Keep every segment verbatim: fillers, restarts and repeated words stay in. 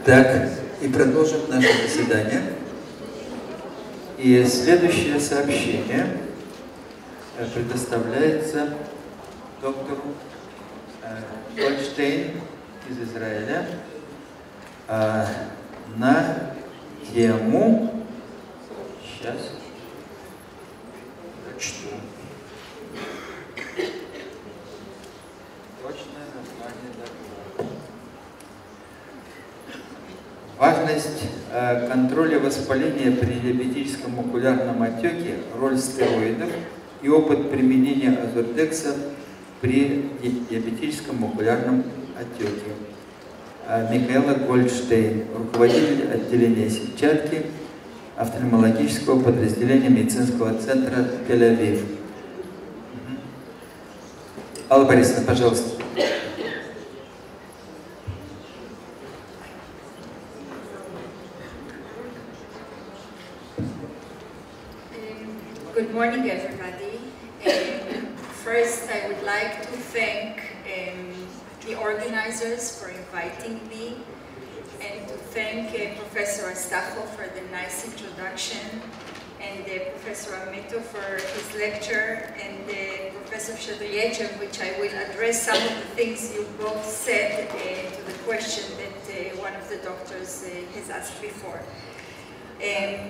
Так, и продолжим наше заседание. И следующее сообщение предоставляется доктору Гольдштейн из Израиля на тему, сейчас, прочту, точное название доклада. Важность э, контроля воспаления при диабетическом макулярном отеке, роль стероидов и опыт применения азурдекса при диабетическом макулярном отеке. Э, Микаэла Гольдштейн, руководитель отделения сетчатки офтальмологического подразделения медицинского центра Тель-Авив. Алла Борисовна, пожалуйста. Good morning, everybody. Um, first, I would like to thank um, the organizers for inviting me, and to thank uh, Professor Astajo for the nice introduction, and uh, Professor Amito for his lecture, and uh, Professor Shadriechev, which I will address some of the things you both said uh, to the question that uh, one of the doctors uh, has asked before. Um,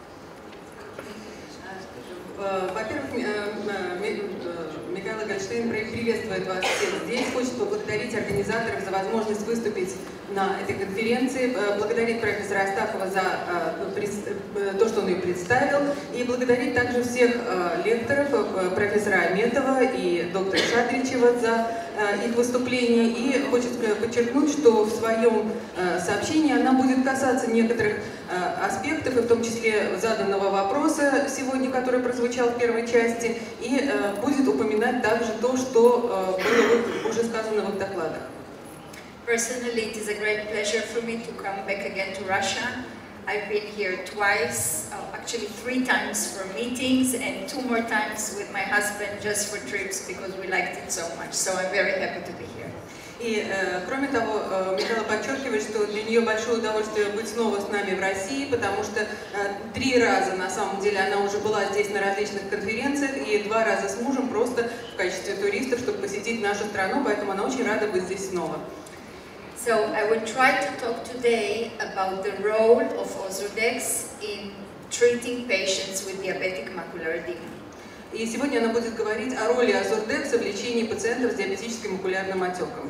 Во-первых, Микаэла Гольдштейн приветствует вас всех здесь, хочет поблагодарить организаторов за возможность выступить на этой конференции, благодарить профессора Астахова за то, что он ее представил, и благодарить также всех лекторов, профессора Аметова и доктора Шадричева за их выступление. И хочет подчеркнуть, что в своем сообщении она будет касаться некоторых аспектов, и в том числе заданного вопроса сегодня, который прозвучал в первой части, и будет упоминать также то, что было уже сказано в их докладах. Personally, it is a great pleasure for me to come back again to Russia. I've been here twice, uh, actually three times for meetings, and two more times with my husband just for trips because we liked it so much. So I'm very happy to be here. И, э, кроме того, э, Михаила подчеркивает, что для нее большое удовольствие быть снова с нами в России, потому что э, три раза, на самом деле, она уже была здесь на различных конференциях, и два раза с мужем просто в качестве туристов, чтобы посетить нашу страну, поэтому она очень рада быть здесь снова. So I will try to talk today about the role of Ozurdex in treating patients with diabetic macular edema. И сегодня она будет говорить о роли азурдекса в лечении пациентов с диабетическим макулярным отеком.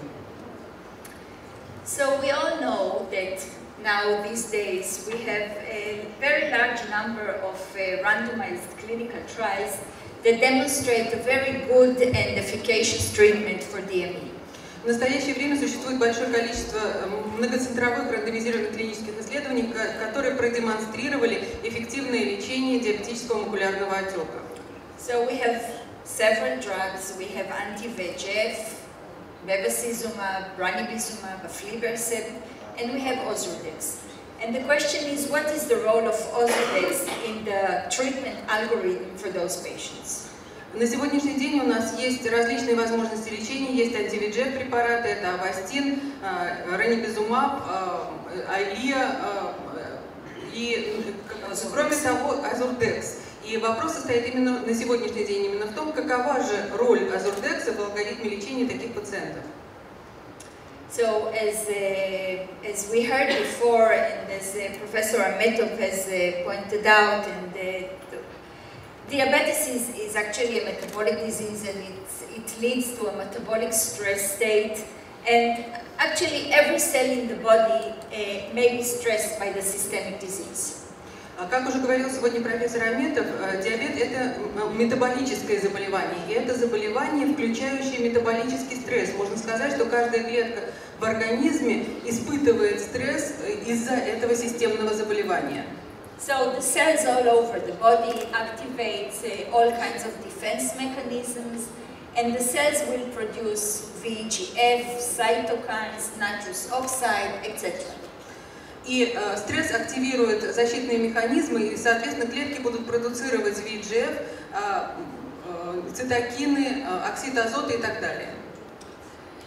So we all know that now these days we have a very large number of uh, randomized clinical trials that demonstrate a very good and efficacious treatment for D M E. В настоящее время существует большое количество многоцентровых рандомизированных клинических исследований, которые продемонстрировали эффективное лечение диабетического макулярного отека. So we have several drugs. We have anti-V E G F, bevacizumab, ranibizumab, aflibercept, and we have Ozurdex. And the question is, what is the role of Ozurdex in the treatment algorithm for those patients? На сегодняшний день у нас есть различные возможности лечения, есть анти-V E G F препараты, это Авастин, ранибизумаб, Айлия и, кроме того, Азурдекс. И вопрос состоит именно на сегодняшний день именно в том, какова же роль Азурдекса в алгоритме лечения таких пациентов. So, as, uh, as we heard before, and as uh, Professor Ametov has uh, pointed out, and uh, diabetes is, is actually a metabolic disease, and it's, it leads to a metabolic stress state, and actually every cell in the body uh, may be stressed by the systemic disease. Как уже говорил сегодня профессор Аметов, диабет – это метаболическое заболевание, и это заболевание, включающее метаболический стресс. Можно сказать, что каждая клетка в организме испытывает стресс из-за этого системного заболевания. So the cells all over the body activate uh, all kinds of defense mechanisms, and the cells will produce V E G F, cytokines, nitrous oxide, et cetera. И э, стресс активирует защитные механизмы, и, соответственно, клетки будут продуцировать V E G F, э, э, цитокины, э, оксид азота и так далее.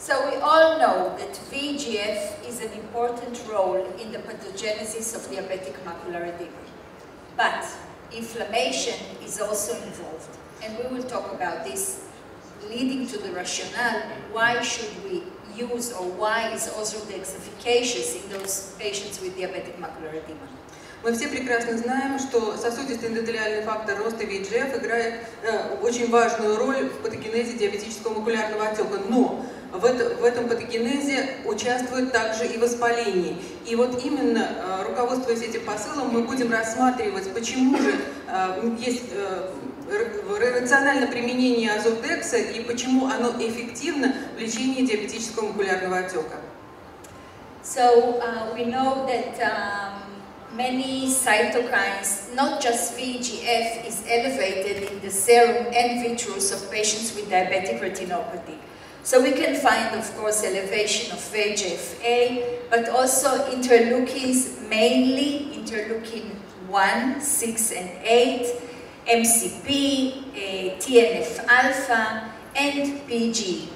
So we all know that V E G F is an important role in the pathogenesis of diabetic macular edema. But inflammation is also involved, and we will talk about this, leading to the rationale, why should we use or why is Ozurdex efficacious in those patients with diabetic macular edema. Мы все прекрасно знаем, что сосудистый эндотелиальный фактор роста V E G F играет э, очень важную роль в патогенезе диабетического макулярного отека, но в, это, в этом патогенезе участвует также и воспаление. И вот именно э, руководствуясь этим посылом, мы будем рассматривать, почему же э, есть э, рациональное применение Озурдекса и почему оно эффективно в лечении диабетического макулярного отека. So uh, we know that um, many cytokines, not just V E G F, is elevated in the serum and vitreous of patients with diabetic retinopathy. So we can find, of course, elevation of V E G F A, but also interleukins, mainly interleukin one, six, and eight, M C P, uh, T N F alpha, and P G.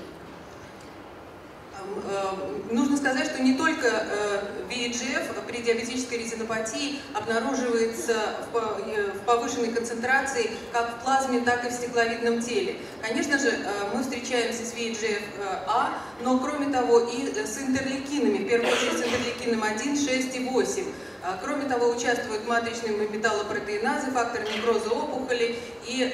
Нужно сказать, что не только V E G F при диабетической ретинопатии обнаруживается в повышенной концентрации как в плазме, так и в стекловидном теле. Конечно же, мы встречаемся с V E G F A, но кроме того и с интерлейкинами, в первую очередь с интерлейкином один, шесть и восемь. Кроме того, участвуют матричные металлопротеиназы, фактор некроза опухоли и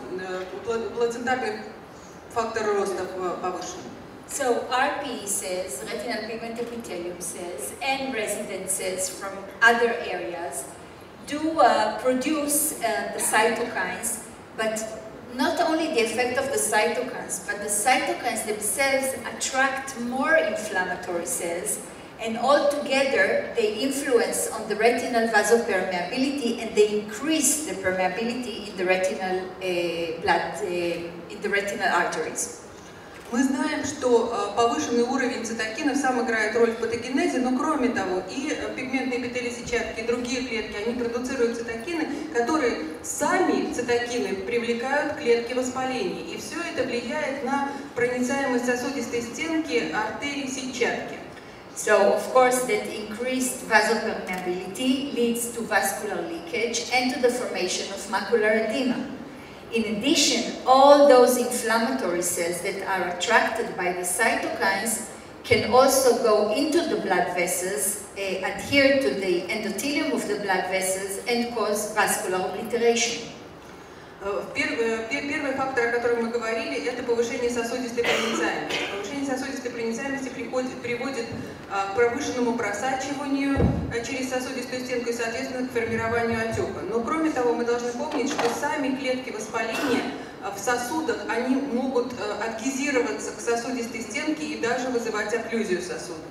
плацентарный фактор роста повышен. So R P E cells, retinal pigment epithelium cells, and resident cells from other areas do uh, produce uh, the cytokines, but not only the effect of the cytokines, but the cytokines themselves attract more inflammatory cells, and altogether they influence on the retinal vasopermeability and they increase the permeability in the retinal uh, blood, uh, in the retinal arteries. Мы знаем, что повышенный уровень цитокинов сам играет роль в патогенезе, но кроме того и пигментные эпителий сетчатки, и другие клетки, они продуцируют цитокины, которые сами цитокины привлекают клетки воспаления. И все это влияет на проницаемость сосудистой стенки артерий сетчатки. So, of course, that increased vasopermeability leads to vascular leakage and to the formation of macular edema. In addition, all those inflammatory cells that are attracted by the cytokines can also go into the blood vessels, uh, adhere to the endothelium of the blood vessels, and cause vascular obliteration. Первый, первый фактор, о котором мы говорили, это повышение сосудистой проницаемости. Повышение сосудистой проницаемости приходит, приводит к повышенному просачиванию через сосудистую стенку и, соответственно, к формированию отека. Но, кроме того, мы должны помнить, что сами клетки воспаления в сосудах, они могут адгезироваться к сосудистой стенке и даже вызывать окклюзию сосудов.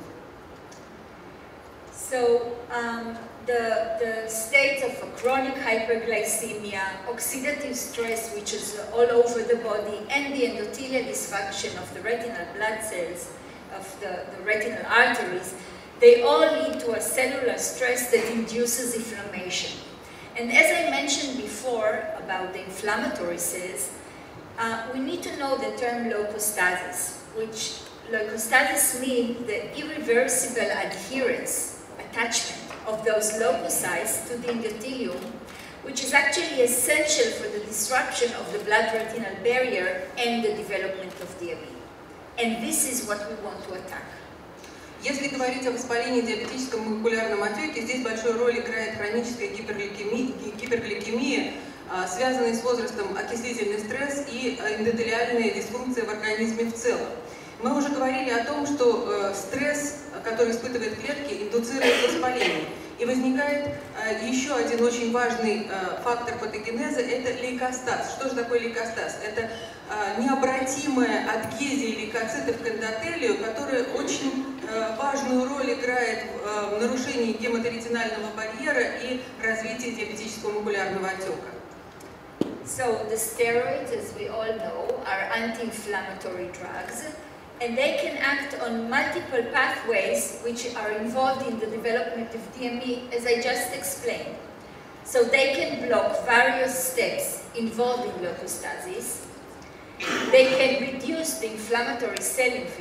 So, um, The, the state of chronic hyperglycemia, oxidative stress, which is all over the body, and the endothelial dysfunction of the retinal blood cells, of the, the retinal arteries, they all lead to a cellular stress that induces inflammation. And as I mentioned before about the inflammatory cells, uh, we need to know the term leukostasis, which leukostasis means the irreversible adherence, attachment, of those leukocytes to the endothelium, which is actually essential for the disruption of the blood-retinal barrier and the development of D M E. And this is what we want to attack. Если говорить о воспалении диабетическом макулярном отеке, здесь большую роль играет хроническая гипергликемия, гипергликемия, связанная с возрастом окислительный стресс и эндотелиальная дисфункция в организме в целом. Мы уже говорили о том, что э, стресс, который испытывает клетки, индуцирует воспаление. И возникает э, еще один очень важный э, фактор патогенеза – это лейкостаз. Что же такое лейкостаз? Это э, необратимая адгезия лейкоцитов к эндотелию, которая очень э, важную роль играет в э, нарушении гематоретинального барьера и развитии диабетического макулярного отека. So the steroids, as we all know, are anti-inflammatory drugs. And they can act on multiple pathways which are involved in the development of D M E, as I just explained. So they can block various steps involved in leukostasis. They can reduce the inflammatory cell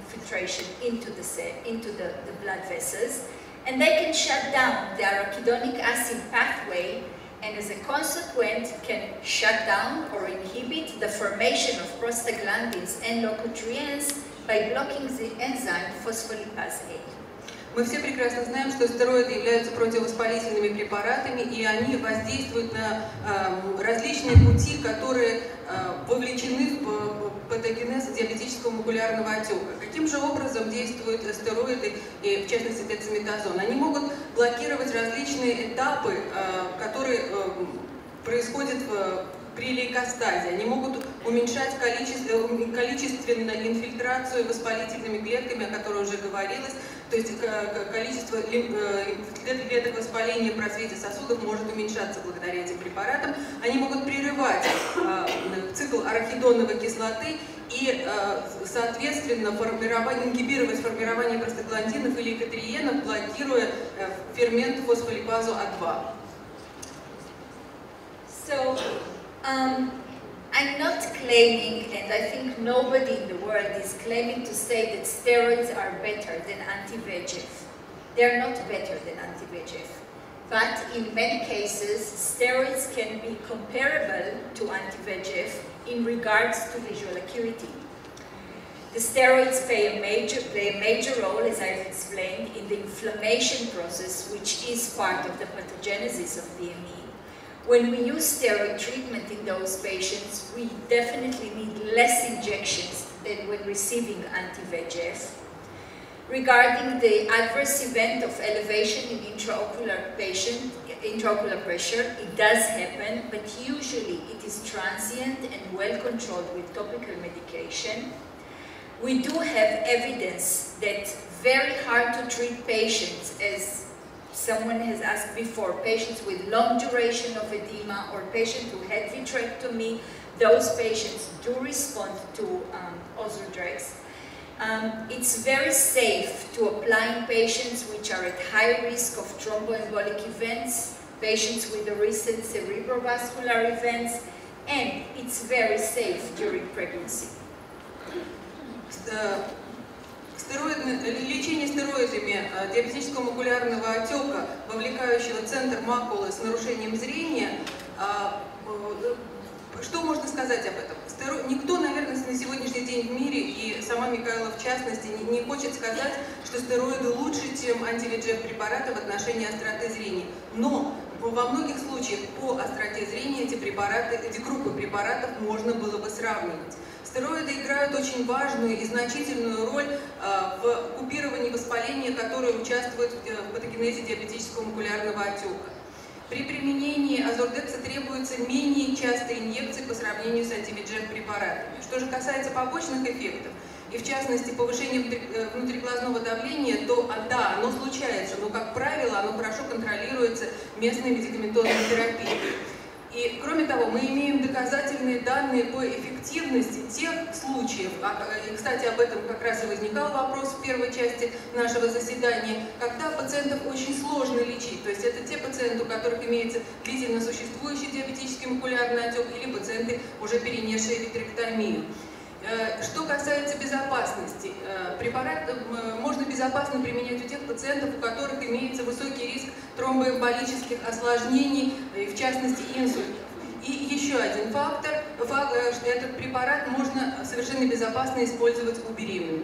filtration into the into the, the blood vessels, and they can shut down the arachidonic acid pathway, and as a consequence can shut down or inhibit the formation of prostaglandins and leukotrienes by blocking the enzyme phospholipase A. Мы все прекрасно знаем, что стероиды являются противовоспалительными препаратами, и они воздействуют на э, различные пути, которые э, вовлечены в патогенез диабетического макулярного отека. Каким же образом действуют стероиды, и в частности дексаметазон? Они могут блокировать различные этапы, э, которые э, происходят в при лейкостазе. Они могут уменьшать количество, количественно инфильтрацию воспалительными клетками, о которой уже говорилось, то есть количество клеток воспаления в просвете сосудов может уменьшаться благодаря этим препаратам. Они могут прерывать цикл арахидоновой кислоты и, соответственно, формировать, ингибировать формирование простагландинов и лейкотриенов, блокируя фермент фосфолипазу А два. So, Um, I'm not claiming, and I think nobody in the world is claiming to say that steroids are better than anti-V E G F. They're not better than anti-V E G F. But in many cases, steroids can be comparable to anti-V E G F in regards to visual acuity. The steroids play a major, play a major role, as I've explained, in the inflammation process, which is part of the pathogenesis of D M E. When we use steroid treatment in those patients, we definitely need less injections than when receiving anti-V E G F. Regarding the adverse event of elevation in intraocular patient, intraocular pressure, it does happen, but usually it is transient and well controlled with topical medication. We do have evidence that very hard to treat patients, as someone has asked before, patients with long duration of edema or patients who had vitrectomy, those patients do respond to um, Ozurdex. Um, it's very safe to apply in patients which are at high risk of thromboembolic events, patients with the recent cerebrovascular events, and it's very safe during pregnancy. Лечение стероидами диабетического макулярного отека, вовлекающего центр макулы с нарушением зрения, что можно сказать об этом? Стеро... Никто, наверное, на сегодняшний день в мире, и сама Микаэла в частности, не, не хочет сказать, что стероиды лучше, чем анти-V E G F препараты в отношении остроты зрения. Но во многих случаях по остроте зрения эти препараты, эти группы препаратов можно было бы сравнивать. Стероиды играют очень важную и значительную роль э, в купировании воспаления, которое участвует в патогенезе диабетического макулярного отека. При применении азордекса требуются менее частые инъекции по сравнению с анти-V E G F препаратами. Что же касается побочных эффектов, и в частности повышения внутриглазного давления, то да, оно случается, но, как правило, оно хорошо контролируется местной медикаментозной терапией. И, кроме того, мы имеем доказательные данные по эффективности тех случаев, и, кстати, об этом как раз и возникал вопрос в первой части нашего заседания, когда пациентов очень сложно лечить. То есть это те пациенты, у которых имеется длительно существующий диабетический макулярный отек, или пациенты, уже перенесшие витректомию. Что касается безопасности, препарат можно безопасно применять у тех пациентов, у которых имеется высокий риск тромбоэмболических осложнений, в частности инсультов. И еще один фактор, что этот препарат можно совершенно безопасно использовать у беременных.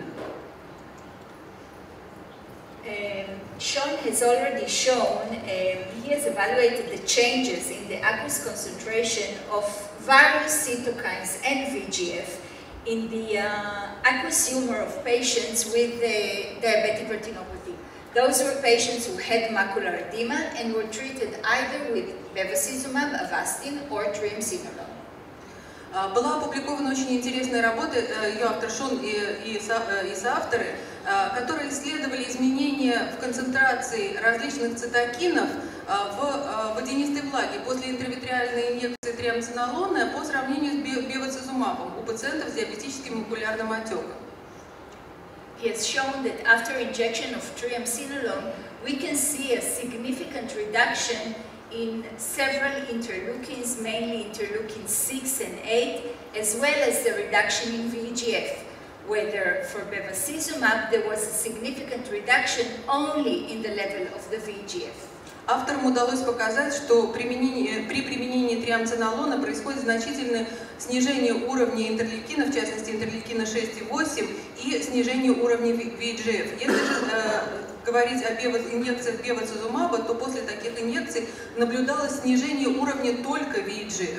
Um, Sean has already shown, um, he has evaluated the changes in the aqueous concentration of various cytokines and V E G F in the uh, aqueous humor of patients with uh, diabetic retinopathy. Those were patients who had macular edema and were treated either with bevacizumab, Avastin, or triamcinolone. Была опубликована очень интересная работа, ее автор Шон и, и, и соавторы, которые исследовали изменения в концентрации различных цитокинов в водянистой влаге после интравитреальной инъекции триамцинолона по сравнению с бевацизумабом у пациентов с диабетическим макулярным отеком. He has shown that after injection of triamcinolone, we can see a significant reduction in several interleukins, mainly interleukin six and eight, as well as the reduction in V E G F. whether for bevacizumab there was a significant reduction only in the level of the V E G F. Авторам удалось показать, что применение, при применении триамцинолона происходит значительное снижение уровня интерлейкина, в частности интерлейкина шесть и восемь, и снижение уровня V E G F. Если же э, говорить о бева, инъекциях бевацизумаба, то после таких инъекций наблюдалось снижение уровня только V E G F.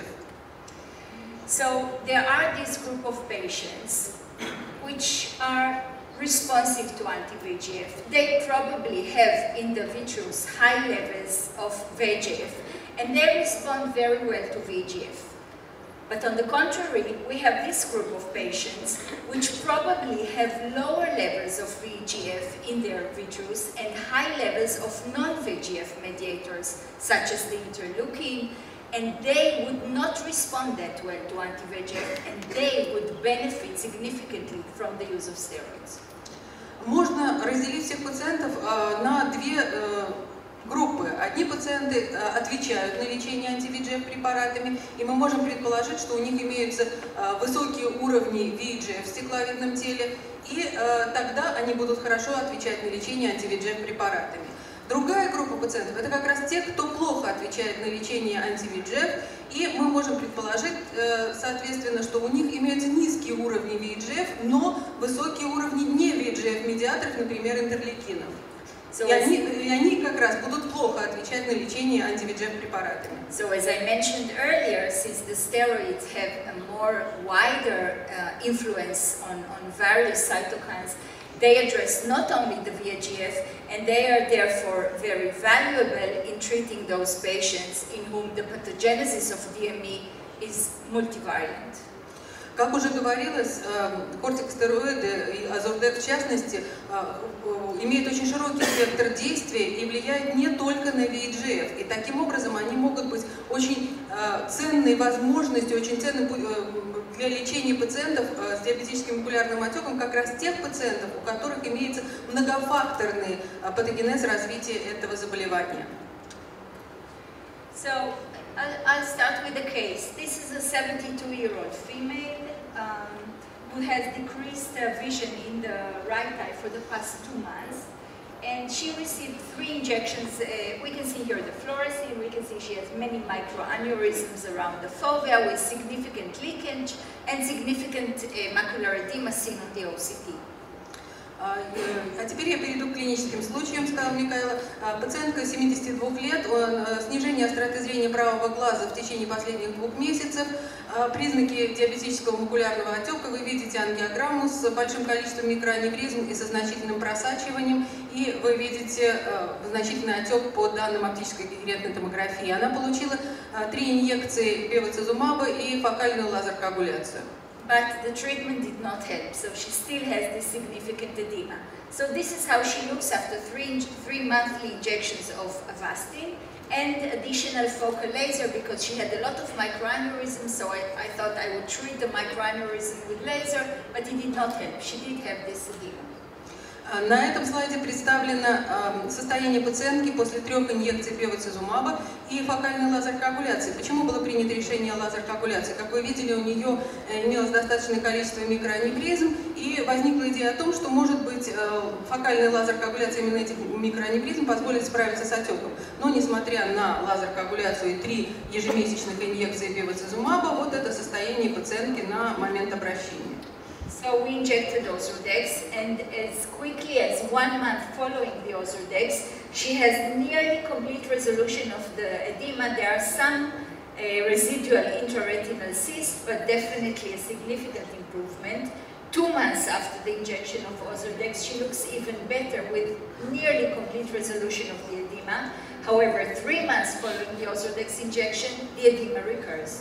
So there are this group of patients which are responsive to anti-V E G F. They probably have in the vitreous high levels of V E G F and they respond very well to V E G F. But on the contrary, we have this group of patients which probably have lower levels of V E G F in their vitreous and high levels of non-V E G F mediators such as the interleukin, and they would not respond that well to anti-V E G F and they would benefit significantly from the use of steroids. Можно разделить всех пациентов э, на две э, группы. Одни пациенты э, отвечают на лечение анти-V E G F препаратами, и мы можем предположить, что у них имеются э, высокие уровни V E G F в стекловидном теле, и э, тогда они будут хорошо отвечать на лечение анти-V E G F препаратами. Другая группа пациентов – это как раз те, кто плохо отвечает на лечение анти-V E G F, и мы можем предположить, соответственно, что у них имеются низкие уровни V E G F, но высокие уровни не V E G F медиаторов, например, интерлейкинов. So и, они, и они как раз будут плохо отвечать на лечение анти-V E G F препаратами. So as I mentioned earlier, since the steroids have a more wider uh, influence on, on various cytokines, they address not only the V E G F, and they are therefore very valuable in treating those patients in whom the pathogenesis of D M E is multivariant. Как уже говорилось, кортикостероиды, и Озурдек в частности, имеют очень широкий спектр действия и влияют не только на V E G F. И таким образом они могут быть очень ценной возможностью, очень ценным для лечения пациентов с диабетическим макулярным отеком, как раз тех пациентов, у которых имеется многофакторный патогенез развития этого заболевания. So, I'll start with a case. This is a seventy-two-year-old female um, who has decreased uh, vision in the right eye for the past two months. And she received three injections. Uh, we can see here the fluorescein. We can see she has many microaneurysms around the fovea with significant leakage and significant uh, macular edema seen on the O C T. А теперь я перейду к клиническим случаям, сказала Микаэла. Пациентка семидесяти двух лет, снижение остроты зрения правого глаза в течение последних двух месяцев, признаки диабетического макулярного отека. Вы видите ангиограмму с большим количеством микроаневризм и со значительным просачиванием, и вы видите значительный отек по данным оптической когерентной томографии. Она получила три инъекции бевацизумаба и фокальную лазер-коагуляцию. But the treatment did not help, so she still has this significant edema. So this is how she looks after three, three monthly injections of Avastin and additional focal laser because she had a lot of microaneurysms, so I, I thought I would treat the microaneurysm with laser, but it did not help. She did have this edema. На этом слайде представлено состояние пациентки после трех инъекций бевацизумаба и фокальной лазер-коагуляции. Почему было принято решение о лазер-коагуляции? Как вы видели, у нее имелось достаточное количество микроаневризм, и возникла идея о том, что, может быть, фокальная лазер-коагуляция именно этих микроаневризм позволит справиться с отеком. Но, несмотря на лазер-коагуляцию и три ежемесячных инъекции бевацизумаба, вот это состояние пациентки на момент обращения. So we injected Ozurdex, and as quickly as one month following the Ozurdex, she has nearly complete resolution of the edema. There are some uh, residual intraretinal cysts, but definitely a significant improvement. Two months after the injection of Ozurdex, she looks even better with nearly complete resolution of the edema. However, three months following the Ozurdex injection, the edema recurs.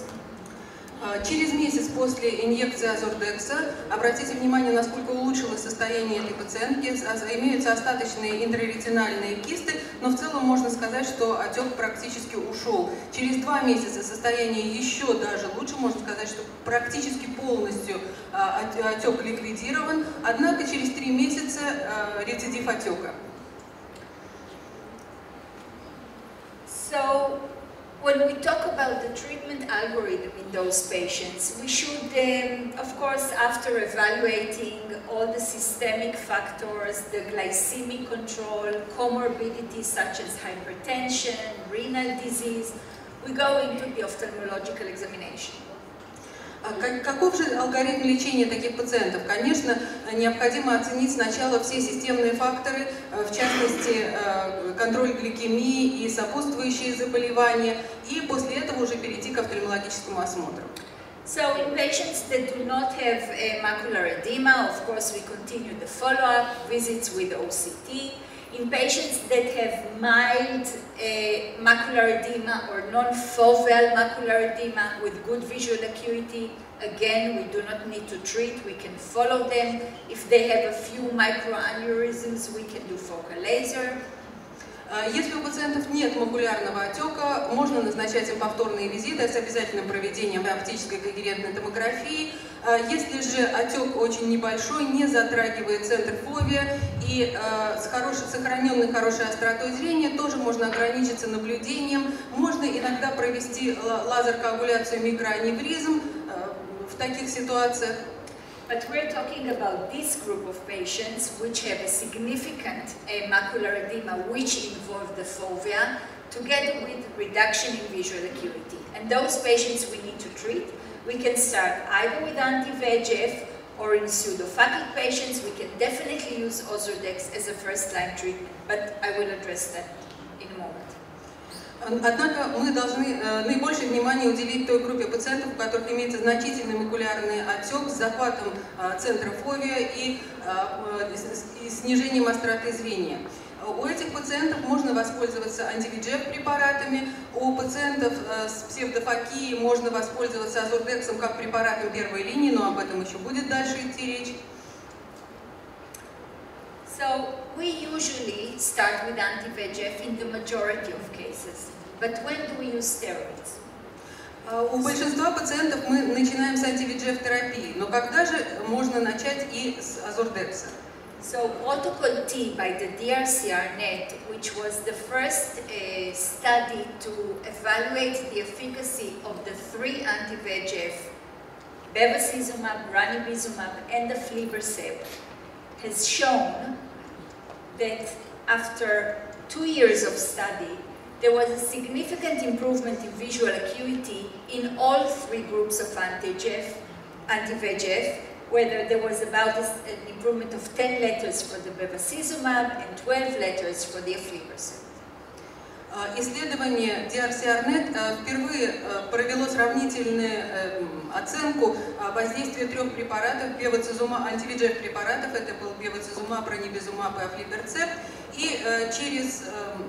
Через месяц после инъекции Озурдекса, обратите внимание, насколько улучшилось состояние этой пациентки, имеются остаточные интраретинальные кисты, но в целом можно сказать, что отек практически ушел. Через два месяца состояние еще даже лучше, можно сказать, что практически полностью отек ликвидирован, однако через три месяца рецидив отека. So, When we talk about the treatment algorithm in those patients, we should, um, of course, after evaluating all the systemic factors, the glycemic control, comorbidities such as hypertension, renal disease, we go into the ophthalmological examination. Каков же алгоритм лечения таких пациентов? Конечно, необходимо оценить сначала все системные факторы, в частности, контроль гликемии и сопутствующие заболевания, и после этого уже перейти к офтальмологическому осмотру. So in patients that do not have a macular edema, of course, we continue the follow-up visits with O C T. In patients that have mild uh, macular edema or non-foveal macular edema with good visual acuity, again, we do not need to treat, we can follow them. If they have a few microaneurysms, we can do focal laser. Если у пациентов нет макулярного отека, можно назначать им повторные визиты с обязательным проведением оптической когерентной томографии. Если же отек очень небольшой, не затрагивает центр фовия и с хорошей, сохраненной хорошей остротой зрения, тоже можно ограничиться наблюдением. Можно иногда провести лазер-коагуляцию микроаневризм в таких ситуациях. But we're talking about this group of patients which have a significant uh, macular edema which involve the fovea, together with reduction in visual acuity. And those patients we need to treat. We can start either with anti-V E G F or in pseudophakic patients, we can definitely use Ozurdex as a first-line treatment, but I will address that in a moment. Однако мы должны наибольшее внимание уделить той группе пациентов, у которых имеется значительный макулярный отек с захватом центра фовия и снижением остроты зрения. У этих пациентов можно воспользоваться анти-V E G F препаратами, у пациентов с псевдофакией можно воспользоваться азурдексом как препаратом первой линии, но об этом еще будет дальше идти речь. So we usually start with anti-V E G F in the majority of cases, but when do we use steroids? У большинства пациентов мы начинаем с анти-V E G F терапии, но когда же можно начать и с азурдекса? So Protocol T by the D R C R net, which was the first uh, study to evaluate the efficacy of the three anti-V E G F, bevacizumab, ranibizumab, and the aflibercept, has shown that after two years of study, there was a significant improvement in visual acuity in all three groups of anti-V E G F, whether there was about an improvement of ten letters for the bevacizumab and twelve letters for the aflibercept. Исследование ди ар си ар нет впервые провело сравнительную оценку воздействия трех препаратов, бевацизумаб, анти-V E G F препаратов, это был бевацизумаб, ранибизумаб и афлиберцепт, и через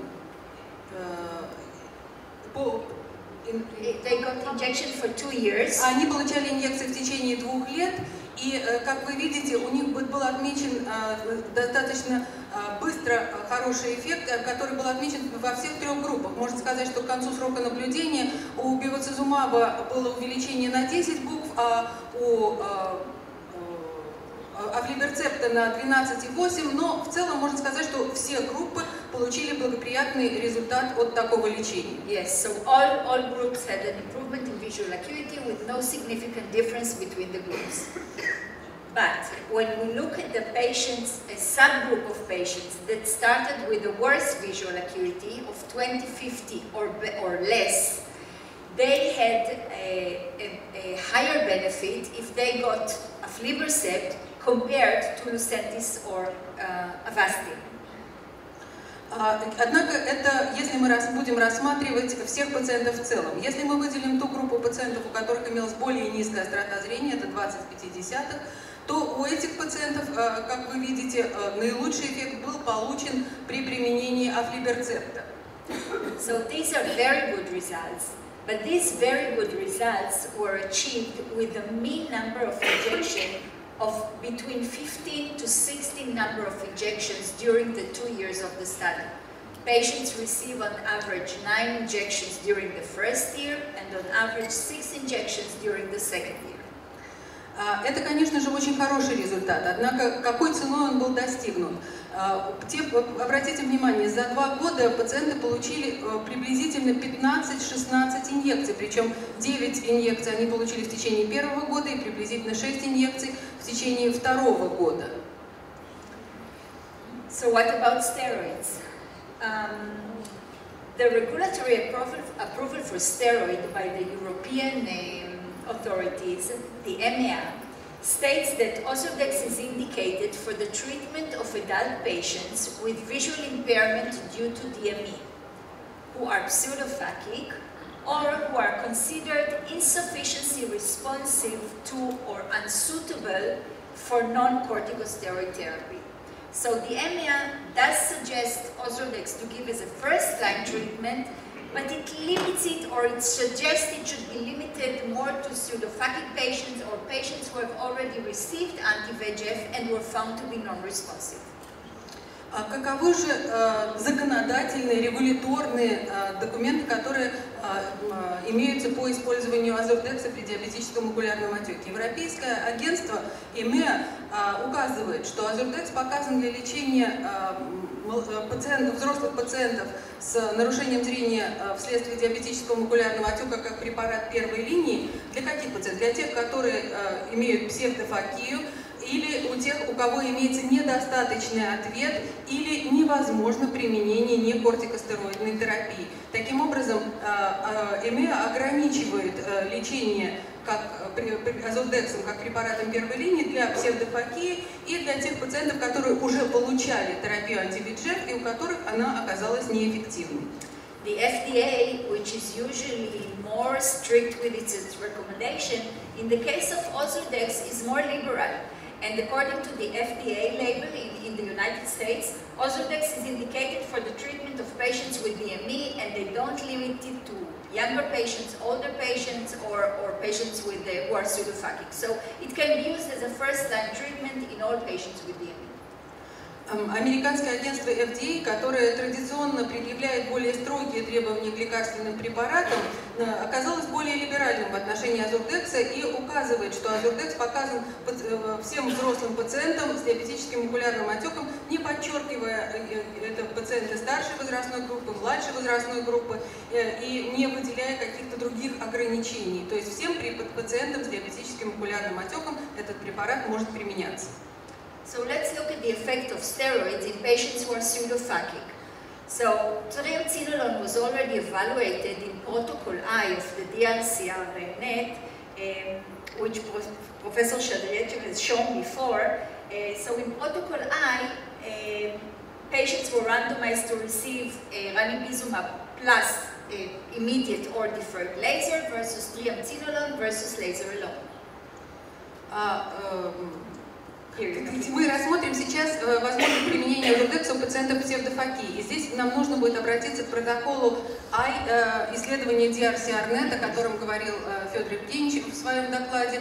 They got injection for two years. Они получали инъекции в течение двух лет, и, как вы видите, у них был отмечен достаточно быстро хороший эффект, который был отмечен во всех трех группах. Можно сказать, что к концу срока наблюдения у бевацизумаба было увеличение на десять букв, а у афлиберцепта на двенадцать и восемь, но в целом можно сказать, что все группы получили благоприятный результат от такого лечения. Yes, so all, all groups had an improvement in visual acuity with no significant difference between the groups. But when we look at the patients, a subgroup of patients that started with a worse visual acuity of twenty fifty or, or less, they had a, a, a higher benefit if they got aflibercept compared to Lucentis or uh, Avastin. Однако это, если мы будем рассматривать всех пациентов в целом, если мы выделим ту группу пациентов, у которых имелась более низкая острота зрения, это двадцать пятидесятых, то у этих пациентов, как вы видите, наилучший эффект был получен при применении афлиберцепта. So these are very good results, but these very good results were achieved with a mean number of injections of between fifteen to sixteen number of injections during the two years of the study. Patients receive on average nine injections during the first year and on average six injections during the second year. Это, конечно же, очень хороший результат, однако какой ценой он был достигнут? Обратите внимание, за два года пациенты получили приблизительно пятнадцать-шестнадцать инъекций, причем девять инъекций они получили в течение первого года и приблизительно шесть инъекций в течение второго года. So what about steroids? Um, the regulatory approval, approval for steroid by the European um, authorities, the E M E A, states that Ozurdex is indicated for the treatment of adult patients with visual impairment due to D M E, who are pseudophakic or who are considered insufficiency responsive to or unsuitable for non-corticosteroid therapy. So the E M E A does suggest Ozurdex to give as a first-line treatment, but it limits it, or it suggests it should be limited more to pseudophakic patients or patients who have already received anti-V E G F and were found to be non-responsive. А каковы же э, законодательные, регуляторные э, документы, которые э, э, имеются по использованию Ozurdex при диабетическом макулярном отеке? Европейское агентство E M E A э, указывает, что Ozurdex показан для лечения э, пациентов, взрослых пациентов с нарушением зрения э, вследствие диабетического макулярного отека как препарат первой линии. Для каких пациентов? Для тех, которые э, имеют псевдофакию, или у тех, у кого имеется недостаточный ответ или невозможно применение некортикостероидной терапии. Таким образом, E M E A ограничивает лечение как Ozurdexом, как препаратом первой линии для псевдофакии и для тех пациентов, которые уже получали терапию анти-V E G F и у которых она оказалась неэффективной. The F D A, which is usually more strict with its recommendation, in the case of Ozurdex is more liberal. And according to the F D A label in, in the United States, Ozurdex is indicated for the treatment of patients with D M E, and they don't limit it to younger patients, older patients, or, or patients with the, who are pseudophakic. So it can be used as a first-line treatment in all patients with D M E. Американское агентство F D A, которое традиционно предъявляет более строгие требования к лекарственным препаратам, оказалось более либеральным в отношении Ozurdex и указывает, что Ozurdex показан всем взрослым пациентам с диабетическим макулярным отеком, не подчеркивая это пациенты старшей возрастной группы, младшей возрастной группы и не выделяя каких-то других ограничений. То есть всем пациентам с диабетическим макулярным отеком этот препарат может применяться. So let's look at the effect of steroids in patients who are pseudophakic. So triamcinolone was already evaluated in Protocol I of the D R C R net, um, which Professor Shadrietchev has shown before. Uh, so in Protocol I, uh, patients were randomized to receive uh, ranibizumab plus uh, immediate or deferred laser versus triamcinolone versus laser alone. Uh, um... Мы рассмотрим сейчас возможность применения Ozurdex у пациентов псевдофакии. И здесь нам нужно будет обратиться к протоколу I исследования D R C R net, о котором говорил Федор Евгеньевич в своем докладе.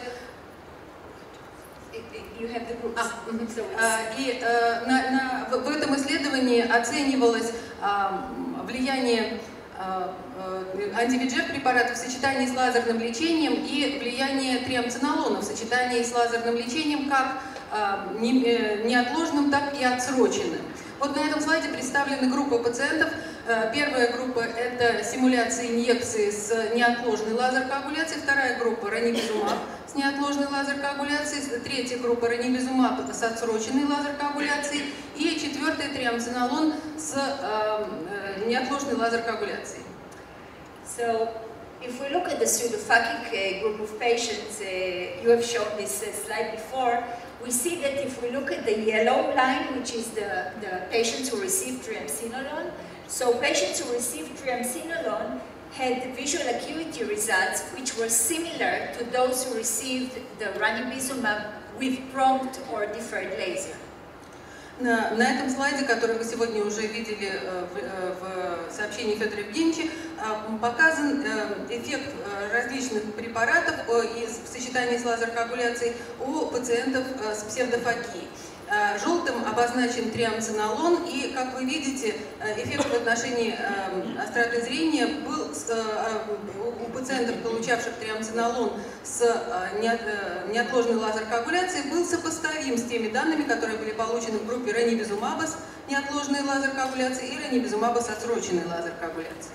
А, и на, на, в этом исследовании оценивалось а, влияние анти-V E G F препаратов в сочетании с лазерным лечением и влияние триамцинолона в сочетании с лазерным лечением как неотложным, так и отсроченным. Вот на этом слайде представлены группы пациентов. Первая группа – это симуляция инъекции с неотложной лазер-коагуляцией, вторая группа – ранибизумаб с неотложной лазер-коагуляцией, третья группа – ранибизумаб с отсроченной лазер-коагуляцией и четвертая – триамцинолон с э, неотложной лазер-коагуляцией. So, if we look at the pseudophakic uh, group of patients, uh, you have shown this uh, slide before, we see that if we look at the yellow line, which is the, the patients who received triamcinolone, so patients who received triamcinolone had visual acuity results which were similar to those who received the ranibizumab with prompt or deferred laser. На, на этом слайде, который вы сегодня уже видели в, в сообщении Федора Евгеньевича, показан эффект различных препаратов в сочетании с лазер-коагуляцией у пациентов с псевдофакией. Желтым обозначен триамцинолон, и, как вы видите, эффект в отношении остроты зрения был у пациентов, получавших триамцинолон с неотложной лазер-коагуляцией, был сопоставим с теми данными, которые были получены в группе ранибизумаба с неотложной лазер-коагуляцией и ранибизумаба с отсроченной лазер-коагуляцией.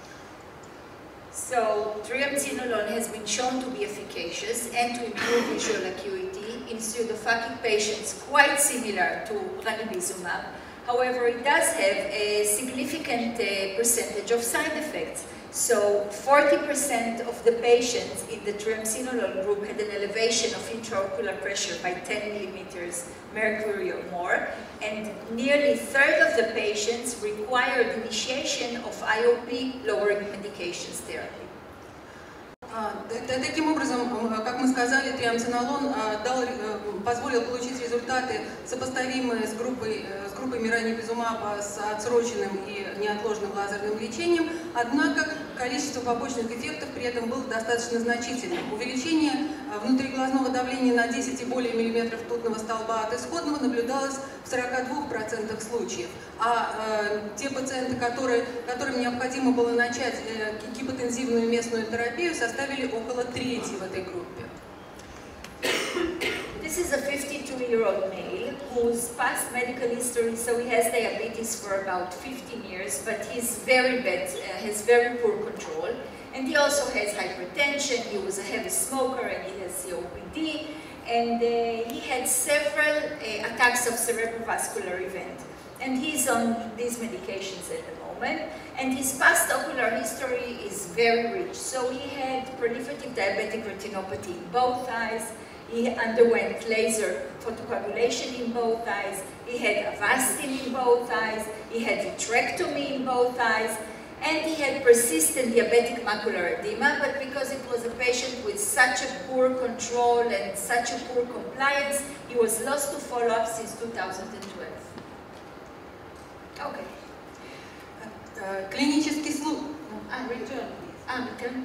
So, triamcinolone has been shown to be efficacious and to improve visual acuity in pseudophakic patients quite similar to ranibizumab. However, it does have a significant uh, percentage of side effects. So, forty percent of the patients in the triamcinolone group had an elevation of intraocular pressure by ten millimeters mercury or more, and nearly a third of the patients required initiation of I O P lowering medications therapy. Таким образом, как мы сказали, триамцинолон дал, позволил получить результаты, сопоставимые с группой, с группой ранибизумаба с отсроченным и неотложным лазерным лечением, однако количество побочных эффектов при этом было достаточно значительным. Увеличение внутриглазного давления на десять и более миллиметров ртутного столба от исходного наблюдалось в сорока двух процентах случаев, а э, те пациенты, которые, которым необходимо было начать э, гипотензивную местную терапию, составили около трети в этой группе. This is a fifty-two-year-old male whose past medical history, so he has diabetes for about fifteen years, but he's very bad, uh, has very poor control, and he also has hypertension. He was a heavy smoker, and he has C O P D, and uh, he had several uh, attacks of cerebrovascular event, and he's on these medications at the moment. And his past ocular history is very rich. So he had proliferative diabetic retinopathy in both eyes. He underwent laser photocoagulation in both eyes. He had Avastin in both eyes. He had vitrectomy in both eyes. And he had persistent diabetic macular edema, but because it was a patient with such a poor control and such a poor compliance, he was lost to follow-up since two thousand twelve. Okay. Клинический случай. Ah, return. Ah, return.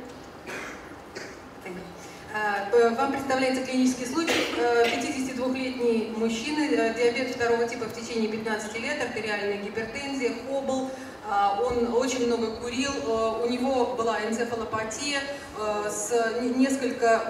Вам представляется клинический случай. пятидесятидвухлетний мужчина, диабет второго типа в течение пятнадцати лет, артериальная гипертензия, хоббл. Он очень много курил, у него была энцефалопатия с несколько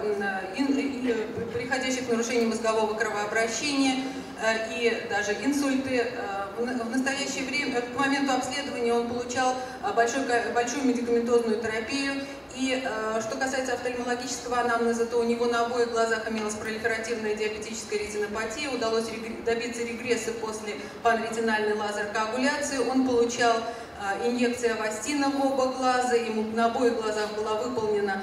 приходящих нарушений мозгового кровообращения и даже инсульты. В настоящее время, к моменту обследования, он получал большой, большую медикаментозную терапию. И что касается офтальмологического анамнеза, то у него на обоих глазах имелась пролиферативная диабетическая ретинопатия. Удалось добиться регресса после панретинальной лазер-коагуляции. Он получал инъекция Авастина в оба глаза, ему на обоих глазах была выполнена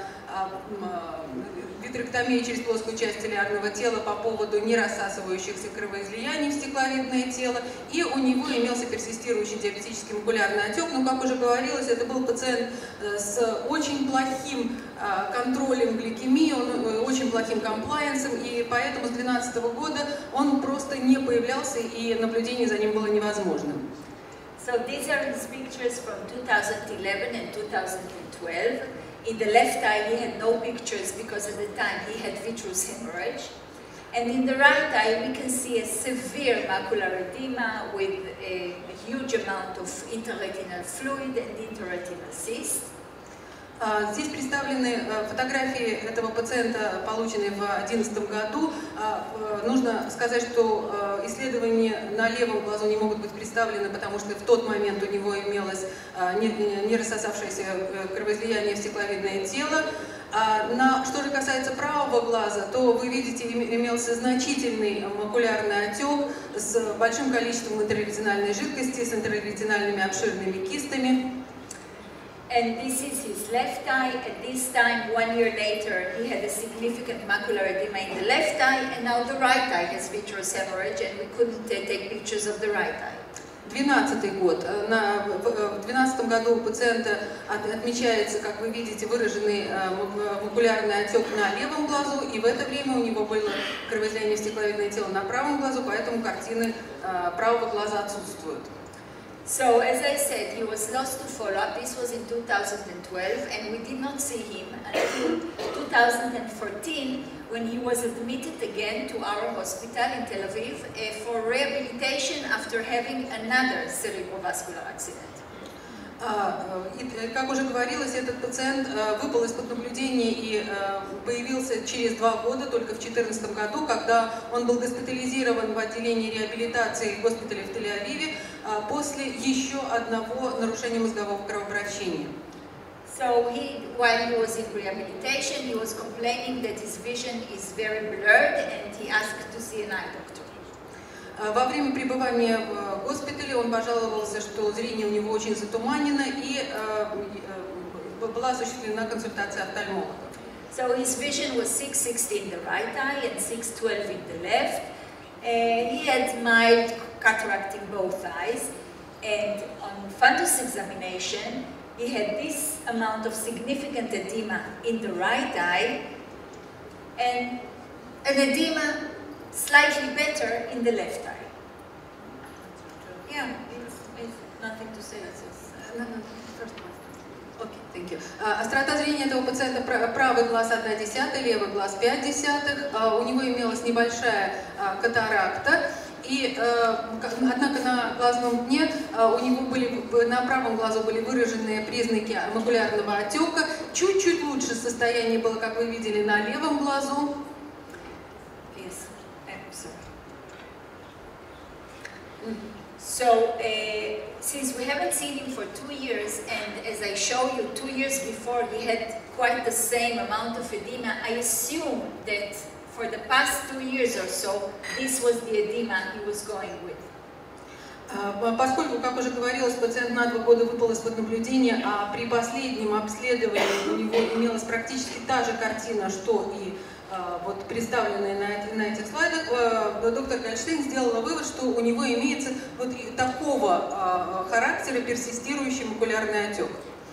витректомия через плоскую часть цилиарного тела по поводу нерассасывающихся кровоизлияний в стекловидное тело, и у него имелся персистирующий диабетический макулярный отек. Но, как уже говорилось, это был пациент с очень плохим контролем гликемии, он, очень плохим комплаенсом, и поэтому с две тысячи двенадцатого года он просто не появлялся, и наблюдение за ним было невозможным. So these are his pictures from two thousand eleven and two thousand twelve. In the left eye, he had no pictures because at the time he had vitreous hemorrhage. And in the right eye, we can see a severe macular edema with a, a huge amount of intraretinal fluid and intraretinal cyst. Здесь представлены фотографии этого пациента, полученные в две тысячи одиннадцатом году. Нужно сказать, что исследования на левом глазу не могут быть представлены, потому что в тот момент у него имелось не рассосавшееся кровоизлияние в стекловидное тело. На, что же касается правого глаза, то вы видите, имелся значительный макулярный отек с большим количеством интерретинальной жидкости, с интерретинальными обширными кистами. And this is his left eye. At this time, one year later, he had a significant macular edema in the left eye, and now the right eye has vitreous hemorrhage, and we couldn't uh, take pictures of the right eye. двенадцатый год. На, в две тысячи двенадцатом году у пациента от, отмечается, как вы видите, выраженный э, макулярный отек на левом глазу, и в это время у него было кровоизлияние в стекловидное тело на правом глазу, поэтому картины э, правого глаза отсутствуют. So, as I said, he was lost to follow-up. This was in two thousand twelve, and we did not see him until two thousand fourteen, when he was admitted again to our hospital in Tel Aviv uh, for rehabilitation after having another cerebrovascular accident. И, как уже говорилось, этот пациент выпал из-под наблюдения и появился через два года, только в две тысячи четырнадцатом году, когда он был госпитализирован в отделении реабилитации госпиталя в Тель-Авиве после еще одного нарушения мозгового кровообращения. So he, while he was in rehabilitation, he was complaining that his vision is very blurred and he asked to see an eye doctor. Во время пребывания в госпитале он пожаловался, что зрение у него очень затуманено, и была осуществлена консультация офтальмолога. So his vision was six sixty in the right eye and six twelve in the left. Uh, he had mild cataract in both eyes, and on fundus examination, he had this amount of significant edema in the right eye, and an edema slightly better in the left eye. Yeah, it's, it's nothing to say. It's just, uh, no, no, first one. Okay, thank you. Uh, острота зрения этого пациента правый глаз одна десятая, левый глаз пять десятых. Uh, у него имелась небольшая uh, катаракта. И, э, однако на глазном дне э, у него были, на правом глазу были выраженные признаки макулярного отека. Чуть-чуть лучше состояние было, как вы видели, на левом глазу. Yes, I'm sorry. So, uh, since we haven't seen him for two years, and as I showed you, two years before he had quite the same amount of edema, I assume that for the past two years or so, this was the edema he was going with. Поскольку, как уже говорилось, пациент на два года выпал из-под наблюдения, а при последнем обследовании у него имелась практически та же картина, что и вот представленная на, на этих слайдах, доктор Гольштейн сделала вывод, что у него имеется вот такого характера персистирующий макулярный отек.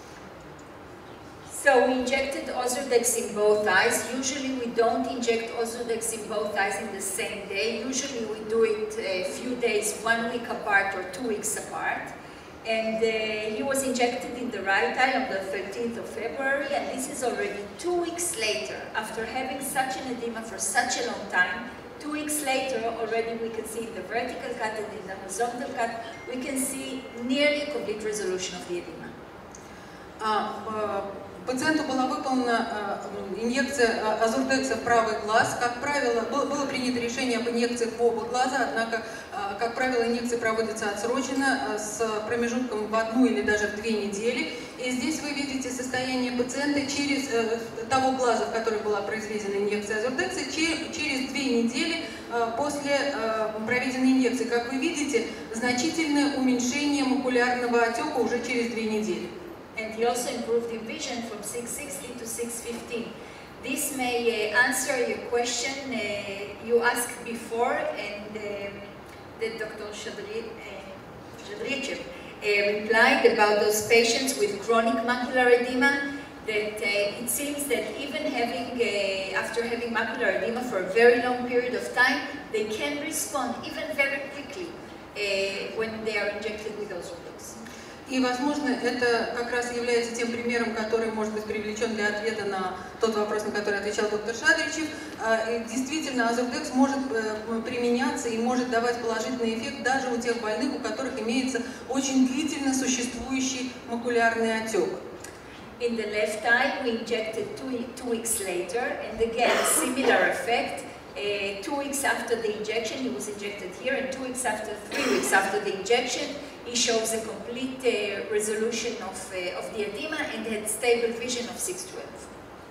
So we injected Ozurdex in both eyes. Usually we don't inject Ozurdex in both eyes in the same day. Usually we do it a few days, one week apart or two weeks apart. And uh, he was injected in the right eye on the thirteenth of February, and this is already two weeks later, after having such an edema for such a long time. Two weeks later, already we can see in the vertical cut and in the horizontal cut, we can see nearly complete resolution of the edema. Uh, Пациенту была выполнена э, инъекция азурдекса в правый глаз. Как правило, было, было принято решение об инъекциях в оба глаза, однако, э, как правило, инъекции проводятся отсроченно, э, с промежутком в одну или даже в две недели. И здесь вы видите состояние пациента через э, того глаза, в который была произведена инъекция азурдекса, через, через две недели э, после э, проведенной инъекции. Как вы видите, значительное уменьшение макулярного отека уже через две недели. And he also improved the vision from six sixty to six fifteen. This may uh, answer your question uh, you asked before, and uh, that Doctor Shadrichev uh, replied about those patients with chronic macular edema, that uh, it seems that even having, uh, after having macular edema for a very long period of time, they can respond even very quickly uh, when they are injected with those drugs. И, возможно, это как раз является тем примером, который может быть привлечен для ответа на тот вопрос, на который отвечал доктор Шадричев. Действительно, азурдекс может применяться и может давать положительный эффект даже у тех больных, у которых имеется очень длительно существующий макулярный отек. In the left eye, we injected two, two weeks later, and again, similar effect. Uh, two weeks after the injection, he was injected here, and two weeks after, three weeks after the injection, he shows a complete uh, resolution of, uh, of the edema and had stable vision of six twelve.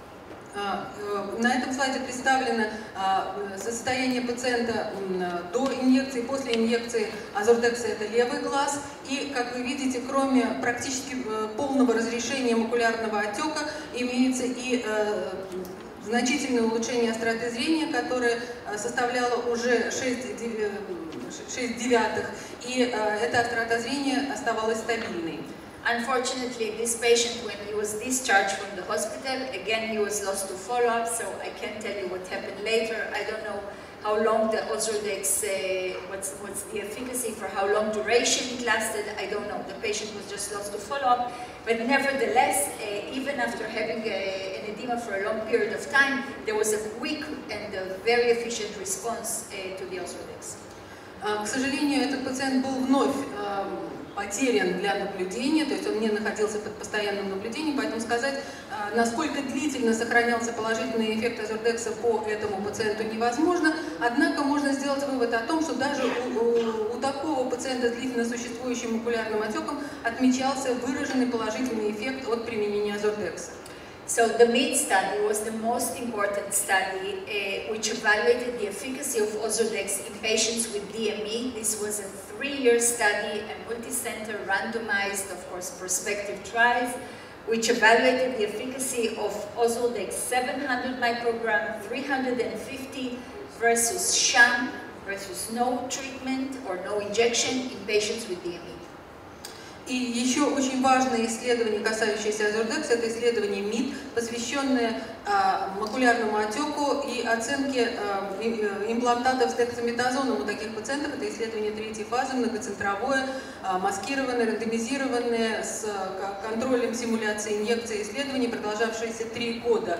На этом слайде представлено состояние пациента до инъекции, после инъекции азурдекса, это левый глаз. И, как вы видите, кроме практически полного разрешения макулярного отека, имеется и значительное улучшение остроты зрения, которое составляло уже шесть девятых, и эта острота зрения оставалась стабильной. Unfortunately, this patient, when he was discharged from the hospital, again he was lost to follow-up, so I can't tell you what happened later. I don't know how long the Ozurdex, uh, what's, what's the efficacy, for how long duration it lasted, I don't know. The patient was just lost to follow-up. But nevertheless, uh, even after having a, an edema for a long period of time, there was a quick and a very efficient response uh, to the Ozurdex. К сожалению, этот пациент был вновь потерян для наблюдения, то есть он не находился под постоянным наблюдением, поэтому сказать, насколько длительно сохранялся положительный эффект Озурдекса по этому пациенту невозможно, однако можно сделать вывод о том, что даже у, у, у такого пациента с длительно существующим макулярным отеком отмечался выраженный положительный эффект от применения Озурдекса. So the MID study was the most important study uh, which evaluated the efficacy of Ozurdex in patients with D M E. This was a three-year study, a multi-center randomized, of course, prospective trials, which evaluated the efficacy of Ozurdex seven hundred microgram, three hundred fifty versus sham versus no treatment or no injection in patients with D M E. И еще очень важное исследование, касающееся Озурдекса, это исследование МИД, посвященное а, макулярному отеку и оценке а, имплантатов с дексаметазоном у таких пациентов. Это исследование третьей фазы, многоцентровое, а, маскированное, рандомизированное, с а, контролем симуляции инъекции исследований, продолжавшееся три года.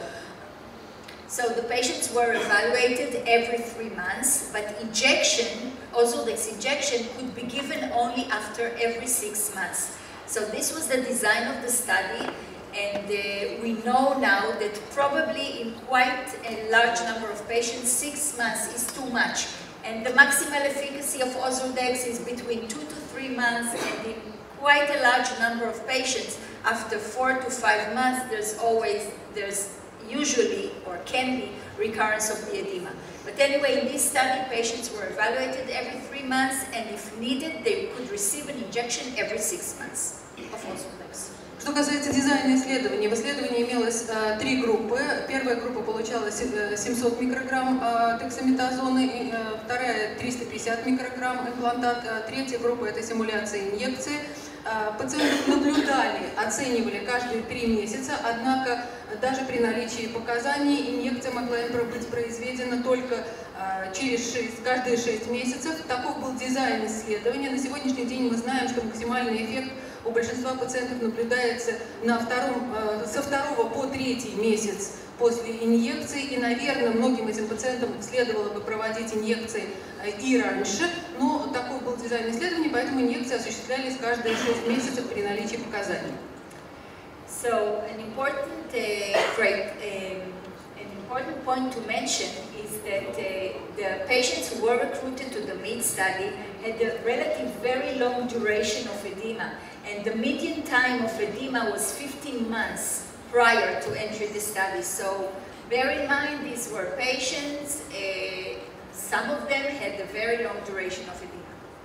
So the patients were evaluated every three months, but injection, Ozurdex injection, could be given only after every six months. So this was the design of the study, and uh, we know now that probably in quite a large number of patients, six months is too much. And the maximal efficacy of Ozurdex is between two to three months, and in quite a large number of patients, after four to five months, there's always, there's usually or can be recurrence of the edema. But anyway, in this study, patients were evaluated every three months, and if needed, they could receive an injection every six months of Ozurdex. Что касается дизайна исследования, в исследовании имелось э, три группы. Первая группа получала семьсот микрограмм э, дексаметазона, и, э, вторая триста пятьдесят микрограмм имплантат, э, третья группа это симуляция инъекции. Э, пациентов наблюдали, оценивали каждые три месяца, однако даже при наличии показаний инъекция могла быть произведена только э, через шесть, каждые шесть месяцев. Таков был дизайн исследования. На сегодняшний день мы знаем, что максимальный эффект у большинства пациентов наблюдается на втором, э, со второго по третий месяц после инъекции, и, наверное, многим этим пациентам следовало бы проводить инъекции э, и раньше, но такой был дизайн исследования, поэтому инъекции осуществлялись каждые шесть месяцев при наличии показаний. So an important, uh, great, um, an important point to mention is that uh, the patients who were recruited to the MID study had a relative very long duration of edema, and the median time of edema was fifteen months prior to entry the study. So bear in mind, these were patients, uh, some of them had a very long duration of edema.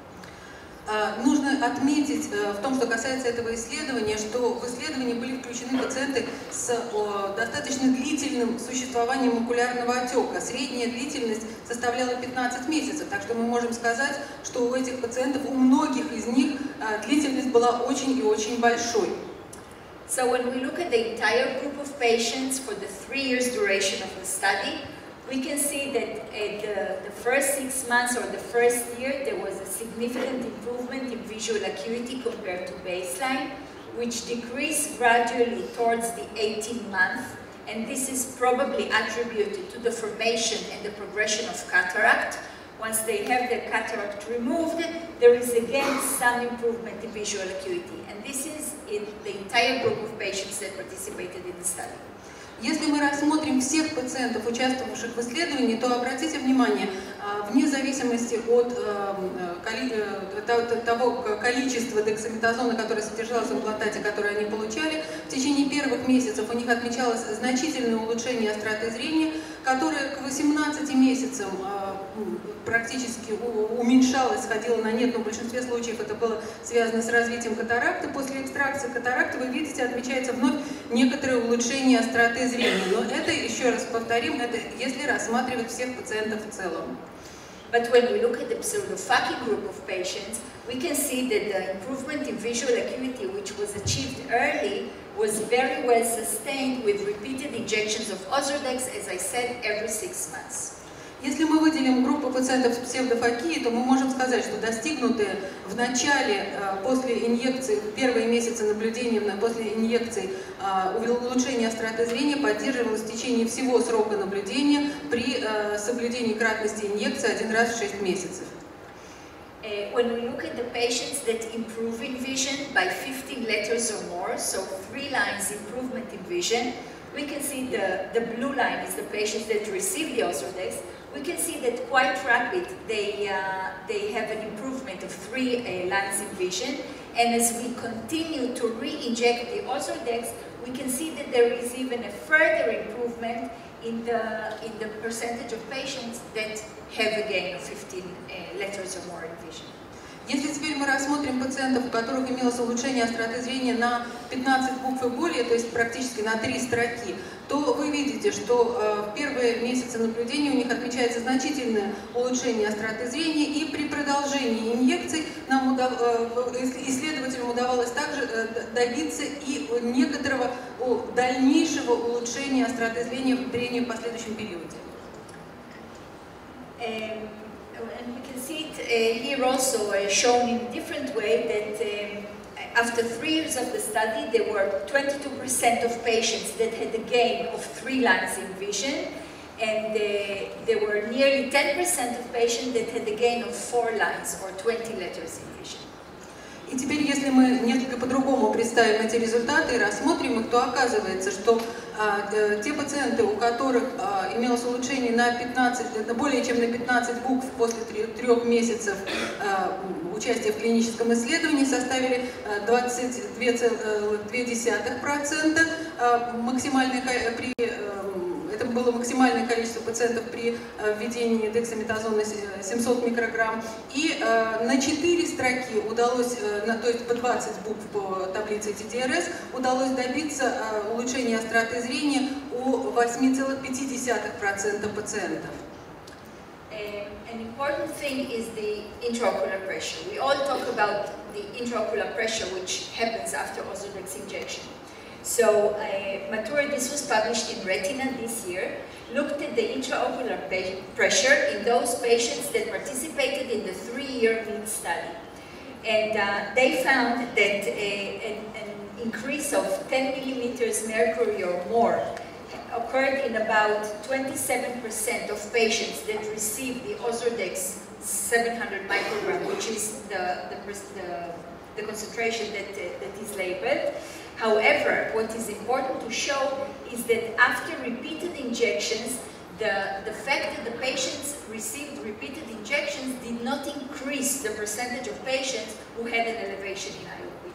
Нужно отметить в том, что касается этого исследования, что в исследование были включены пациенты с достаточно длительным существованием макулярного отека. Средняя длительность составляла пятнадцать месяцев, так что мы можем сказать, что у этих пациентов, у многих из них длительность была очень и очень большой. So when we look at the entire group of patients for the three years duration of the study, we can see that at the, the first six months or the first year, there was a significant improvement in visual acuity compared to baseline, which decreased gradually towards the eighteenth month, and this is probably attributed to the formation and the progression of cataract. Once they have the cataract removed, there is again some improvement in visual acuity, and this is in the entire group of patients that participated in the study. Если мы рассмотрим всех пациентов, участвовавших в исследовании, то обратите внимание, вне зависимости от того количества дексаметазона, которое содержалось в имплантате, который они получали, в течение первых месяцев у них отмечалось значительное улучшение остроты зрения, которое к восемнадцати месяцам практически уменьшалось, сходило на нет, но в большинстве случаев это было связано с развитием катаракты. После экстракции катаракты, вы видите, отмечается вновь некоторое улучшение остроты зрения. Но это, еще раз повторим, это если рассматривать всех пациентов в целом. But when we look at the pseudophakic group of patients, we can see that the improvement in visual acuity, which was achieved early, was very well sustained with repeated injections of Ozurdex, as I said, every six months. Если мы выделим группу пациентов с псевдофокией, то мы можем сказать, что достигнутые в начале, после инъекции, в первые месяцы наблюдения после инъекции улучшение остроты зрения поддерживалось в течение всего срока наблюдения при соблюдении кратности инъекции один раз в шесть месяцев. Uh, when we look at the patients that improve in vision by fifteen letters or more, so three lines improvement in vision, we can see the, the blue line is the patients that receive the Ozurdex. We can see that quite rapid, they, uh, they have an improvement of three uh, lines in vision. And as we continue to re-inject the Ozurdex, we can see that there is even a further improvement in the, in the percentage of patients that have a gain of fifteen uh, letters or more in vision. Если теперь мы рассмотрим пациентов, у которых имелось улучшение остроты зрения на пятнадцать букв и более, то есть практически на три строки, то вы видите, что э, в первые месяцы наблюдения у них отмечается значительное улучшение остроты зрения, и при продолжении инъекций нам удав... э, исследователям удавалось также э, добиться и некоторого о, дальнейшего улучшения остроты зрения в зрении в последующем периоде. Um, And we can see it uh, here also uh, shown in a different way that um, after three years of the study, there were twenty-two percent of patients that had a gain of three lines in vision, and uh, there were nearly ten percent of patients that had a gain of four lines or twenty letters in vision. И теперь, если мы несколько по-другому представим эти результаты и рассмотрим их, то оказывается, что а, э, те пациенты, у которых а, имелось улучшение на пятнадцать, на более чем на пятнадцать букв после трех месяцев а, участия в клиническом исследовании, составили двадцать две целых две десятых процента а, максимальной при Это было максимальное количество пациентов при введении дексаметазона семьсот микрограмм. И э, на четыре строки удалось, э, на, то есть по двадцать букв по таблице ти ди эр эс, удалось добиться э, улучшения остроты зрения у восьми целых пяти десятых процента пациентов. An important thing is the intraocular pressure. We all talk about the intraocular pressure which happens after Ozurdex injection. So, uh, Mature, this was published in Retina this year, looked at the intraocular pressure in those patients that participated in the three-year MIT study. And uh, they found that uh, an, an increase of ten millimeters mercury or more occurred in about twenty-seven percent of patients that received the Ozurdex seven hundred microgram, which is the, the, the, the concentration that, uh, that is labeled. However, what is important to show is that after repeated injections, the, the fact that the patients received repeated injections did not increase the percentage of patients who had an elevation in I O P.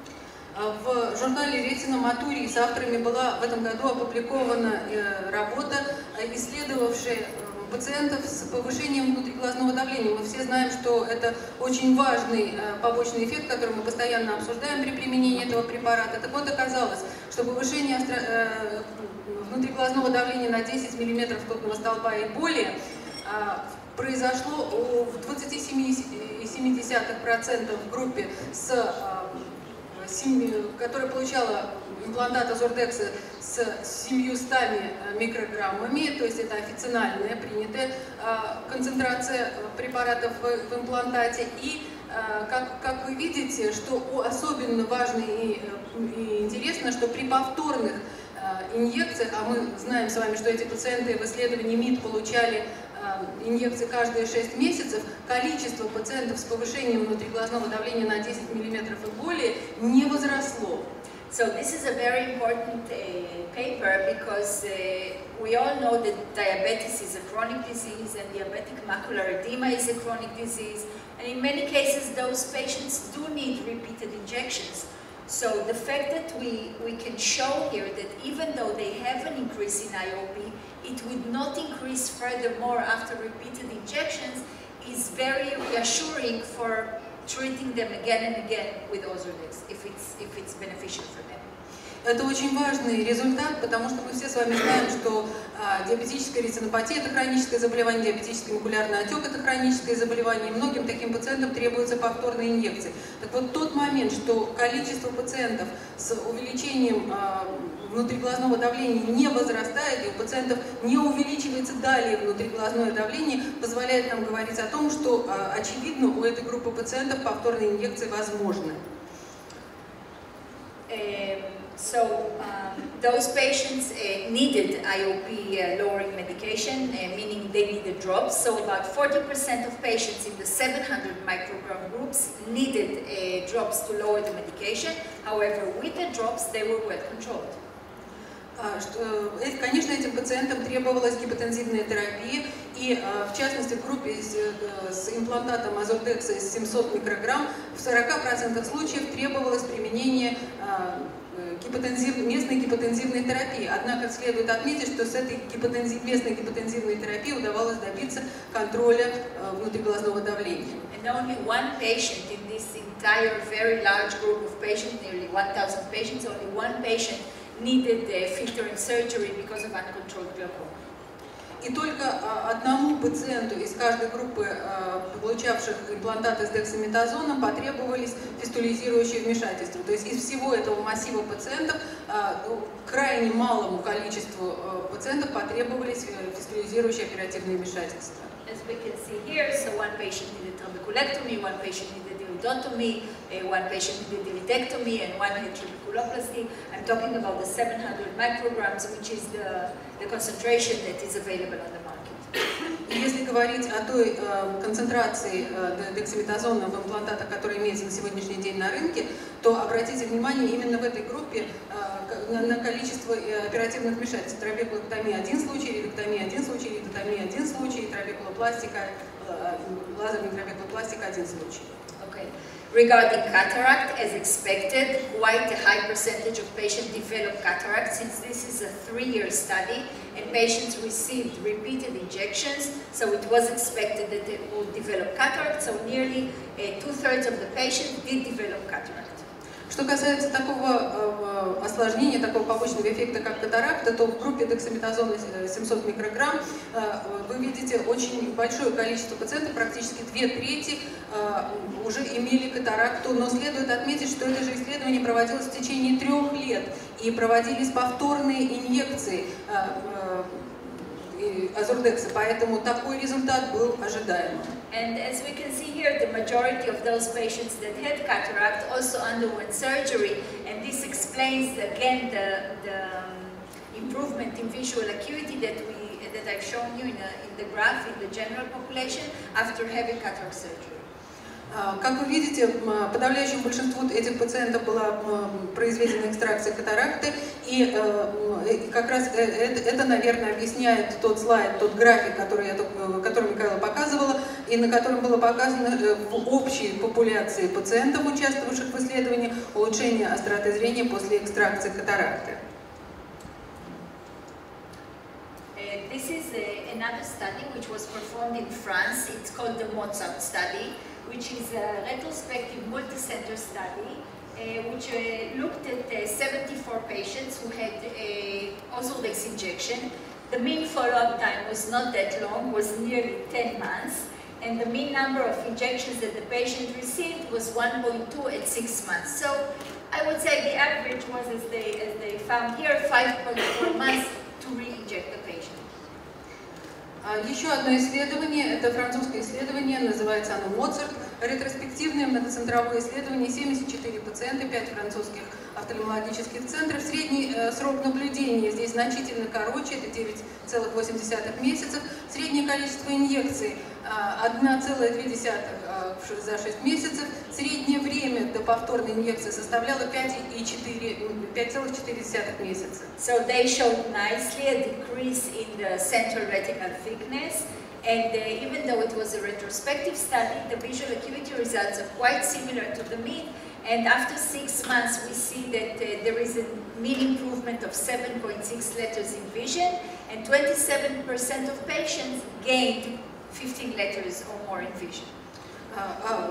В журнале Retina Maturi с авторами была в этом году опубликована работа, исследовавшая пациентов с повышением внутриглазного давления. Мы все знаем, что это очень важный побочный эффект, который мы постоянно обсуждаем при применении этого препарата. Так вот, оказалось, что повышение внутриглазного давления на десять миллиметров ртутного столба и более произошло в двадцати семи целых семи десятых процента в группе, с, которая получала имплантат Озурдекса с семьюстами микрограммами, то есть это официальная принятая концентрация препаратов в имплантате. И как, как вы видите, что особенно важно и, и интересно, что при повторных инъекциях, а мы знаем с вами, что эти пациенты в исследовании МИД получали инъекции каждые шесть месяцев, количество пациентов с повышением внутриглазного давления на десять миллиметров и более не возросло. So this is a very important uh, paper because uh, we all know that diabetes is a chronic disease and diabetic macular edema is a chronic disease, and in many cases those patients do need repeated injections. So the fact that we, we can show here that even though they have an increase in I O P, it would not increase furthermore after repeated injections is very reassuring for treating them again and again with Ozurdex, if it's, if it's beneficial for them. Это очень важный результат, потому что мы все с вами знаем, что а, диабетическая ретинопатия – это хроническое заболевание, диабетический макулярный отек – это хроническое заболевание, и многим таким пациентам требуются повторные инъекции. Так вот, тот момент, что количество пациентов с увеличением а, внутриглазного давления не возрастает, и у пациентов не увеличивается далее внутриглазное давление, позволяет нам говорить о том, что, а, очевидно, у этой группы пациентов повторные инъекции возможны. Um, so um, those patients uh, needed I O P uh, lowering medication, uh, meaning they needed drops. So about forty percent of patients in the seven hundred microgram groups needed uh, drops to lower the medication. However, with the drops, they were well controlled. Конечно, этим пациентам требовалась гипотензивная терапия, и в частности в группе с имплантатом азурдекса семьсот микрограмм в сорока процентах случаев требовалось применение гипотензив, местной гипотензивной терапии. Однако следует отметить, что с этой гипотензив, местной гипотензивной терапией удавалось добиться контроля внутриглазного давления. And only one patient in this entire very large group of patients, nearly one thousand patients, only one patient needed uh, filtering surgery because of uncontrolled glaucoma. И только одному пациенту из каждой группы, получавших имплантаты с дексаметазоном, потребовались фистулизирующие вмешательства. То есть из всего этого массива пациентов крайне малому количеству пациентов потребовались фистулизирующие оперативные вмешательства. As we can see here, so one patient needed trabeculectomy, one patient needed iridotomy, uh, one patient needed iridectomy, and one had trabeculoplasty. I'm talking about the seven hundred micrograms, which is the, the concentration that is available on the market. Если говорить о той э, концентрации э, дексаметазона в имплантатах, которая имеется на сегодняшний день на рынке, то обратите внимание именно в этой группе э, на, на количество э, оперативных вмешательств. Трабекулоктомия один случай, ридектомия один случай, ридотомия один случай, трабекулопластика, э, лазерная трабекулопластика один случай. Okay. Regarding cataract, as expected, quite a high percentage of patients develop cataract since this is a three-year study and patients received repeated injections, so it was expected that they would develop cataract, so nearly uh, two-thirds of the patients did develop cataract. Что касается такого э, осложнения, такого побочного эффекта, как катаракта, то в группе дексаметазона семьсот микрограмм э, вы видите очень большое количество пациентов, практически две трети э, уже имели катаракту, но следует отметить, что это же исследование проводилось в течение трех лет и проводились повторные инъекции э, э, азурдекса, поэтому такой результат был ожидаемым. And as we can see here, the majority of those patients that had cataract also underwent surgery, and this explains again the, the um, improvement in visual acuity that we that I've shown you in, a, in the graph in the general population after having cataract surgery. Как вы видите, подавляющему большинству этих пациентов была произведена экстракция катаракты, и как раз это, это, наверное, объясняет тот слайд, тот график, который, я, который Микаэла показывала, и на котором было показано в общей популяции пациентов, участвовавших в исследовании, улучшение остроты зрения после экстракции катаракты. This is a, another study which was performed in France. It's called the Mozart study, which is a retrospective multi-center study uh, which uh, looked at uh, seventy-four patients who had uh, Ozurdex injection. The mean follow-up time was not that long, was nearly ten months, and the mean number of injections that the patient received was one point two at six months. So I would say the average was, as they, as they found here, five point four months to re-inject the patient. Еще одно исследование, это французское исследование, называется оно «Моцарт», ретроспективное многоцентровое исследование, семьдесят четыре пациента, пять французских офтальмологических центров. Средний э, срок наблюдения здесь значительно короче, это девять целых восемь десятых месяцев. Среднее количество инъекций э, одна целая две десятых э, за шесть месяцев. Среднее время до повторной инъекции составляло пять целых четыре десятых месяца. So they showed nicely a decrease in the central retinal thickness, and uh, even though it was a retrospective study, the visual acuity results are quite similar to the mean. And after six months, we see that uh, there is a mean improvement of seven point six letters in vision, and twenty-seven percent of patients gained fifteen letters or more in vision. Uh, uh.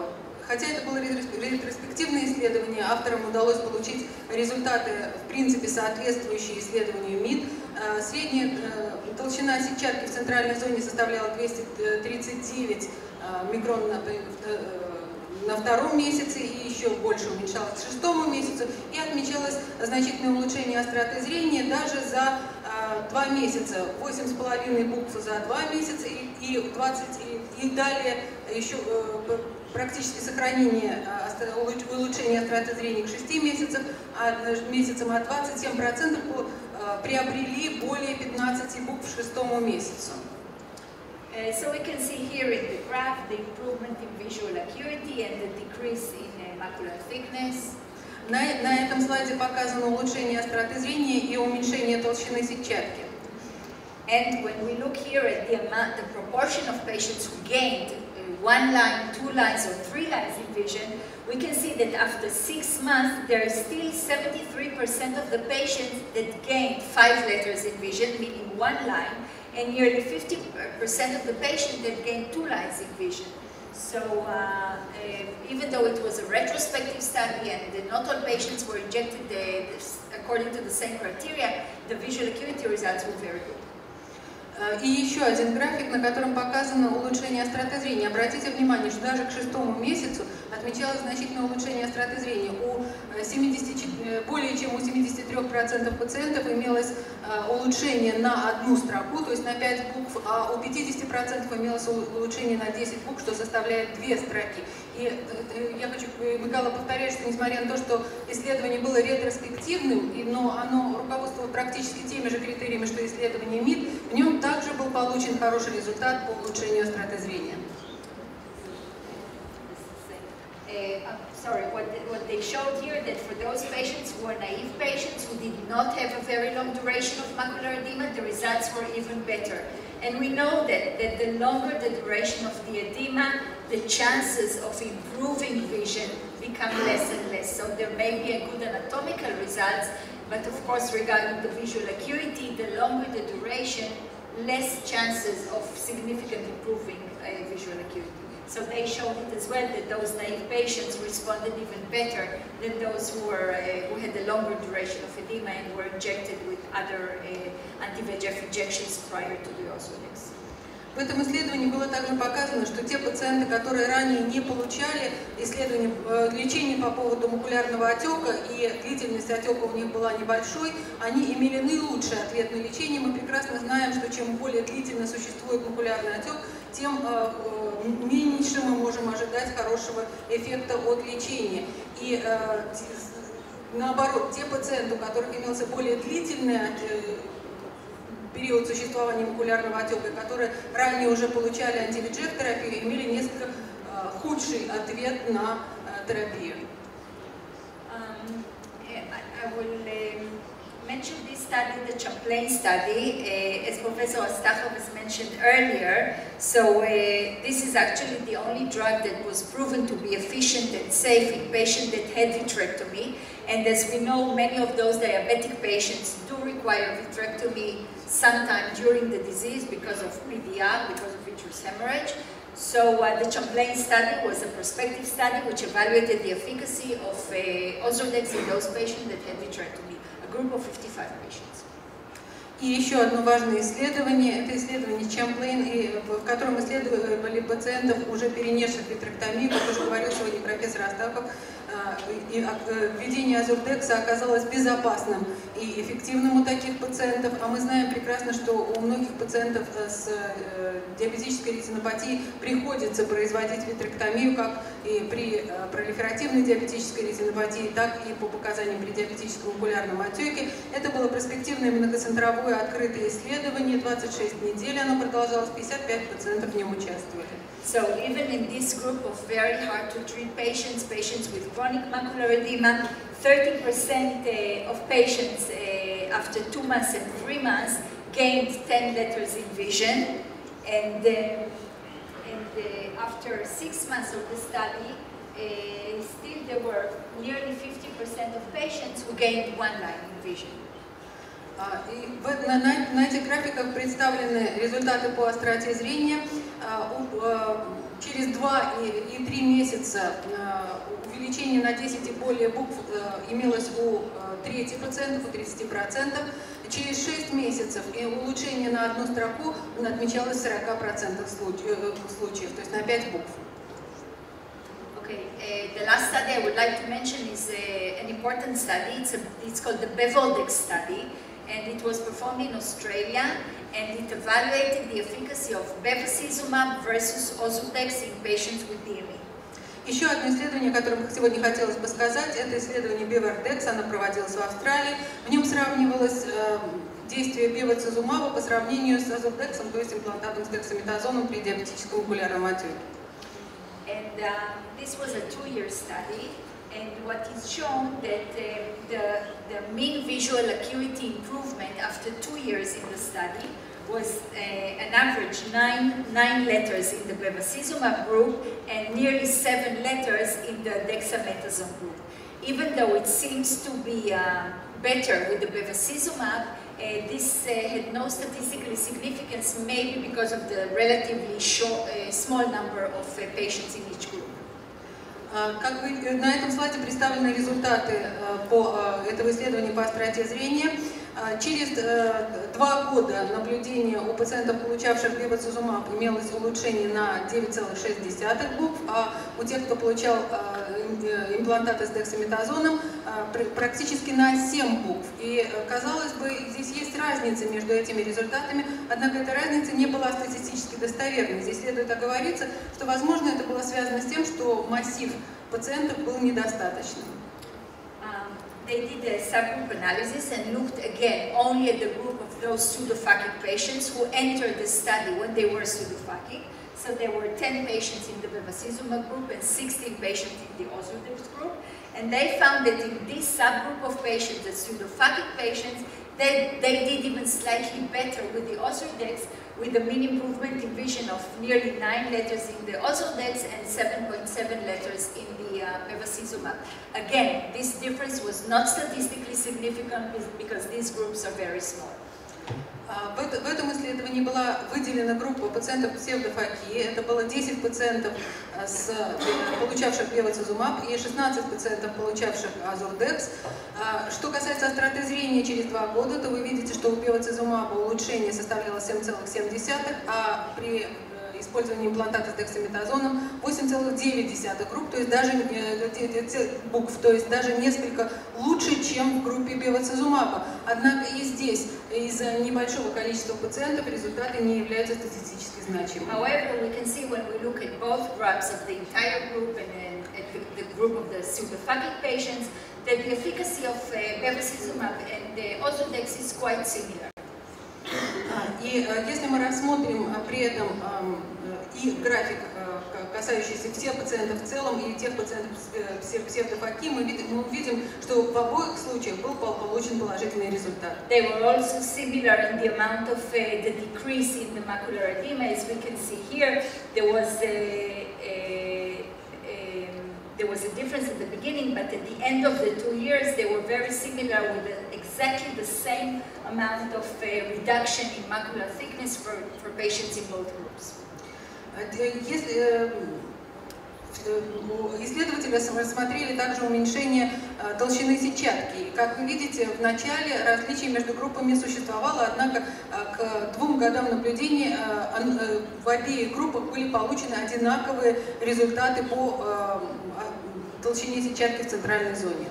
Хотя это было ретроспективное исследование, авторам удалось получить результаты, в принципе, соответствующие исследованию МИД. Средняя толщина сетчатки в центральной зоне составляла двести тридцать девять микрон на, на втором месяце и еще больше уменьшалась к шестому месяцу. И отмечалось значительное улучшение остроты зрения даже за два месяца. восемь с половиной букв за два месяца и, и, двадцать, и, и далее еще практически сохранение улучшения остроты зрения к шести месяцам, а месяцам от двадцати семи процентов приобрели более пятнадцати букв к шестому месяцу. Uh, so we can see here in the graph the improvement in visual acuity and the decrease in uh, macular thickness. На, на этом слайде показано улучшение остроты зрения и уменьшение толщины сетчатки. And when we look here at the amount, the proportion of patients who gained uh, one line, two lines, or three lines in vision, we can see that after six months, there is still seventy-three percent of the patients that gained five letters in vision, meaning one line, and nearly fifty percent of the patients that gained two lines in vision. So uh, uh, even though it was a retrospective study and uh, not all patients were injected uh, according to the same criteria, the visual acuity results were very good. И еще один график, на котором показано улучшение остроты зрения. Обратите внимание, что даже к шестому месяцу отмечалось значительное улучшение остроты зрения. У семидесяти, более чем у семидесяти трёх процентов пациентов имелось улучшение на одну строку, то есть на пять букв, а у пятидесяти процентов имелось улучшение на десять букв, что составляет две строки. И я хочу, Михаил, повторять, что несмотря на то, что исследование было ретроспективным, но оно руководствовалось практически теми же критериями, что исследование МИД, в нем также был получен хороший результат по улучшению остроты зрения. Uh, I'm sorry, what, what they showed here, that for those patients who are naive patients who did not have a very long duration of macular edema, the results were even better. And we know that, that the longer the duration of the edema, the chances of improving vision become less and less. So there may be a good anatomical results, but of course regarding the visual acuity, the longer the duration, less chances of significant improving uh, visual acuity. So they showed it as well that those naive patients responded even better than those who, were, uh, who had a longer duration of edema and were injected with other uh, anti-V E G F injections prior to the Ozurdex. В этом исследовании было также показано, что те пациенты, которые ранее не получали исследования, лечения по поводу макулярного отека, и длительность отека у них была небольшой, они имели наилучший ответ на лечение. Мы прекрасно знаем, что чем более длительно существует макулярный отек, тем э, меньше мы можем ожидать хорошего эффекта от лечения. И э, наоборот, те пациенты, у которых имелся более длительный э, период существования макулярного отека, которые ранее уже получали анти-V E G F терапию, имели несколько э, худший ответ на э, терапию. Um, I, I will uh, mention this study, the Champlain study, uh, as Professor Astachov has mentioned earlier. So uh, this is actually the only drug that was proven to be efficient and safe in patients that had vitrectomy. And as we know, many of those diabetic patients do require vitrectomy sometime during the disease because of P D R, because of vitreous hemorrhage. So uh, the Champlain study was a prospective study which evaluated the efficacy of uh, Ozurdex in those patients that had vitrectomy, a group of fifty-five patients. И еще одно важное исследование, это исследование Champlain, в котором исследовали пациентов, уже перенесших витректомию, как уже говорил сегодня профессор Астахов. Введение Озурдекса оказалось безопасным и эффективным у таких пациентов, а мы знаем прекрасно, что у многих пациентов с диабетической ретинопатией приходится производить витректомию как и при пролиферативной диабетической ретинопатии, так и по показаниям при диабетическом макулярном отеке. Это было перспективное многоцентровое открытое исследование, двадцать шесть недель оно продолжалось, пятьдесят пять пациентов в нем участвовали. So even in this group of very hard to treat patients, patients with chronic macular edema, thirty percent uh, of patients uh, after two months and three months gained ten letters in vision, and, uh, and uh, after six months of the study, uh, still there were nearly fifty percent of patients who gained one line in vision. И на, на, на этих графиках представлены результаты по остроте зрения. через два и три месяца увеличение на десять и более букв имелось у трети пациентов, у тридцати процентов. Через шесть месяцев и улучшение на одну строку отмечалось в сорока процентах случаев, то есть на пять букв. Okay, uh, the last study I would like to mention is uh, an important study. It's, a, it's called the Bevoldex study, and it was performed in Australia, and it evaluated the efficacy of bevacizumab versus Ozurdex in patients with D M E. Еще одно исследование, о котором сегодня хотелось бы сказать, это исследование Bevoldex, оно проводилось в Австралии. В нем сравнивалось э, действие бевацизумаба по сравнению с азурдексом, то есть имплантатом с дексаметазоном при диабетическом макулярном отеке. And uh, this was a two-year study, and what is shown that uh, the, the mean visual acuity improvement after two years in the study was uh, an average nine, nine letters in the bevacizumab group and nearly seven letters in the dexamethasone group. Even though it seems to be uh, better with the bevacizumab, uh, this uh, had no statistical significance, maybe because of the relatively short, uh, small number of uh, patients in each group. Как вы, на этом слайде представлены результаты по этого исследования по остроте зрения. Через два года наблюдения у пациентов, получавших бевацизумаб, имелось улучшение на девять целых шесть десятых букв, а у тех, кто получал имплантаты с дексаметазоном, практически на семь букв. И, казалось бы, здесь есть разница между этими результатами, однако эта разница не была статистически достоверной. Здесь следует оговориться, что, возможно, это было связано с тем, что массив пациентов был недостаточным. They did a subgroup analysis and looked again only at the group of those pseudophakic patients who entered the study when they were pseudophakic. So there were ten patients in the bevacizumab group and sixteen patients in the Ozurdex group. And they found that in this subgroup of patients, the pseudophakic patients, they, they did even slightly better with the Ozurdex, with a mean improvement in vision of nearly nine letters in the Ozurdex and seven point seven letters in the uh, bevacizumab. Again, this difference was not statistically significant because these groups are very small. В этом исследовании была выделена группа пациентов псевдофакии. Это было десять пациентов, с, получавших бевацизумаб, и шестнадцать пациентов, получавших азурдекс. Что касается остроты зрения через два года, то вы видите, что у бевацизумаба улучшение составляло семь целых семь десятых, а при использовании имплантата с дексаметазоном восемь целых девять десятых групп, то есть даже букв, то есть даже несколько лучше, чем в группе бевацизумаба. Однако и здесь из-за небольшого количества пациентов результаты не являются статистически значимыми. However, we can see when we look at both graphs of the entire group and then at the, the group of the pseudophakic patients, that the efficacy of uh, bevacizumab and the Ozurdex is quite similar. И если мы рассмотрим при этом и график, касающийся всех пациентов в целом, и тех пациентов псевдофакии, мы увидим, что в обоих случаях был получен положительный результат. They were also similar in the amount of uh, the decrease in the macular edema. As we can see here, there was a, a, a there was a difference at the beginning, but at the end of the two years, they were very similar with the, exactly the same amount of uh, reduction in macular thickness for, for patients in both groups. Если исследователи рассмотрели также уменьшение толщины сетчатки. Как вы видите, в начале различий между группами существовало, однако к двум годам наблюдений в обеих группах были получены одинаковые результаты по толщине сетчатки в центральной зоне.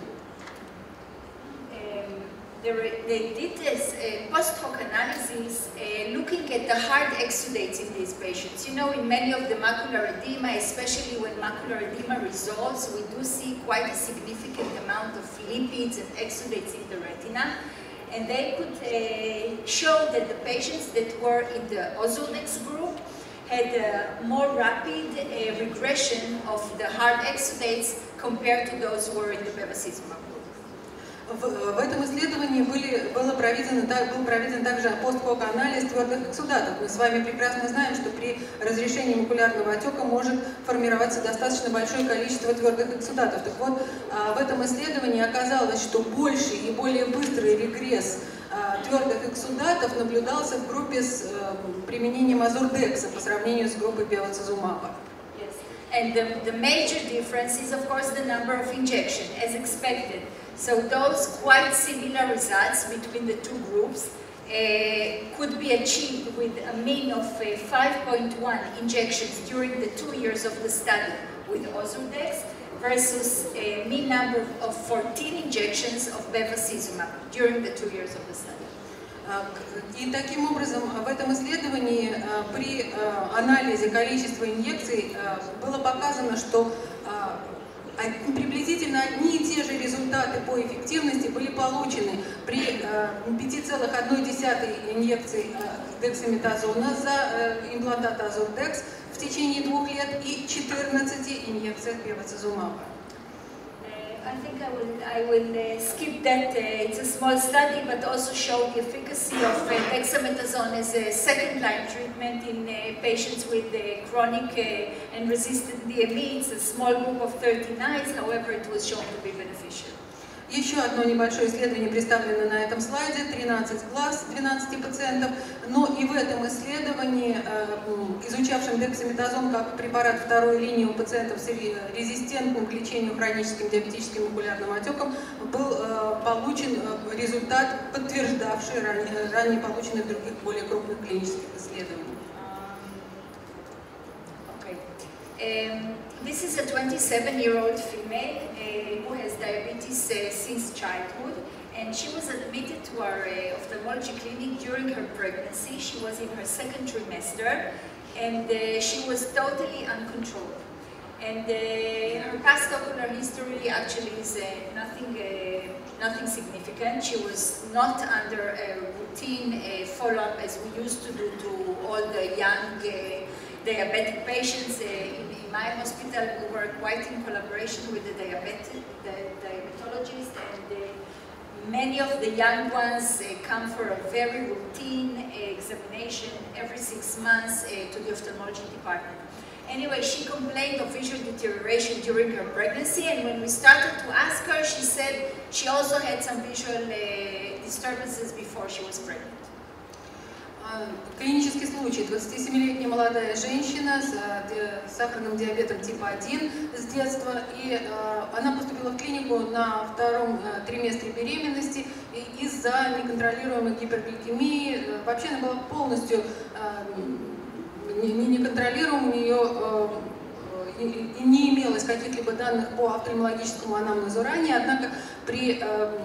They did this uh, post-hoc analysis uh, looking at the hard exudates in these patients. You know, in many of the macular edema, especially when macular edema resolves, we do see quite a significant amount of lipids and exudates in the retina. And they could uh, show that the patients that were in the Ozurdex group had a more rapid uh, regression of the hard exudates compared to those who were in the bevacizumab group. В, в этом исследовании были, было проведено, был проведен также пост-хок-анализ твердых эксудатов. Мы с вами прекрасно знаем, что при разрешении макулярного отека может формироваться достаточно большое количество твердых эксудатов. Так вот, в этом исследовании оказалось, что больший и более быстрый регресс твердых эксудатов наблюдался в группе с применением азурдекса по сравнению с группой бевацизумаба. And the, the major difference is, of course, the number of injections, as expected. So those quite similar results between the two groups uh, could be achieved with a mean of uh, five point one injections during the two years of the study with Ozurdex versus a mean number of fourteen injections of bevacizumab during the two years of the study. И таким образом в этом исследовании при анализе количества инъекций было показано, что приблизительно одни и те же результаты по эффективности были получены при пяти целых одной десятой инъекции дексаметазона за имплантат Ozurdex в течение двух лет и четырнадцати инъекциях бевацизумаба. I think I will, I will uh, skip that. Uh, it's a small study, but also show the efficacy of uh, dexamethasone as a second-line treatment in uh, patients with uh, chronic uh, and resistant D M E. It's a small group of thirty-nine, however, it was shown to be beneficial. Еще одно небольшое исследование представлено на этом слайде, тринадцать глаз двенадцати пациентов, но и в этом исследовании, изучавшем дексаметазон как препарат второй линии у пациентов с резистентным к лечению хроническим диабетическим макулярным отеком, был получен результат, подтверждавший ранее, ранее полученных других более крупных клинических исследований. Um, this is a twenty-seven-year-old female uh, who has diabetes uh, since childhood, and she was admitted to our uh, ophthalmology clinic during her pregnancy. She was in her second trimester, and uh, she was totally uncontrolled. And uh, her past ocular history actually is uh, nothing, uh, nothing significant. She was not under a routine uh, follow-up as we used to do to all the young uh, diabetic patients. Uh, in, in my hospital, we were quite in collaboration with the, diabetic, the diabetologist, and uh, many of the young ones uh, come for a very routine uh, examination every six months uh, to the ophthalmology department. Anyway, she complained of visual deterioration during her pregnancy, and when we started to ask her, she said she also had some visual uh, disturbances before she was pregnant. Клинический случай. двадцатисемилетняя молодая женщина с сахарным диабетом типа один с детства, и она поступила в клинику на втором триместре беременности из-за неконтролируемой гипергликемии. Вообще она была полностью неконтролируема, у нее и не имелось каких-либо данных по офтальмологическому анамнезу ранее, однако при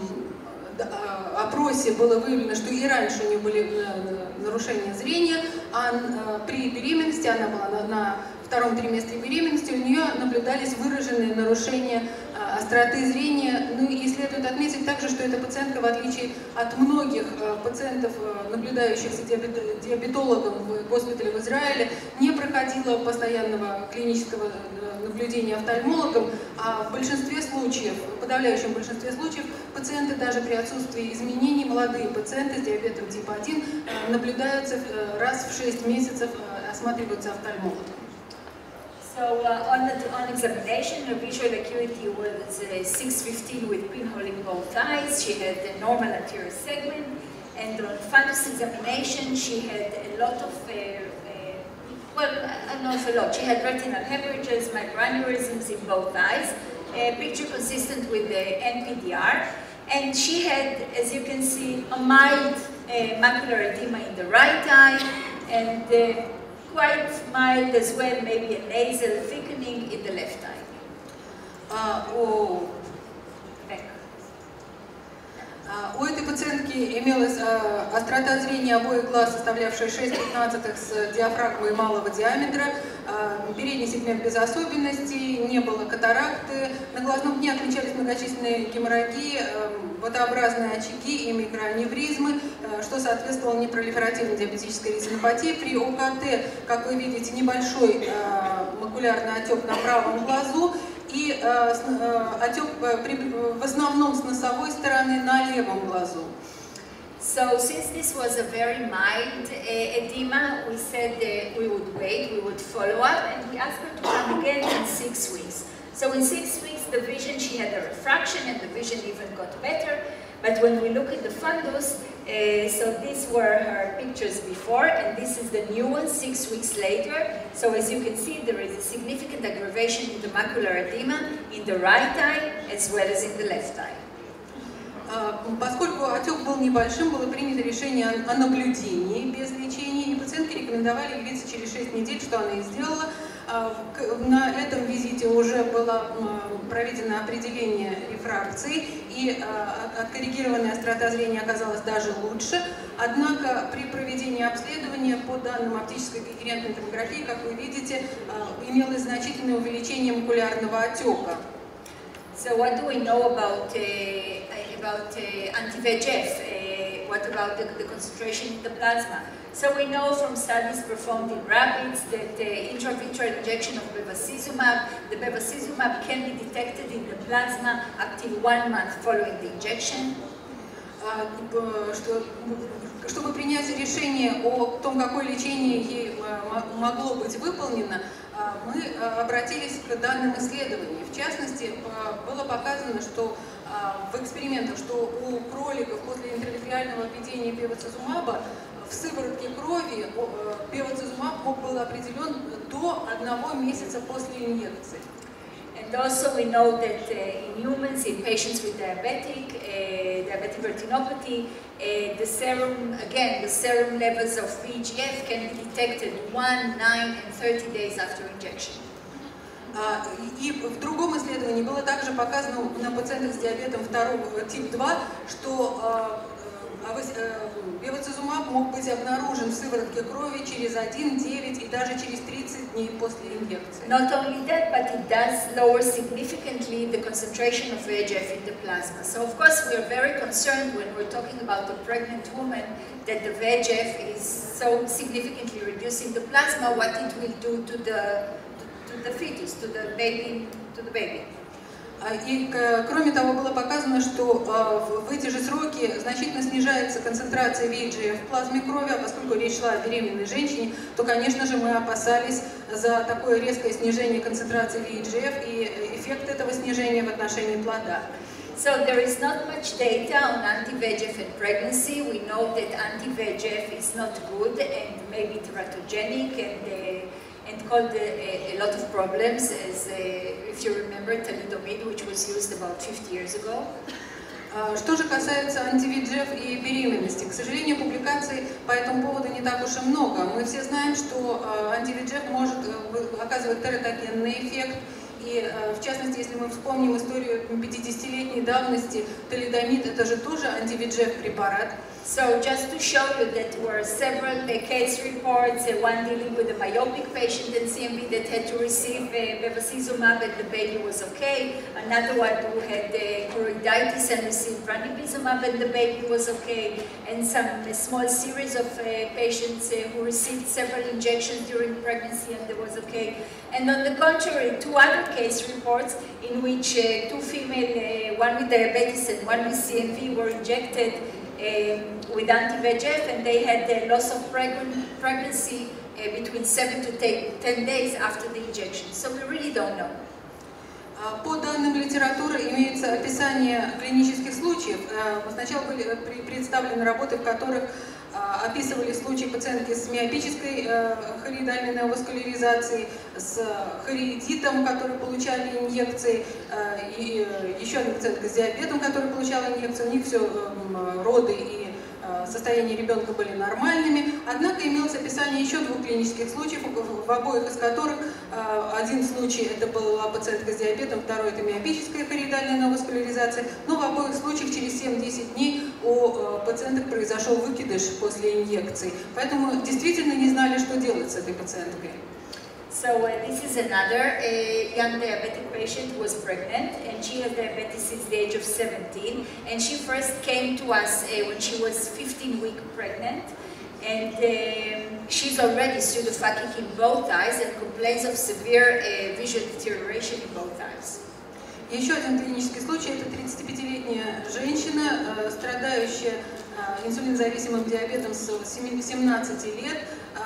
опросе было выявлено, что и раньше у нее были нарушения зрения, а при беременности, она была на, на втором триместре беременности, у нее наблюдались выраженные нарушения остроты зрения. Ну и следует отметить также, что эта пациентка, в отличие от многих пациентов, наблюдающихся диабетологом в госпитале в Израиле, не проходила постоянного клинического наблюдения офтальмологом, а в большинстве случаев, в подавляющем большинстве случаев, пациенты даже при отсутствии изменений, молодые пациенты с диабетом типа один, наблюдаются раз в шесть месяцев, осматриваются офтальмологом. So uh, on, the, on examination, her visual acuity was uh, six fifteen with pinhole in both eyes. She had a normal anterior segment, and on fundus examination, she had a lot of, uh, uh, well, not a lot. She had retinal hemorrhages, microaneurysms in both eyes, a picture consistent with the N P D R, and she had, as you can see, a mild uh, macular edema in the right eye, and uh, quite mild as well, maybe a nasal thickening in the left eye. Uh, oh. У этой пациентки имелась острота зрения обоих глаз, составлявшая шесть пятнадцатых с диафрагмой малого диаметра, передний сегмент без особенностей, не было катаракты, на глазном дне отмечались многочисленные геморрагии, водообразные очаги и микроаневризмы, что соответствовало непролиферативной диабетической ретинопатии. При ОКТ, как вы видите, небольшой макулярный отек на правом глазу, и э, отек в основном с носовой стороны на левом глазу. So since this was a very mild uh, edema, we said uh, we would wait, we would follow up, and we asked her to come again in six weeks. So in six weeks, the vision, she had a refraction, and the vision even got better. But when we look at the fundus, uh, so these were her pictures before, and this is the new one six weeks later. So as you can see, there is a significant aggravation in the macular edema in the right eye as well as in the left eye. Поскольку отек был небольшим, было принято решение о наблюдении без лечения, и пациентке рекомендовали явиться через шесть недель, что она и сделала. На этом визите уже было проведено определение рефракции, и откоррегированная острота зрения оказалась даже лучше. Однако при проведении обследования по данным оптической когерентной томографии, как вы видите, имелось значительное увеличение макулярного отека. So what do we know about uh, about uh, anti-V E G F? Uh, what about the, the concentration in the plasma? So we know from studies performed in rabbits that uh, intravitreal injection of bevacizumab, the bevacizumab can be detected in the plasma up till one month following the injection. Что, чтобы принять решение о том, какое лечение ей могло быть выполнено, мы обратились к данным исследований. В частности, было показано, что в экспериментах, что у кроликов после интравитреального введения бевацизумаба в сыворотке крови бевацизумаб был определен до одного месяца после инъекции. And also we know that uh, in humans, in patients with diabetic, uh, diabetic retinopathy, uh, the serum, again, the serum levels of V E G F can be detected one, nine, and thirty days after injection. И в другом исследовании было также показано на пациентах с диабетом второго тип два, что бевацизумаб мог быть обнаружен в сыворотке крови через один, девять и даже через тридцать дней после инъекции. Not only that, but it does lower significantly the concentration of V E G F in the plasma. So of course we are very concerned when we're talking about a pregnant woman that the V E G F is so significantly reducing the plasma, what it will do to the to the fetus, to the baby, to the baby. И, кроме того, было показано, что в эти же сроки значительно снижается концентрация V E G F в плазме крови, а поскольку речь шла о беременной женщине, то, конечно же, мы опасались за такое резкое снижение концентрации V E G F и эффект этого снижения в отношении плода. So there is not much data on anti-V E G F in pregnancy. We know that anti-V E G F is not good and maybe teratogenic and uh, and caused a, a lot of problems, as uh, if you remember thalidomide, which was used about fifty years ago. Что же касается анти-V E G F и беременности, к сожалению, публикаций по этому поводу не так уж и много. Мы все знаем, что анти-V E G F может оказывать тератогенный эффект. И, в частности, если мы вспомним историю пятидесятилетней давности, талидомид – это же тоже анти-V E G F препарат. So just to show you that there were several uh, case reports, uh, one dealing with a myopic patient in C M V that had to receive uh, bevacizumab and the baby was okay, another one who had uh, choroiditis and received ranibizumab and the baby was okay, and some uh, small series of uh, patients uh, who received several injections during pregnancy and it was okay. And on the contrary, two other case reports in which uh, two female, uh, one with diabetes and one with C M V, were injected Um, with anti-V E G F, and they had the loss of pregnancy uh, between seven to ten days after the injection. So we really don't know. По данным литературы имеется описание клинических случаев. Сначала были представлены работы, в которых описывали случаи пациентки с миопической хороидальной неоваскуляризацией, с хороидитом, которые получали инъекции, и еще одна пациентка с диабетом, которая получала инъекции. У них все роды и состояние ребенка были нормальными. Однако имелось описание еще двух клинических случаев, в обоих из которых один случай это была пациентка с диабетом, второй это миопическая хороидальная неоваскуляризация, но в обоих случаях через семь-десять дней у пациенток произошел выкидыш после инъекций. Поэтому действительно не знали, что делать с этой пациенткой. So uh, this is another uh, young diabetic patient who was pregnant, and she has diabetes since the age of seventeen. And she first came to us uh, when she was fifteen weeks pregnant, and um, she's already pseudophakic in both eyes and complains of severe uh, visual deterioration in both eyes. Еще один клинический случай – это тридцатипятилетняя женщина, страдающая инсулинозависимым диабетом с семнадцати лет.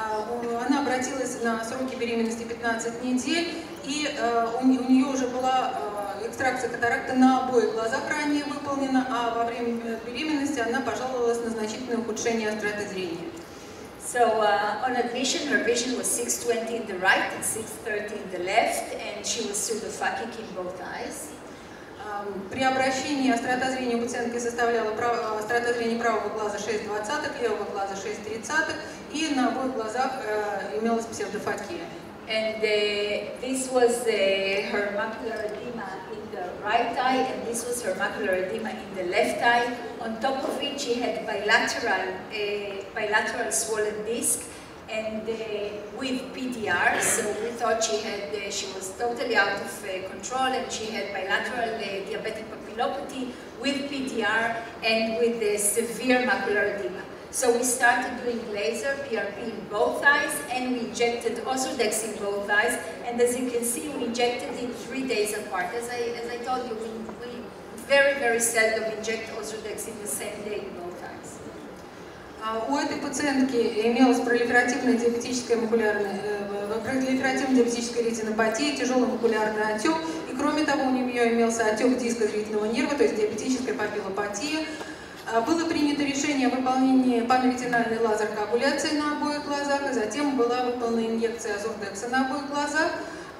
Она обратилась на сроки беременности пятнадцать недель, и у нее уже была экстракция катаракты на обоих глазах ранее выполнена, а во время беременности она пожаловалась на значительное ухудшение остроты зрения. So uh, on admission, her vision was six twenty in the right and six thirty in the left, and she was pseudophakic in both eyes. При обращении острота зрения у пациентки составляла прав... острота зрения правого глаза шесть двадцатых, левого глаза шесть тридцатых, и на обоих глазах э, имелась псевдофакия. And uh, this was uh, her macular edema in the right eye, and this was her macular edema in the left eye. On top of it, she had bilateral, uh, bilateral swollen disc, and uh, with P D R. So we thought she had, uh, she was totally out of uh, control, and she had bilateral uh, diabetic papillopathy with P D R and with uh, severe macular edema. So we started doing laser P R P in both eyes, and we injected Ozurdex in both eyes. And as you can see, we injected it three days apart. As I, as I told you, we, we very, very seldom inject Ozurdex in the same day in both eyes. У этой пациентки имелась пролиферативная диабетическая макулярная, пролиферативная диабетическая ретинопатия, тяжелый макулярный отек, и кроме того у нее имелся отек диска зрительного нерва, то есть диабетическая папиллопатия. Было принято решение о выполнении паноретинальной лазер-коагуляции на обоих глазах, и затем была выполнена инъекция Озурдекса на обоих глазах.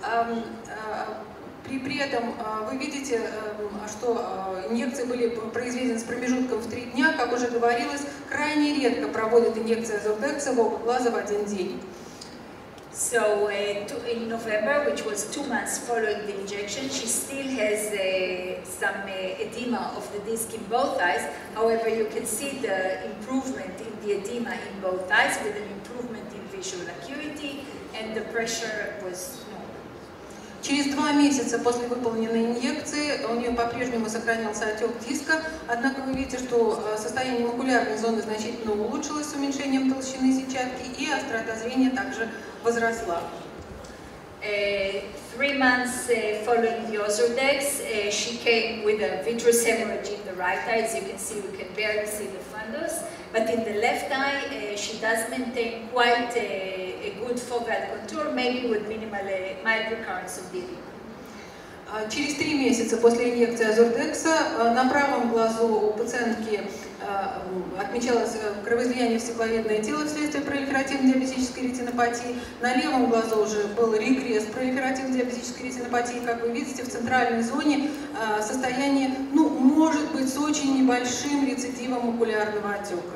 При, при этом вы видите, что инъекции были произведены с промежутком в три дня. Как уже говорилось, крайне редко проводят инъекции Озурдекса в оба глаза в один день. So uh, to, in November, which was two months following the injection, she still has uh, some uh, edema of the disc in both eyes. However, you can see the improvement in the edema in both eyes with an improvement in visual acuity, and the pressure was normal. Через два месяца после выполненной инъекции у нее по-прежнему сохранялся отек диска, однако вы видите, что состояние макулярной зоны значительно улучшилось с уменьшением толщины сетчатки, и острота зрения также возросла. Uh, three months uh, following the Ozurdex, uh, she came with a vitreous hemorrhage in the right eye. As you can see, we can barely see the fundus. But in the left eye, uh, she does maintain quite a, a good foveal contour, maybe with minimal, uh, mild recurrence of the edema. Через три месяца после инъекции Озурдекса на правом глазу у пациентки отмечалось кровоизлияние в стекловидное тело вследствие пролиферативной диабетической ретинопатии. На левом глазу уже был регресс пролиферативной диабетической ретинопатии. Как вы видите, в центральной зоне состояние, ну, может быть, с очень небольшим рецидивом макулярного отека.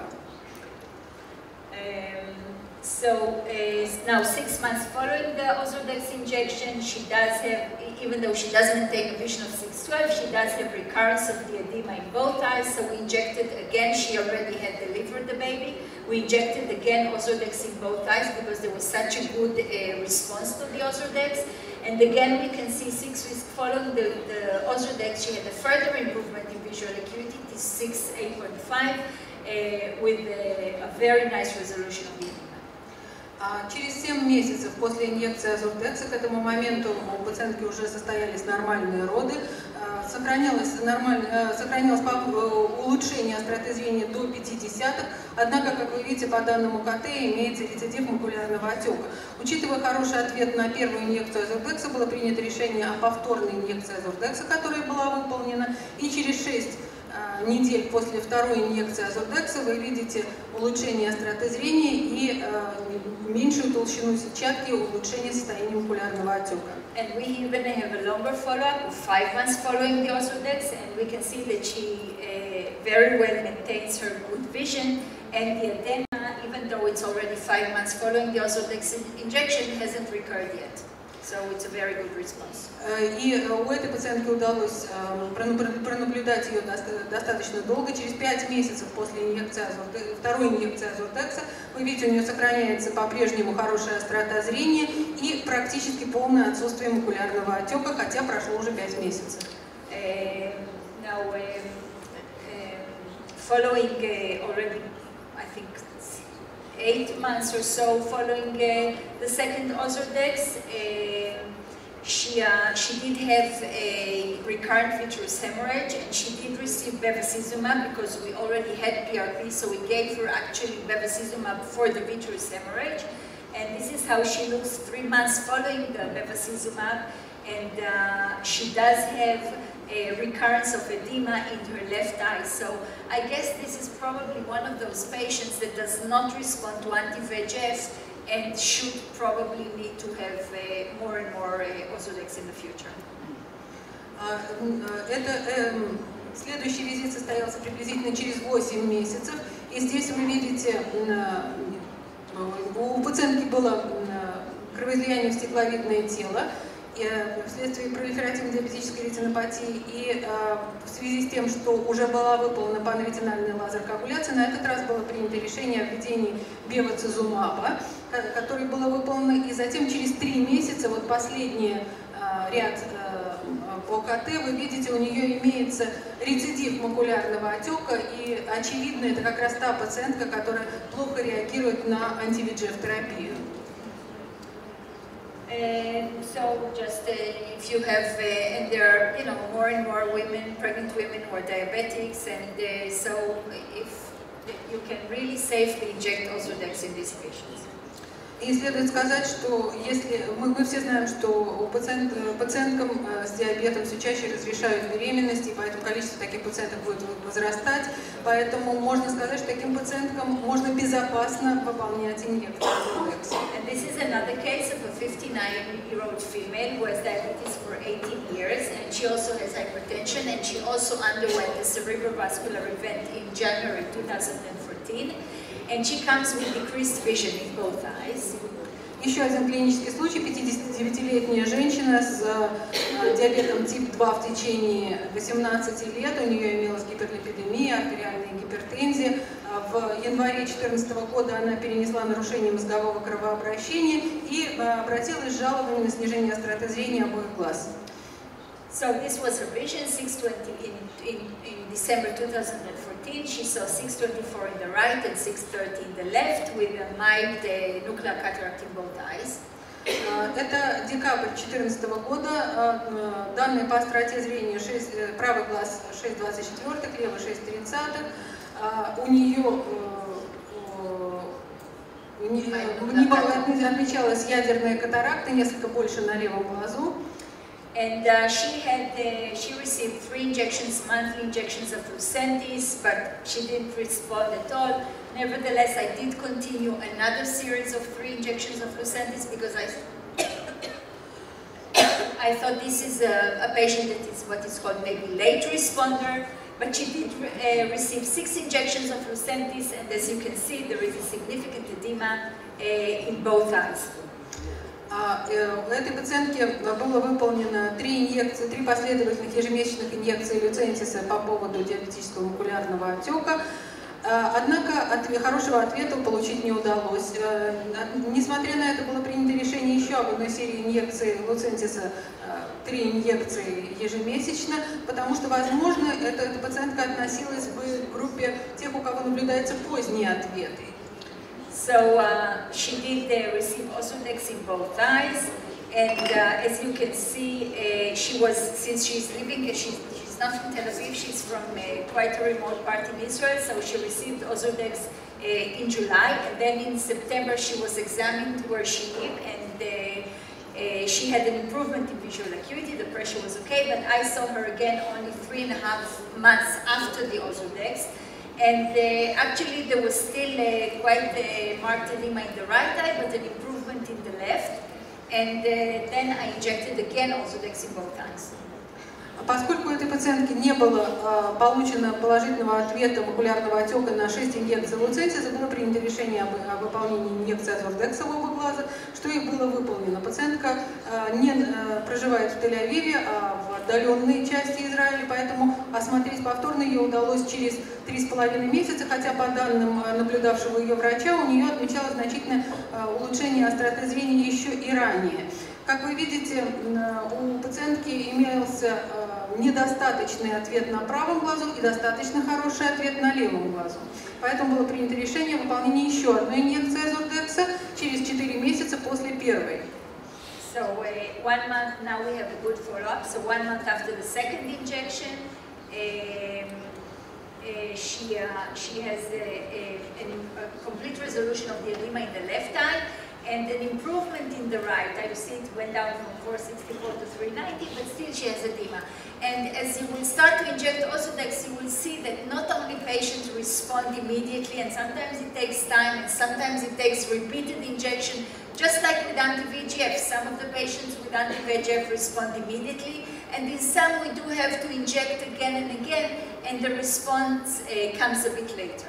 So uh, now, six months following the Ozurdex injection, she does have, even though she doesn't take a vision of six twelve, she does have recurrence of the edema in both eyes. So we injected again. She already had delivered the baby. We injected again Ozurdex in both eyes because there was such a good uh, response to the Ozurdex. And again, we can see six weeks following the, the Ozurdex, she had a further improvement in visual acuity to six eight point five uh, with a, a very nice resolution of the edema. Через семь месяцев после инъекции Озурдекса, к этому моменту у пациентки уже состоялись нормальные роды, сохранялось, нормально, сохранялось улучшение остроты зрения до пяти десятых, однако, как вы видите, по данному КТ имеется рецидив макулярного отека. Учитывая хороший ответ на первую инъекцию Озурдекса, было принято решение о повторной инъекции Озурдекса, которая была выполнена, и через шесть недель после второй инъекции Озурдекса вы видите улучшение остроты зрения и э, меньшую толщину сетчатки, улучшение состояния макулярного отека. And we even have a longer follow-up of five months following the Ozurdex, and we can see that she uh, very well maintains her good vision, and the edema, even though it's already five months following the Ozurdex injection, hasn't recurred yet. So it's a very good response. И у этой пациентки удалось пронаблюдать ее достаточно долго. Через пять месяцев после инъекции Озурдекса, второй инъекции Озурдекса, вы видите, у нее сохраняется по-прежнему хорошая острота зрения и практически полное отсутствие макулярного отека, хотя прошло уже пять месяцев. Uh, now, uh, uh, following uh, already, I think, eight months or so following uh, the second Ozurdex, uh, she, uh, she did have a recurrent vitreous hemorrhage, and she did receive bevacizumab because we already had P R P, so we gave her actually bevacizumab for the vitreous hemorrhage. And this is how she looks three months following the bevacizumab, and uh, she does have a recurrence of edema in her left eye. So I guess this is probably one of those patients that does not respond to anti-V E G F and should probably need to have uh, more and more uh, Ozurdex in the future. Это, эм, следующий визит состоялся приблизительно через восемь месяцев, и здесь вы видите, у пациентки было кровоизлияние в стекловидное тело вследствие пролиферативной диабетической ретинопатии, и в связи с тем, что уже была выполнена панретинальная лазер-коагуляция, на этот раз было принято решение о введении бевацизумаба, которое было выполнено, и затем через три месяца, вот последний ряд по КТ, вы видите, у нее имеется рецидив макулярного отека, и очевидно, это как раз та пациентка, которая плохо реагирует на анти-V E G F-терапию. And so just uh, if you have, uh, and there are, you know, more and more women, pregnant women who are diabetics, and uh, so if you can really safely inject Ozurdex in these patients. И следует сказать, что если мы, мы все знаем, что у пациент, пациенткам с диабетом все чаще разрешают беременность, и поэтому количество таких пациентов будет возрастать, поэтому можно сказать, что таким пациенткам можно безопасно выполнять инъекцию Ozurdex. And this is another case of a fifty-nine-year-old female who has diabetes for eighteen years, and she also has hypertension, and she also underwent a cerebrovascular event in January two thousand fourteen. And she comes with decreased vision in both eyes. Еще один клинический случай. пятидесятидевятилетняя женщина с диабетом тип два в течение восемнадцати лет. У нее имелась гиперлипидемия, артериальная гипертензия. В январе две тысячи четырнадцатого года она перенесла нарушение мозгового кровообращения и обратилась с жалобами на снижение остроты зрения обоих глаз. So this was her vision, six twenty in, in, in December two thousand fourteen. She saw six twenty-four in the right and six thirty in the left with a mild uh, nuclear cataract in both eyes. Это декабрь две тысячи четырнадцатого года. Данные по остроте зрения: шесть, правый глаз шесть двадцать четвёртых, левый шесть тридцатых. У нее не отличалась ядерная катаракта, несколько больше на левом глазу. And uh, she had, uh, she received three injections, monthly injections of Lucentis, but she didn't respond at all. Nevertheless, I did continue another series of three injections of Lucentis because I, I thought this is a, a patient that is what is called maybe late responder. But she did uh, receive six injections of Lucentis, and as you can see, there is a significant edema uh, in both eyes. У этой пациентки было выполнено три инъекции, три последовательных ежемесячных инъекции люцентиса по поводу диабетического макулярного отека. Однако от, хорошего ответа получить не удалось. Несмотря на это, было принято решение еще об одной серии инъекций люцентиса, три инъекции ежемесячно, потому что, возможно, эта, эта пациентка относилась бы к группе тех, у кого наблюдаются поздние ответы. So uh, she did uh, receive Ozurdex in both eyes, and uh, as you can see, uh, she was, since she's living, uh, she's, she's not from Tel Aviv, she's from uh, quite a remote part in Israel, so she received Ozurdex uh, in July, and then in September she was examined where she lived, and uh, uh, she had an improvement in visual acuity, the pressure was okay, but I saw her again only three and a half months after the Ozurdex. And uh, actually there was still uh, quite a marked edema in the right eye, but an improvement in the left. And uh, then I injected again Ozurdex in both eyes. Поскольку у этой пациентки не было э, получено положительного ответа макулярного отека на шесть инъекций луцентиса, было принято решение об, о выполнении инъекции Ozurdex в оба глаза, что и было выполнено. Пациентка э, не э, проживает в Тель-Авиве, а в отдаленной части Израиля, поэтому осмотреть повторно ее удалось через три с половиной месяца, хотя по данным наблюдавшего ее врача у нее отмечалось значительное э, улучшение остроты зрения еще и ранее. Как вы видите, у пациентки имелся недостаточный ответ на правом глазу и достаточно хороший ответ на левом глазу. Поэтому было принято решение о выполнении еще одной инъекции Ozurdex через четыре месяца после первой. So uh, one month now we have a good follow-up. So one month after the second injection, um, uh, she uh, she has a, a, a complete resolution of the edema in the left eye. and an improvement in the right eye. You see it went down from four sixty-four to three ninety, but still she has edema. And as you will start to inject Ozurdex, you will see that not only patients respond immediately, and sometimes it takes time, and sometimes it takes repeated injection, just like with anti-V E G F. Some of the patients with anti-V E G F respond immediately, and in some we do have to inject again and again, and the response uh, comes a bit later.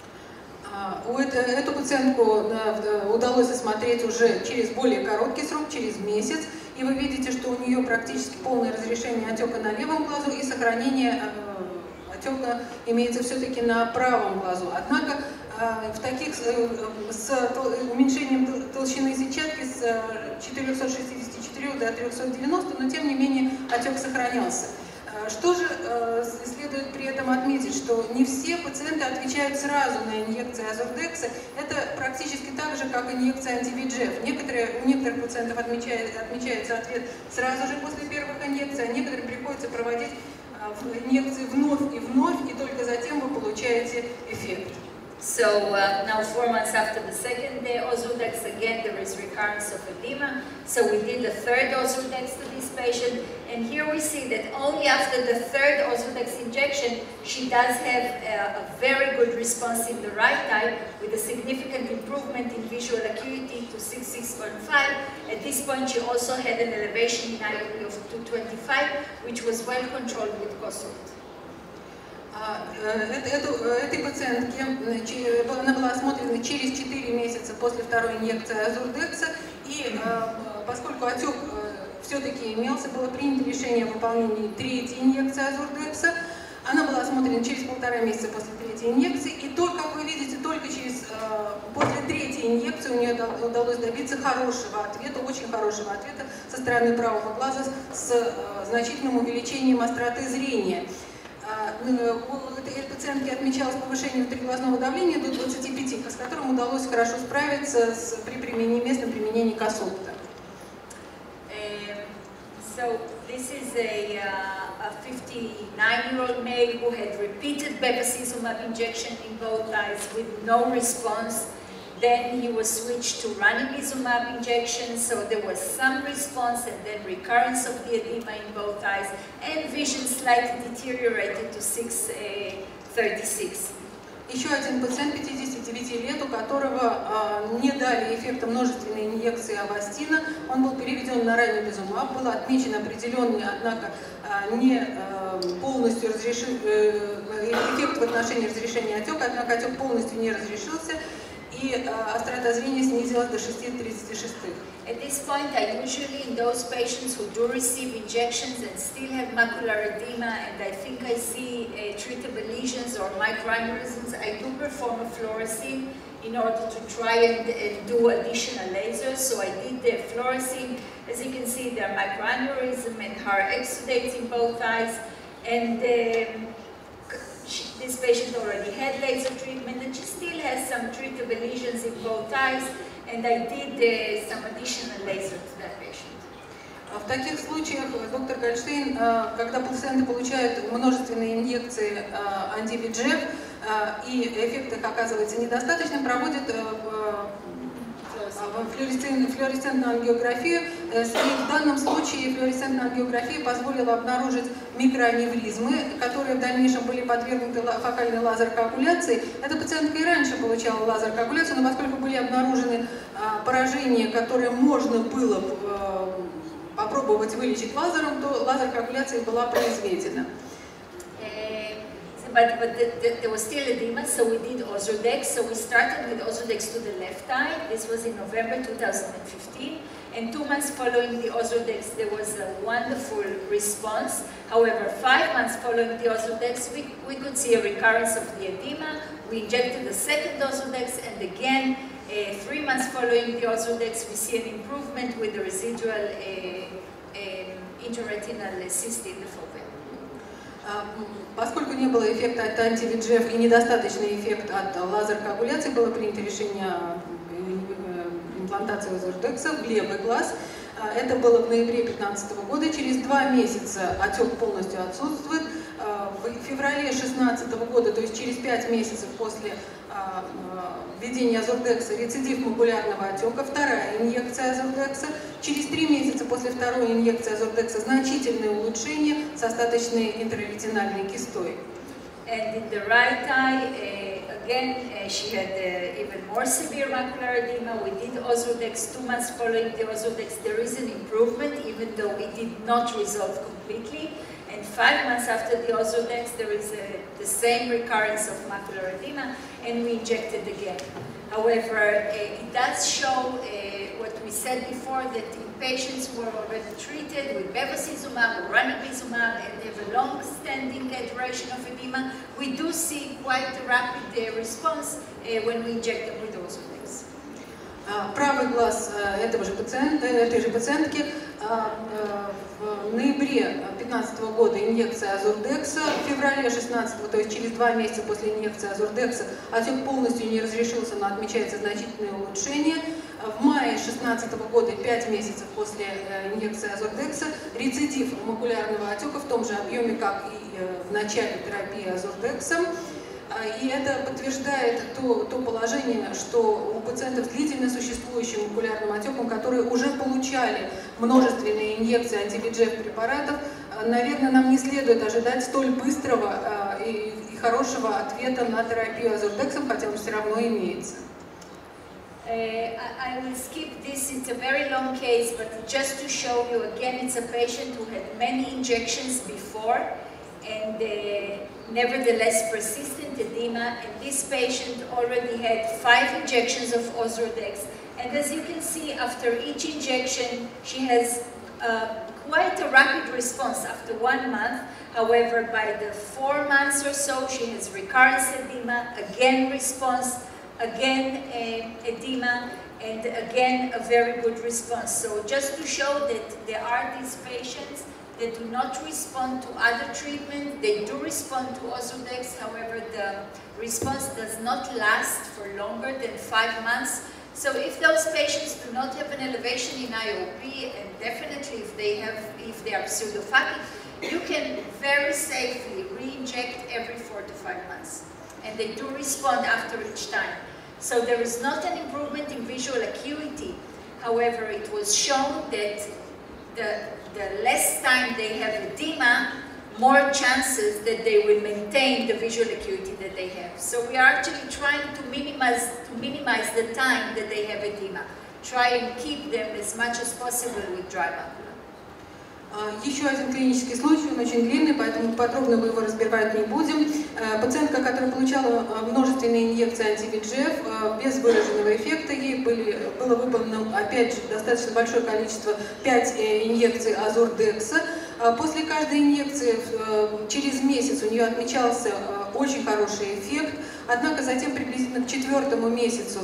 Эту пациентку удалось осмотреть уже через более короткий срок, через месяц, и вы видите, что у нее практически полное разрешение отека на левом глазу и сохранение отека имеется все-таки на правом глазу. Однако в таких, с уменьшением толщины сетчатки с четырёхсот шестидесяти четырёх до трёхсот девяноста, но тем не менее отек сохранялся. Что же э, следует при этом отметить, что не все пациенты отвечают сразу на инъекции Озурдекса. Это практически так же, как инъекция анти-ви и джи эф. Некоторые, у некоторых пациентов отмечает, отмечается ответ сразу же после первых инъекций, а некоторым приходится проводить э, инъекции вновь и вновь, и только затем вы получаете эффект. So uh, now four months after the second day Ozurdex, again there is recurrence of edema. So we did the third Ozurdex to this patient, and here we see that only after the third Ozurdex injection she does have a, a very good response in the right eye with a significant improvement in visual acuity to sixty-six point five. At this point she also had an elevation in I O P of two twenty-five, which was well controlled with Cosult. Этой пациентке она была осмотрена через четыре месяца после второй инъекции Озурдекса, и поскольку отек все-таки имелся, было принято решение о выполнении третьей инъекции Озурдекса. Она была осмотрена через полтора месяца после третьей инъекции, и то, как вы видите, только через, после третьей инъекции у нее удалось добиться хорошего ответа, очень хорошего ответа со стороны правого глаза с значительным увеличением остроты зрения. У этой пациентки отмечалось повышение внутриглазного давления до двадцати пяти, с которым удалось хорошо справиться с, при применении, местном применении Косулта. So this is a, uh, a fifty-nine-year-old male who had repeated bevacizumab injection in both eyes with no response. Then he was switched to ranibizumab injection, so there was some response and then recurrence of the edema in both eyes, and vision slightly deteriorated to six thirty-six. Еще один пациент пятидесяти девяти лет, у которого э, не дали эффекта множественной инъекции авастина. Он был переведен на ранибизумаб, был отмечен определенный, однако э, не э, полностью разрешил, э, эффект в отношении разрешения отека, однако отек полностью не разрешился, и э, острота зрения снизилась до шести тридцати шесть. At this point, I usually, in those patients who do receive injections and still have macular edema, and I think I see uh, treatable lesions or microaneurysms, I do perform a fluorescein in order to try and, and do additional lasers. So I did the fluorescein. As you can see, there are microaneurysm and hard exudates in both eyes. And um, this patient already had laser treatment, and she still has some treatable lesions in both eyes. And I did uh, some additional laser to that patient. В таких случаях доктор Гольштейн, когда пациенты получают множественные инъекции анти-ви и джи эф и эффект их оказывается недостаточным, проводит флуоресцентную ангиографию. И в данном случае флуоресцентная ангиография позволила обнаружить микроаневризмы, которые в дальнейшем были подвергнуты фокальной лазер-коагуляции. Эта пациентка и раньше получала лазер-коагуляцию, но поскольку были обнаружены поражения, которые можно было попробовать вылечить лазером, то лазер-коагуляция была произведена. But, but the, the, there was still edema, so we did Ozurdex. So we started with Ozurdex to the left eye. This was in November two thousand fifteen. And two months following the Ozurdex, there was a wonderful response. However, five months following the Ozurdex, we, we could see a recurrence of the edema. We injected the second Ozurdex, and again, uh, three months following the Ozurdex, we see an improvement with the residual uh, uh, intraretinal cyst in the fovea. Поскольку не было эффекта от анти-ви и джи эф и недостаточный эффект от лазер-коагуляции, было принято решение о имплантации Озурдекса в левый глаз. Это было в ноябре две тысячи пятнадцатого года. Через два месяца отек полностью отсутствует. в феврале две тысячи шестнадцатого года, то есть через пять месяцев после введения азурдекса, рецидив макулярного отека, вторая инъекция азурдекса, через три месяца после второй инъекции азурдекса значительное улучшение с остаточной интраретинальной кистой. And in the right eye, uh, again, uh, she had uh, even more severe macular edema. We did Ozurdex two months following the Ozurdex. There is an improvement, even though it did not resolve completely. And five months after the Ozurdex, there is a, the same recurrence of macular edema, and we injected again. However, uh, it does show uh, what we said before, that in patients who are already treated with bevacizumab or ranibizumab and have a long-standing uh, duration of edema, we do see quite a rapid uh, response uh, when we inject them with Ozurdex. Правый глаз этого же пациента, этой же пациентки в ноябре две тысячи пятнадцатого года инъекция азурдекса, в феврале две тысячи шестнадцатого, то есть через два месяца после инъекции азурдекса, отек полностью не разрешился, но отмечается значительное улучшение. В мае две тысячи шестнадцатого года, пять месяцев после инъекции азурдекса, рецидив макулярного отека в том же объеме, как и в начале терапии азурдексом. И это подтверждает то, то положение, что у пациентов с длительно существующим макулярным отеком, которые уже получали множественные инъекции анти-ви джи эф препаратов, наверное, нам не следует ожидать столь быстрого и, и хорошего ответа на терапию азурдексом, хотя он все равно имеется. Uh, I will skip this, it's a very long case, but just to show you again, it's a patient who had many injections before, and uh, nevertheless persistent edema, and this patient already had five injections of Ozurdex, and as you can see, after each injection she has uh, quite a rapid response after one month. However, by the four months or so she has recurrence edema, again response, again uh, edema, and again a very good response. So just to show that there are these patients that do not respond to other treatment, they do respond to Ozurdex, however the response does not last for longer than five months. So if those patients do not have an elevation in I O P, and definitely if they have, if they are pseudophakic, you can very safely re-inject every four to five months. And they do respond after each time. So there is not an improvement in visual acuity. However, it was shown that the the less time they have edema, more chances that they will maintain the visual acuity that they have. So we are actually trying to minimize, to minimize the time that they have edema. Try and keep them as much as possible with dry macula. Еще один клинический случай, он очень длинный, поэтому подробно мы его разбирать не будем. Пациентка, которая получала множественные инъекции анти-ви джи эф без выраженного эффекта, ей были, было выполнено, опять же, достаточно большое количество, пять инъекций азурдекса. После каждой инъекции через месяц у нее отмечался очень хороший эффект, однако затем приблизительно к четвертому месяцу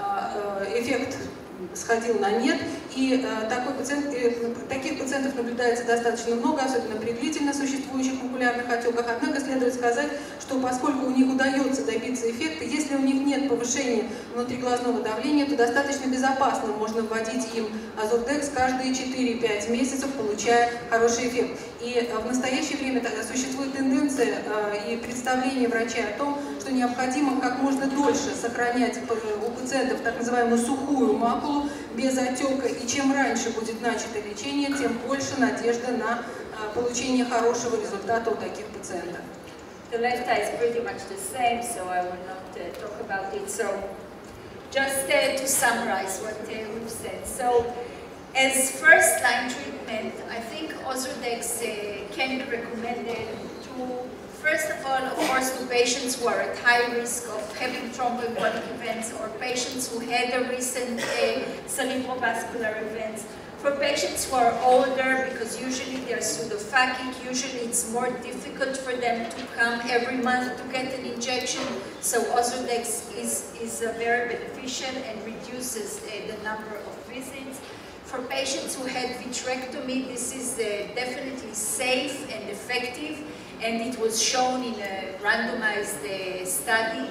эффект сходил на нет, и э, такой пациент, э, таких пациентов наблюдается достаточно много, особенно при длительно существующих макулярных отеках. Однако следует сказать, что поскольку у них удается добиться эффекта, если у них нет повышения внутриглазного давления, то достаточно безопасно можно вводить им азурдекс каждые четыре-пять месяцев, получая хороший эффект. И э, в настоящее время тогда существует тенденция э, и представление врача о том, что необходимо как можно дольше сохранять у пациентов так называемую сухую макулу без отека, и чем раньше будет начато лечение, тем больше надежда на получение хорошего результата у таких пациентов. The left eye is pretty much the same, so I will not uh, talk about it. So just uh, to summarize what uh, we've said. So as first-line treatment, I think Ozurdex uh, can be recommended to, first of all, of course, to patients who are at high risk of having thromboembolic events, or patients who had a recent uh, cerebrovascular events. For patients who are older, because usually they're pseudophakic, usually it's more difficult for them to come every month to get an injection, so Ozurdex is, is uh, very beneficial and reduces uh, the number of visits. For patients who had vitrectomy, this is uh, definitely safe and effective, and it was shown in a randomized uh, study.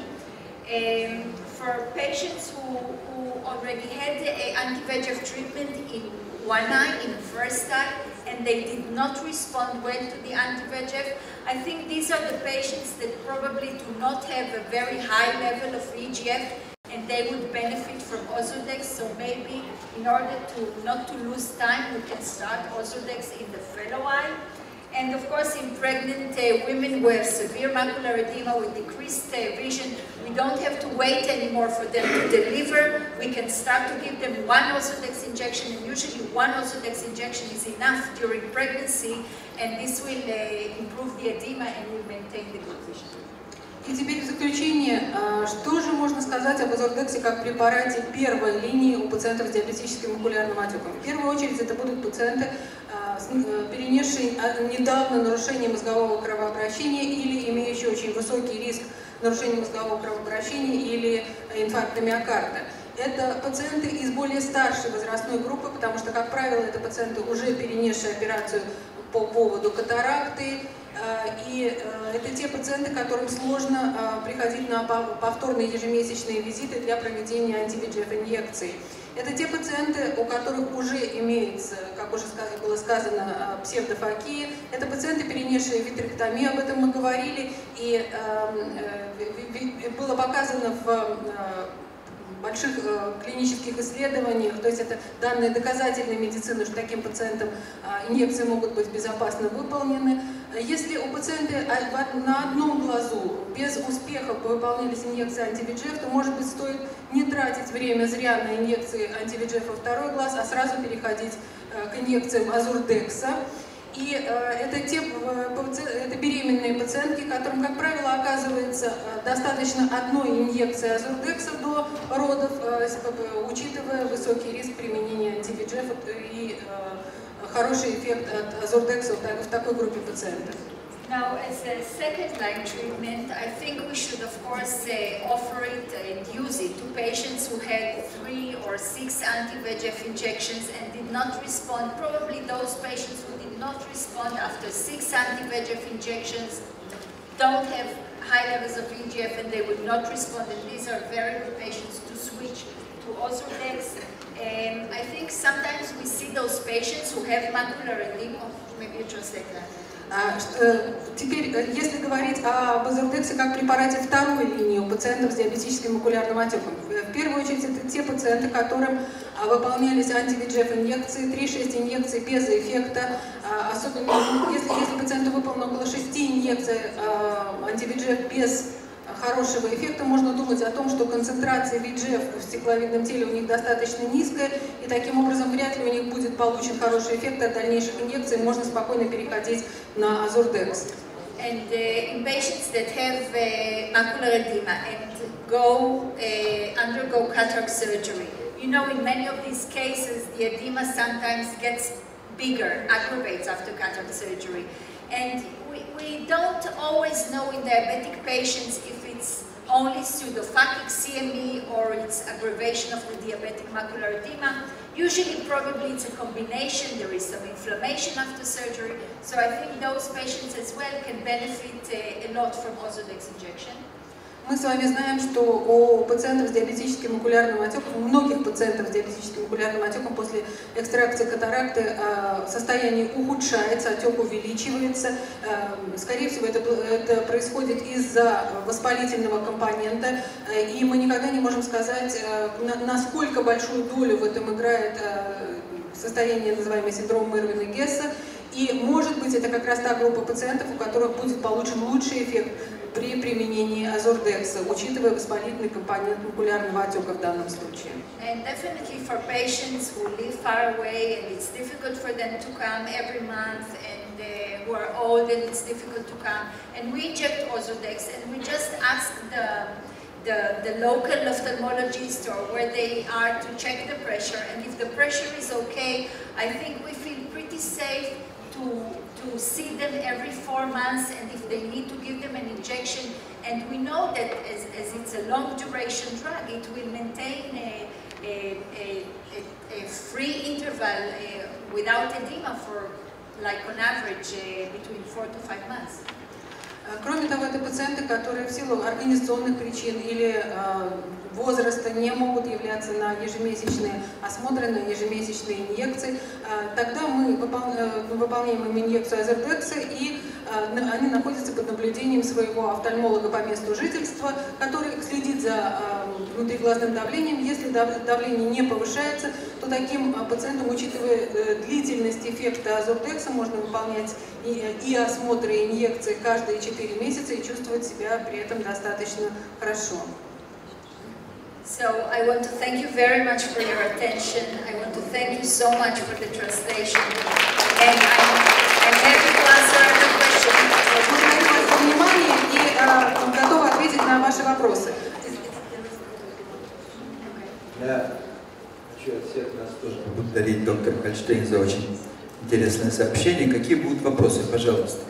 Um, for patients who, who already had uh, anti-V E G F treatment in one eye, in the first eye, and they did not respond well to the anti-V E G F, I think these are the patients that probably do not have a very high level of V E G F, and they would benefit from Ozurdex. So maybe in order to not to lose time, we can start Ozurdex in the fellow eye. And of course, in pregnant uh, women who have severe macular edema with decreased uh, vision, we don't have to wait anymore for them to deliver. We can start to give them one Ozurdex injection, and usually one Ozurdex injection is enough during pregnancy, and this will uh, improve the edema and will maintain the good vision. И теперь в заключение, что же можно сказать об Озурдексе как препарате первой линии у пациентов с диабетическим макулярным отеком? В первую очередь это будут пациенты, перенесшие недавно нарушение мозгового кровообращения или имеющие очень высокий риск нарушения мозгового кровообращения или инфаркта миокарда. Это пациенты из более старшей возрастной группы, потому что, как правило, это пациенты, уже перенесшие операцию по поводу катаракты, и это те пациенты, которым сложно приходить на повторные ежемесячные визиты для проведения анти-ви и джи эф-инъекций. Это те пациенты, у которых уже имеется, как уже было сказано, псевдофокия. Это пациенты, перенесшие витректомию, об этом мы говорили, и было показано в больших э, клинических исследованиях, то есть это данные доказательной медицины, что таким пациентам э, инъекции могут быть безопасно выполнены. Если у пациента на одном глазу без успеха выполнялись инъекции анти-ви и джи эф, то, может быть, стоит не тратить время зря на инъекции анти-ви и джи эф во второй глаз, а сразу переходить э, к инъекциям Озурдекса. И э, это, те, э, это беременные пациентки, которым, как правило, оказывается э, достаточно одной инъекции Озурдекса до родов, э, учитывая высокий риск применения анти-ви и джи эф и э, хороший эффект от Озурдекса в такой группе пациентов. Now, as a second-line treatment, I think we should, of course, uh, offer it and use it to patients who had three or six anti-V E G F injections and did not respond. Probably those patients who did not respond after six anti-V E G F injections don't have high levels of V E G F and they would not respond. And these are very good patients to switch to Ozurdex. Um, I think sometimes we see those patients who have macular edema. Maybe you translate that. Теперь, если говорить об Озурдексе как препарате второй линии у пациентов с диабетическим макулярным отеком, в первую очередь это те пациенты, которым выполнялись анти-ви и джи эф инъекции, три-шесть инъекций без эффекта, особенно если, если пациенту выполнено около шести инъекций анти-ви и джи эф без хорошего эффекта, можно думать о том, что концентрация ви и джи эф в стекловидном теле у них достаточно низкая, и таким образом вряд ли у них будет получен хороший эффект от дальнейших инъекций, можно спокойно переходить на Озурдекс. And uh, in patients that have uh, macular edema and go uh, undergo cataract surgery, you know, in many of these cases, the edema sometimes gets bigger, aggravates after cataract surgery. And we, we don't always know in diabetic patients if it's only pseudophakic C M E or it's aggravation of the diabetic macular edema. Usually, probably it's a combination. There is some inflammation after surgery. So I think those patients as well can benefit uh, a lot from Ozurdex injection. Мы с вами знаем, что у пациентов с диабетическим макулярным отеком, у многих пациентов с диабетическим макулярным отеком после экстракции катаракты состояние ухудшается, отек увеличивается. Скорее всего, это, это происходит из-за воспалительного компонента, и мы никогда не можем сказать, насколько большую долю в этом играет состояние, называемое синдромом Ирвина-Гесса. И, может быть, это как раз та группа пациентов, у которых будет получен лучший эффект при применении Озурдекса, учитывая воспалительный компонент макулярного отека в данном случае. And definitely for patients who live far away and it's difficult for them to come every month and uh, who are old and it's difficult to come, and we inject Ozurdex and we just ask the The, the local ophthalmologist or where they are to check the pressure, and if the pressure is okay, I think we feel pretty safe to, to see them every four months, and if they need to give them an injection, and we know that as, as it's a long duration drug, it will maintain a, a, a, a, a free interval uh, without edema for, like on average, uh, between four to five months. Кроме того, это пациенты, которые в силу организационных причин или возраста не могут являться на ежемесячные осмотры, на ежемесячные инъекции. Тогда мы выполняем им инъекцию азердекса, и они находятся под наблюдением своего офтальмолога по месту жительства, который следит за внутриглазным давлением. Если давление не повышается, то таким пациентам, учитывая длительность эффекта азердекса, можно выполнять и, и осмотры, и инъекции каждые четыре месяца и чувствовать себя при этом достаточно хорошо. So I want to thank you very much for your attention. I want to thank you so much for the translation. And I'm, I'm happy to answer other questions. Благодарю вас за внимание и э, готова ответить на ваши вопросы. Я хочу от всех нас тоже поблагодарить доктор Хольштейн за очень интересное сообщение. Какие будут вопросы, пожалуйста?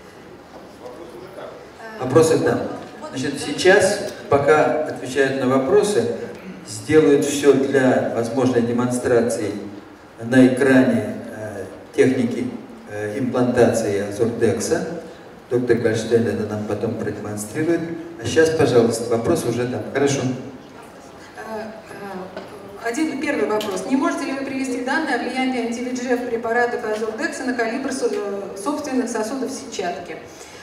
Вопросы там. Значит, сейчас, пока отвечают на вопросы, сделают все для возможной демонстрации на экране э, техники э, имплантации азордекса. Доктор Хольштейн это нам потом продемонстрирует. А сейчас, пожалуйста, вопрос уже там. Хорошо. Один, первый вопрос. Не можете ли вы привести данные о влиянии анти-ви джи эф препаратов азордекса на калибр собственных сосудов сетчатки?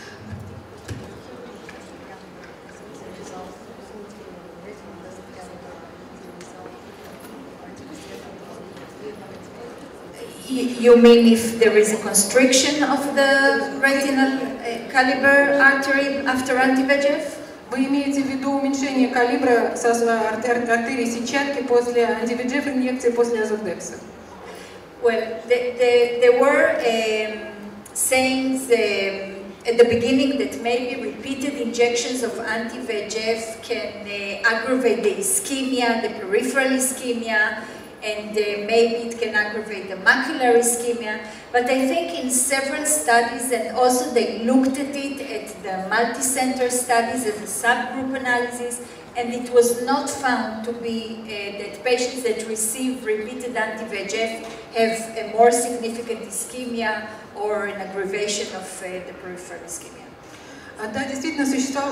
You mean if there is a constriction of the retinal uh, caliber artery after anti-ви джи эф? Вы имеете в виду уменьшение калибра артерии сетчатки после анти-ви джи эф инъекции после азордекса? Well, the, the, there were um, sayings um, at the beginning that maybe repeated injections of anti-V E G F can uh, aggravate the ischemia, the peripheral ischemia, and uh, maybe it can aggravate the macular ischemia. But I think in several studies, and also they looked at it at the multi-center studies as a subgroup analysis, and it was not found to be uh, that patients that receive repeated anti-V E G F have a more significant ischemia or an aggravation of uh, the peripheral ischemia. Да, действительно существовало,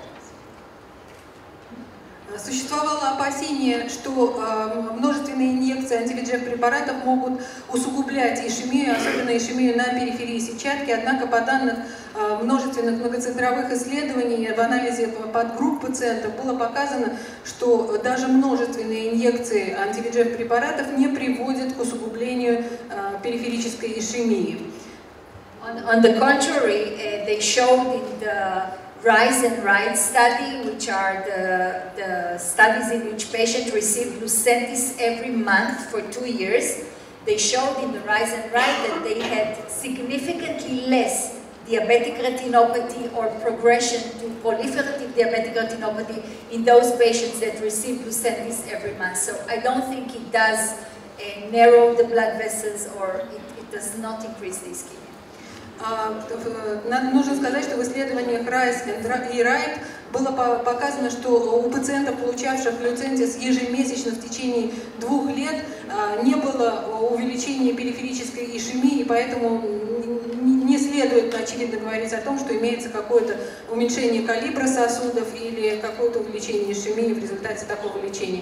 существовало опасение, что э, множественные инъекции анти-ви джи эф препаратов могут усугублять ишемию, особенно ишемию на периферии сетчатки. Однако по данным э, множественных многоцентровых исследований в анализе подгрупп пациентов было показано, что даже множественные инъекции анти-ви джи эф препаратов не приводят к усугублению э, периферической ишемии. On, on the contrary, uh, they showed in the RISE and RIDE study, which are the, the studies in which patients received Lucentis every month for two years, they showed in the RISE and RIDE that they had significantly less diabetic retinopathy or progression to proliferative diabetic retinopathy in those patients that received Lucentis every month. So I don't think it does uh, narrow the blood vessels, or it, it does not increase the ischemia. Нужно сказать, что в исследованиях RISE и RIDE было показано, что у пациентов, получавших Lucentis ежемесячно в течение двух лет, не было увеличения периферической ишемии, и поэтому не следует, очевидно, говорить о том, что имеется какое-то уменьшение калибра сосудов или какое-то увеличение ишемии в результате такого лечения.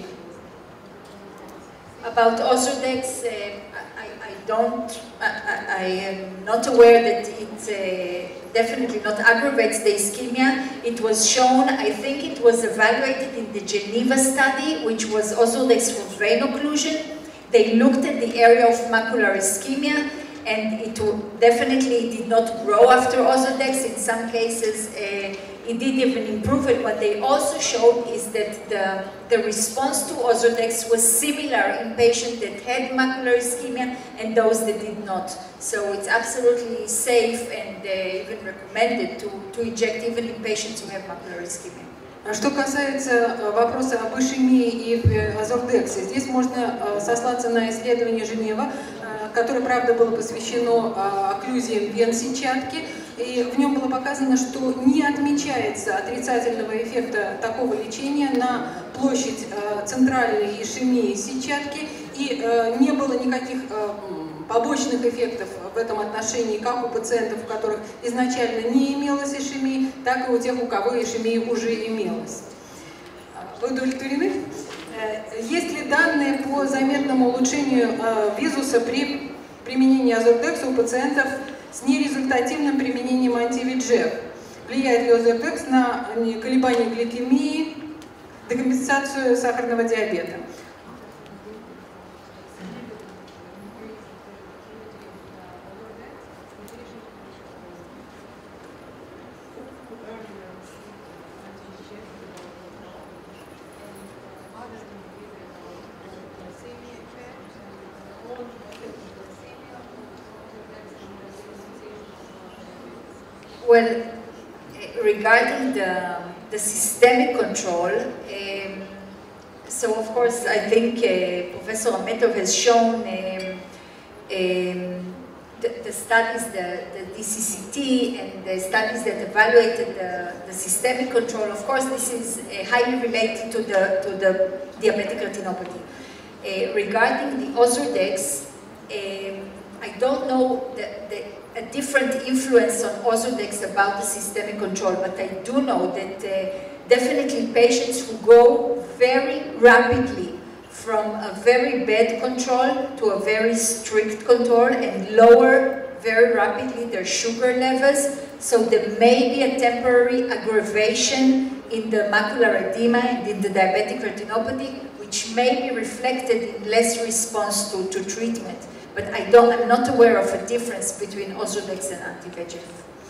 About Ozurdex, uh, I, I don't, I, I am not aware that it uh, definitely not aggravates the ischemia. It was shown, I think it was evaluated in the Geneva study, which was Ozurdex for vein occlusion. They looked at the area of macular ischemia, and it definitely did not grow after Ozurdex. In some cases, uh, it did even improve it. What they also showed is that the, the response to Ozurdex was similar in patients that had macular ischemia and those that did not. So it's absolutely safe and uh, even recommended to, to inject even in patients who have macular ischemia. Что касается вопроса об ишемии и азордексе, здесь можно сослаться на исследование Женева, которое, правда, было посвящено окклюзиям вен сетчатки, и в нем было показано, что не отмечается отрицательного эффекта такого лечения на площадь центральной ишемии сетчатки, и не было никаких побочных эффектов в этом отношении как у пациентов, у которых изначально не имелось ишемии, так и у тех, у кого ишемия уже имелась. Вы удовлетворены? Есть ли данные по заметному улучшению визуса при применении озурдекса у пациентов с нерезультативным применением анти-ви эйч эф? Влияет ли озурдекс на колебания гликемии, декомпенсацию сахарного диабета? Well, regarding the, the systemic control, um, so of course I think uh, Professor Ametov has shown um, um, the, the studies, the, the D C C T and the studies that evaluated the, the systemic control. Of course, this is uh, highly related to the, to the diabetic retinopathy. Uh, regarding the Ozurdex, um, I don't know the, the, a different influence on Ozurdex about the systemic control, but I do know that uh, definitely patients who go very rapidly from a very bad control to a very strict control and lower very rapidly their sugar levels, so there may be a temporary aggravation in the macular edema and in the diabetic retinopathy, which may be reflected in less response to, to treatment. But I don't, I'm not aware of a difference between Ozurdex and anti-V E G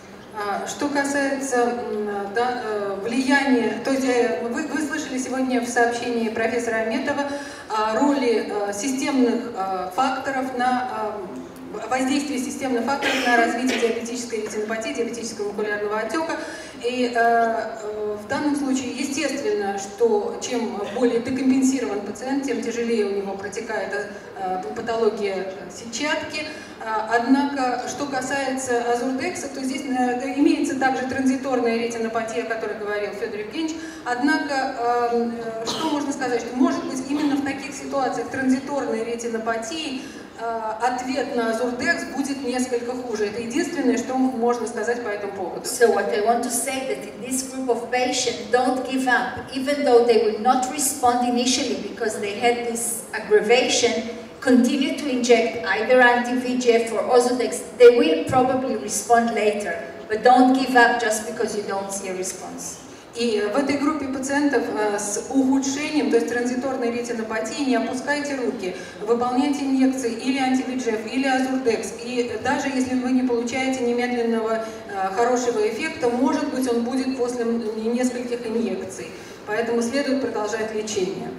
F. Что касается да, влияния, то есть вы, вы слышали сегодня в сообщении профессора Аметова о роли системных факторов на воздействие системных факторов на развитие диабетической ретинопатии, диабетического макулярного отека. И э, в данном случае естественно, что чем более декомпенсирован пациент, тем тяжелее у него протекает э, патология сетчатки. Однако, что касается озурдекса, то здесь э, имеется также транзиторная ретинопатия, о которой говорил Федор Евгеньевич. Однако, э, что можно сказать, что может быть именно в таких ситуациях транзиторной ретинопатии ответ на озурдекс будет несколько хуже. Это единственное, что можно сказать по этому поводу. So what I want to say that in this group of patients, don't give up, even though they will not respond initially because they had this aggravation. Continue to inject either anti-V E G F or Ozurdex. They will probably respond later, but don't give up just because you don't see a response. И в этой группе пациентов с ухудшением, то есть транзиторной ретинопатией, не опускайте руки, выполняйте инъекции или анти-Ви Эдж Эф, или озурдекс. И даже если вы не получаете немедленного хорошего эффекта, может быть он будет после нескольких инъекций. Поэтому следует продолжать лечение.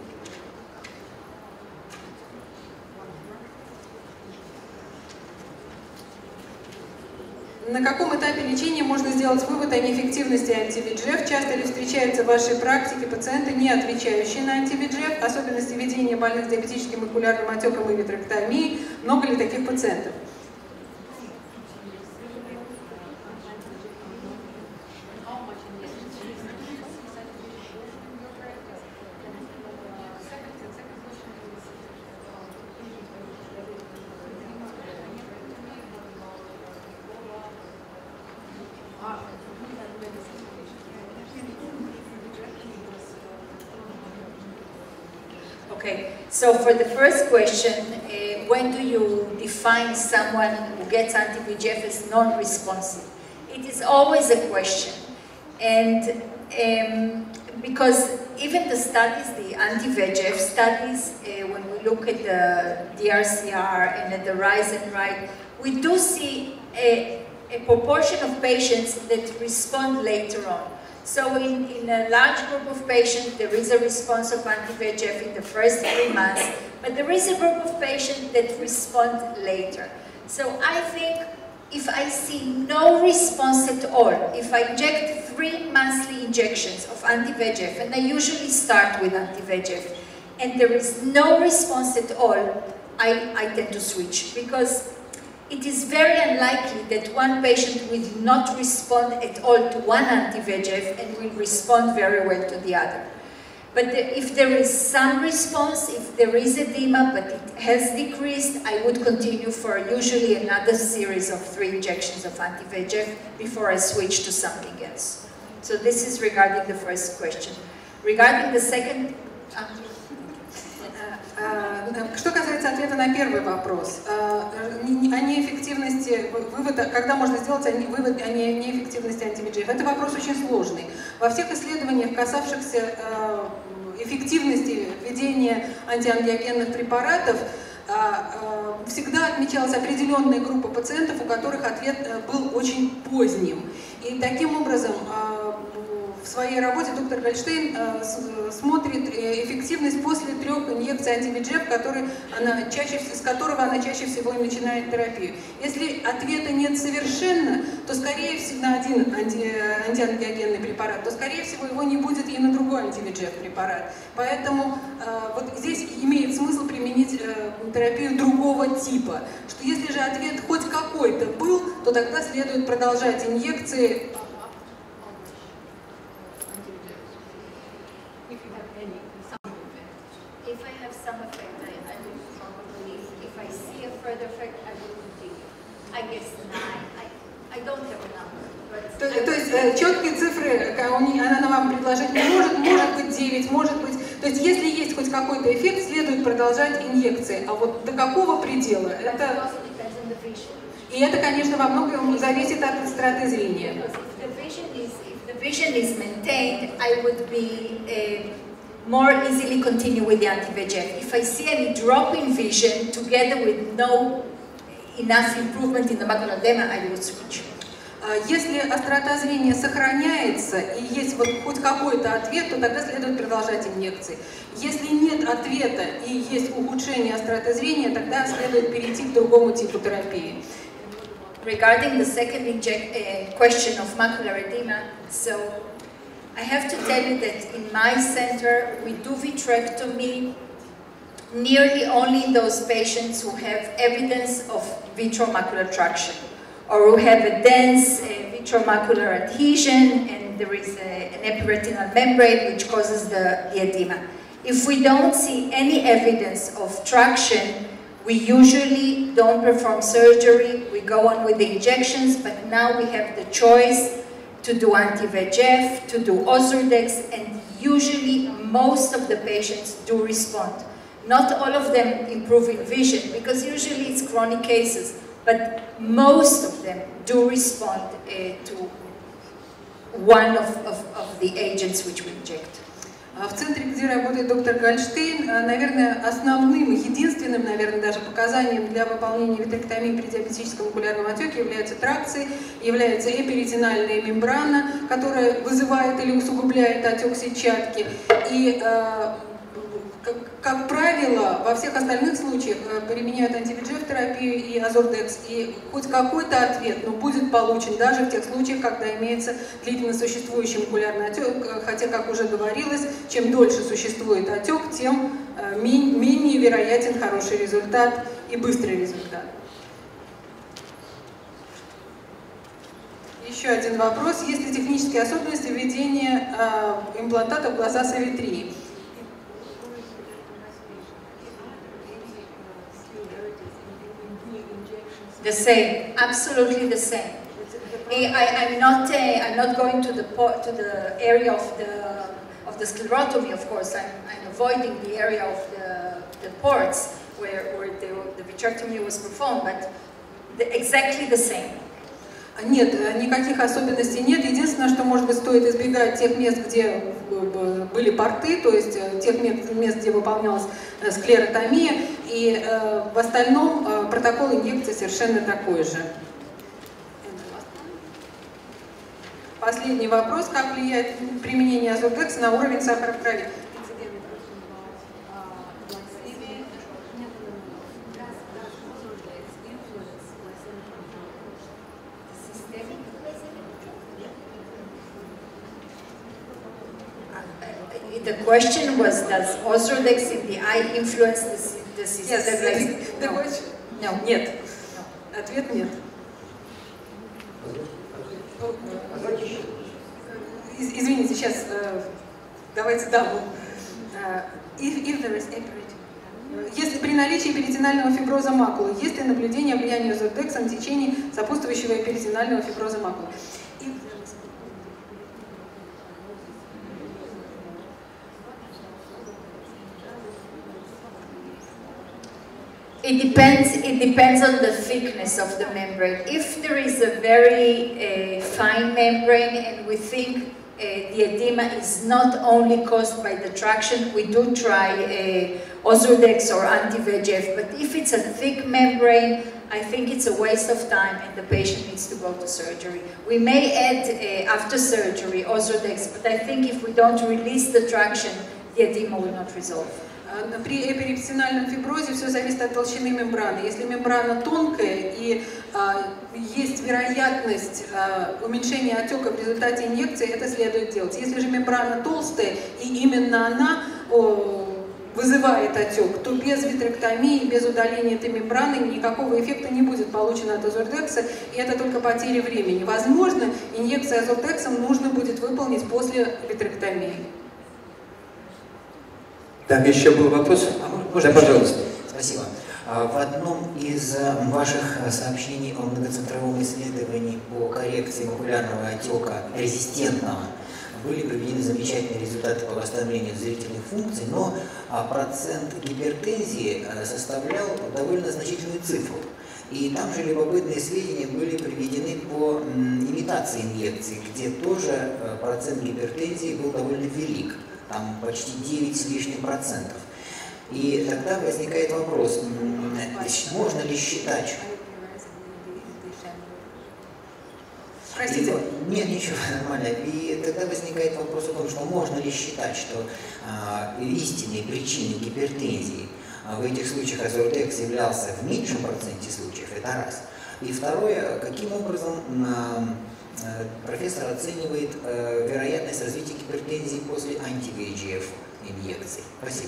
На каком этапе лечения можно сделать вывод о неэффективности анти-Ви Эдж Эф? Часто ли встречаются в вашей практике пациенты, не отвечающие на анти-Ви Эдж Эф, особенности ведения больных с диабетическим макулярным отеком и витректомией? Много ли таких пациентов? Okay, so for the first question, uh, when do you define someone who gets anti-V E G F as non-responsive? It is always a question, and um, because even the studies, the anti-V E G F studies, uh, when we look at the D R C R and at the rise and ride, we do see a, a proportion of patients that respond later on. So in, in a large group of patients, there is a response of anti-V E G F in the first three months, but there is a group of patients that respond later. So I think if I see no response at all, if I inject three monthly injections of anti-V E G F, and I usually start with anti-V E G F, and there is no response at all, I, I tend to switch, because it is very unlikely that one patient will not respond at all to one anti-V E G F and will respond very well to the other. But the, if there is some response, if there is edema, but it has decreased, I would continue for usually another series of three injections of anti-V E G F before I switch to something else. So this is regarding the first question. Regarding the second... Uh, Что касается ответа на первый вопрос, о неэффективности, вывод, когда можно сделать вывод о неэффективности анти-V E G F, это вопрос очень сложный. Во всех исследованиях, касавшихся эффективности введения антиангиогенных препаратов, всегда отмечалась определенная группа пациентов, у которых ответ был очень поздним. И таким образом в своей работе доктор Гольштейн смотрит эффективность после трех инъекций анти-V E G F, который она чаще, с которого она чаще всего и начинает терапию. Если ответа нет совершенно, то скорее всего на один анти, антиангиогенный препарат, то скорее всего его не будет и на другой анти-V E G F препарат. Поэтому вот здесь имеет смысл применить терапию другого типа. Что если же ответ хоть какой-то был, то тогда следует продолжать инъекции. То, то есть четкие цифры она вам предложить не может, может быть девять, может быть... То есть если есть хоть какой-то эффект, следует продолжать инъекции. А вот до какого предела? Это... И это, конечно, во многом зависит от страты зрения. More easily continue with the anti-V E G F. If I see any drop in vision together with no enough improvement in the macular edema, I would switch. Если острота зрения сохраняется и есть вот хоть какой-то ответ, то тогда следует продолжать инъекции. Если нет ответа и есть ухудшение остроты зрения, тогда следует перейти к другому типу терапии. Regarding the second inject, uh, question of macular edema, so I have to tell you that in my center we do vitrectomy nearly only in those patients who have evidence of vitreomacular traction or who have a dense uh, vitreomacular adhesion and there is a, an epiretinal membrane which causes the, the edema. If we don't see any evidence of traction, we usually don't perform surgery, we go on with the injections, but now we have the choice to do anti-V E G F, to do Ozurdex, and usually most of the patients do respond. Not all of them improve in vision, because usually it's chronic cases, but most of them do respond uh, to one of, of, of the agents which we inject. В центре, где работает доктор Гольштейн, наверное, основным, единственным, наверное, даже показанием для выполнения витректомии при диабетическом макулярном отеке является тракция, является эпиретинальная мембрана, которая вызывает или усугубляет отек сетчатки. И, как, как правило, во всех остальных случаях применяют анти-V E G F терапию и Ozurdex, и хоть какой-то ответ, но будет получен даже в тех случаях, когда имеется длительно существующий макулярный отек, хотя, как уже говорилось, чем дольше существует отек, тем менее вероятен хороший результат и быстрый результат. Еще один вопрос. Есть ли технические особенности введения имплантата в глаза с аветрией? The same, absolutely the same. I, I'm not, uh, I'm not going to the to the area of the of the sclerotomy. Of course, I'm, I'm avoiding the area of the, the ports where, where the, the vitrectomy was performed, but the, exactly the same. Нет, никаких особенностей нет. Единственное, что, может быть, стоит избегать тех мест, где были порты, то есть тех мест, где выполнялась склеротомия, и э, в остальном э, протокол инъекции совершенно такой же. Последний вопрос. Как влияет применение Ozurdex на уровень сахара в крови? The question was, does Ozurdex in the eye influence the, the system? Yes, like, the question? No. Нет. No. Ответ нет. Извините, сейчас давайте даму. if, if there is Если при наличии перитонального фиброза макулы, есть ли наблюдение влияния озурдекса на течение сопутствующего перитонального фиброза макулы? It depends, it depends on the thickness of the membrane. If there is a very uh, fine membrane and we think uh, the edema is not only caused by the traction, we do try uh, Ozurdex or anti-V E G F, but if it's a thick membrane, I think it's a waste of time and the patient needs to go to surgery. We may add uh, after surgery Ozurdex, but I think if we don't release the traction, the edema will not resolve. При эпирепсинальном фиброзе все зависит от толщины мембраны. Если мембрана тонкая и а, есть вероятность а, уменьшения отека в результате инъекции, это следует делать. Если же мембрана толстая и именно она о, вызывает отек, то без витрэктомии, без удаления этой мембраны никакого эффекта не будет получено от озурдекса, и это только потеря времени. Возможно, инъекция озурдексом нужно будет выполнить после витрэктомии. Так, еще был вопрос? А, можно, да, пожалуйста. Спасибо. В одном из ваших сообщений о многоцентровом исследовании по коррекции макулярного отека резистентного были приведены замечательные результаты по восстановлению зрительных функций, но процент гипертензии составлял довольно значительную цифру. И там же любопытные сведения были приведены по имитации инъекций, где тоже процент гипертензии был довольно велик. Там почти девять с лишним процентов. И тогда возникает вопрос, можно ли считать... Простите. Нет, ничего, нормально. И тогда возникает вопрос о том, что можно ли считать, что а, истинной причиной гипертензии а, в этих случаях озурдекс являлся в меньшем проценте случаев, это раз. И второе, каким образом... А, профессор оценивает э, вероятность развития гипертензии после анти-V E G F инъекций. Спасибо.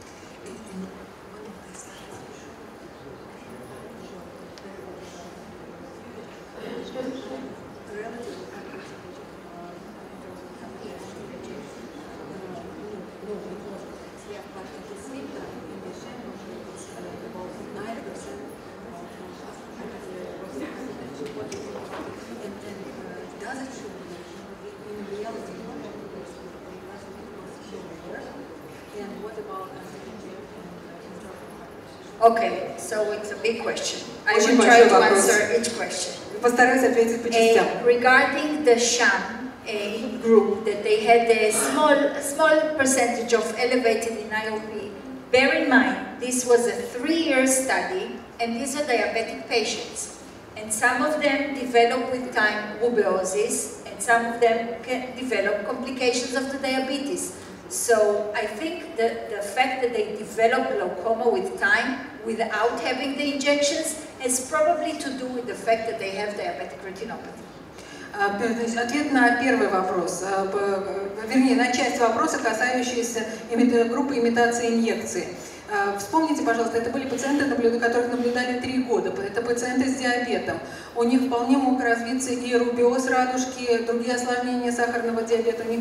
Okay, so it's a big question. I will try to answer each question. Постараюсь ответить по частям. Uh, regarding the sham uh, group, that they had a small, a small percentage of elevated in I O P, bear in mind, this was a three-year study, and these are diabetic patients. And some of them develop with time ubeosis, and some of them can develop complications of the diabetes. So I think that the fact that they develop glaucoma with time, without having the injections, has probably to do with the fact that they have diabetic retinopathy. Ответ на первый вопрос, вернее, на часть вопроса, касающаяся группы имитации инъекции. Вспомните, пожалуйста, это были пациенты, которых наблюдали три года. Это пациенты с диабетом. У них вполне мог развиться и рубеоз радужки, другие осложнения сахарного диабета. У них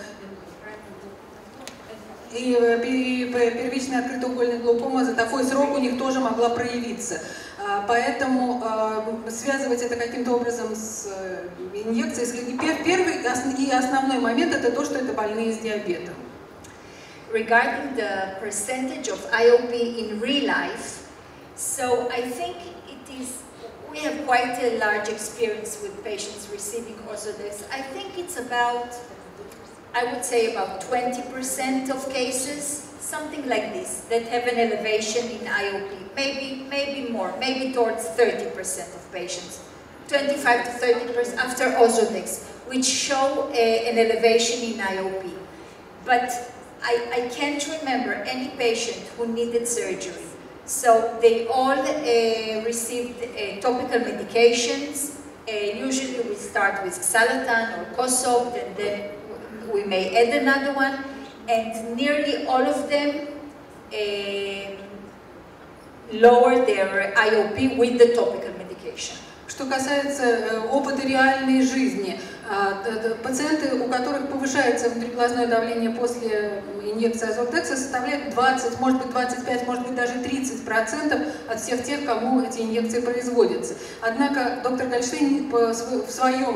и первичная открытоугольная глаукома за такой срок у них тоже могла проявиться. Поэтому связывать это каким-то образом с инъекцией. Первый и основной момент это то, что это больные с диабетом. Regarding the percentage of I O P in real life, so I think it is, we have quite a large experience with patients receiving Ozurdex. I think it's about, I would say about twenty percent of cases, something like this, that have an elevation in I O P. Maybe, maybe more, maybe towards thirty percent of patients, twenty-five to thirty percent after Ozurdex, which show a, an elevation in I O P. But I, I can't remember any patient who needed surgery. So they all uh, received uh, topical medications. Uh, usually we start with Xalatan or Kosov, and then we may add another one, and nearly all of them uh, lower their I O P with the topical medication. Что касается опыта реальной жизни, Пациенты, у которых повышается внутриглазное давление после инъекции Озурдекса, составляет двадцать, может быть двадцать пять, может быть даже тридцать процентов от всех тех, кому эти инъекции производятся. Однако доктор Гольштейн в своем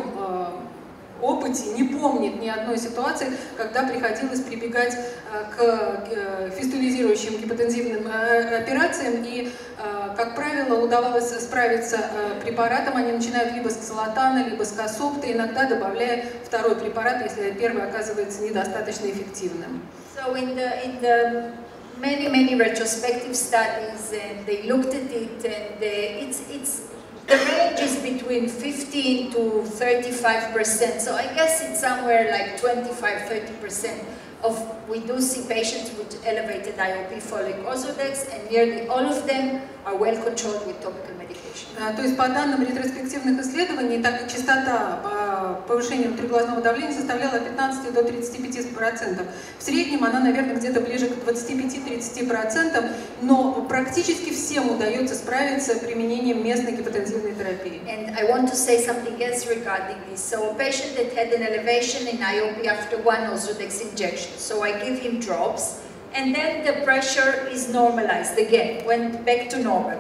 опыте не помнит ни одной ситуации, когда приходилось прибегать к фистулизирующим гипотензивным операциям, и, как правило, удавалось справиться препаратом. Они начинают либо с ксалатана, либо с касопта, иногда добавляя второй препарат, если первый оказывается недостаточно эффективным. So in the, in the many, many retrospective studies, and they looked at it, and uh, it's, it's the range is between fifteen to thirty-five percent, so I guess it's somewhere like twenty-five to thirty percent of, we do see patients with elevated I O P following Ozurdex, and nearly all of them are well controlled with topical medication. То есть по данным ретроспективных исследований, так, частота повышения внутриглазного давления составляла от пятнадцати до тридцати пяти процентов. В среднем она, наверное, где-то ближе к двадцати пяти — тридцати процентам, но практически всем удается справиться применением местной гипотензивной терапии. And I want to say something else regarding this. So a patient that had an elevation in I O P after one Ozurdex injection, so I give him drops, and then the pressure is normalized again, went back to normal.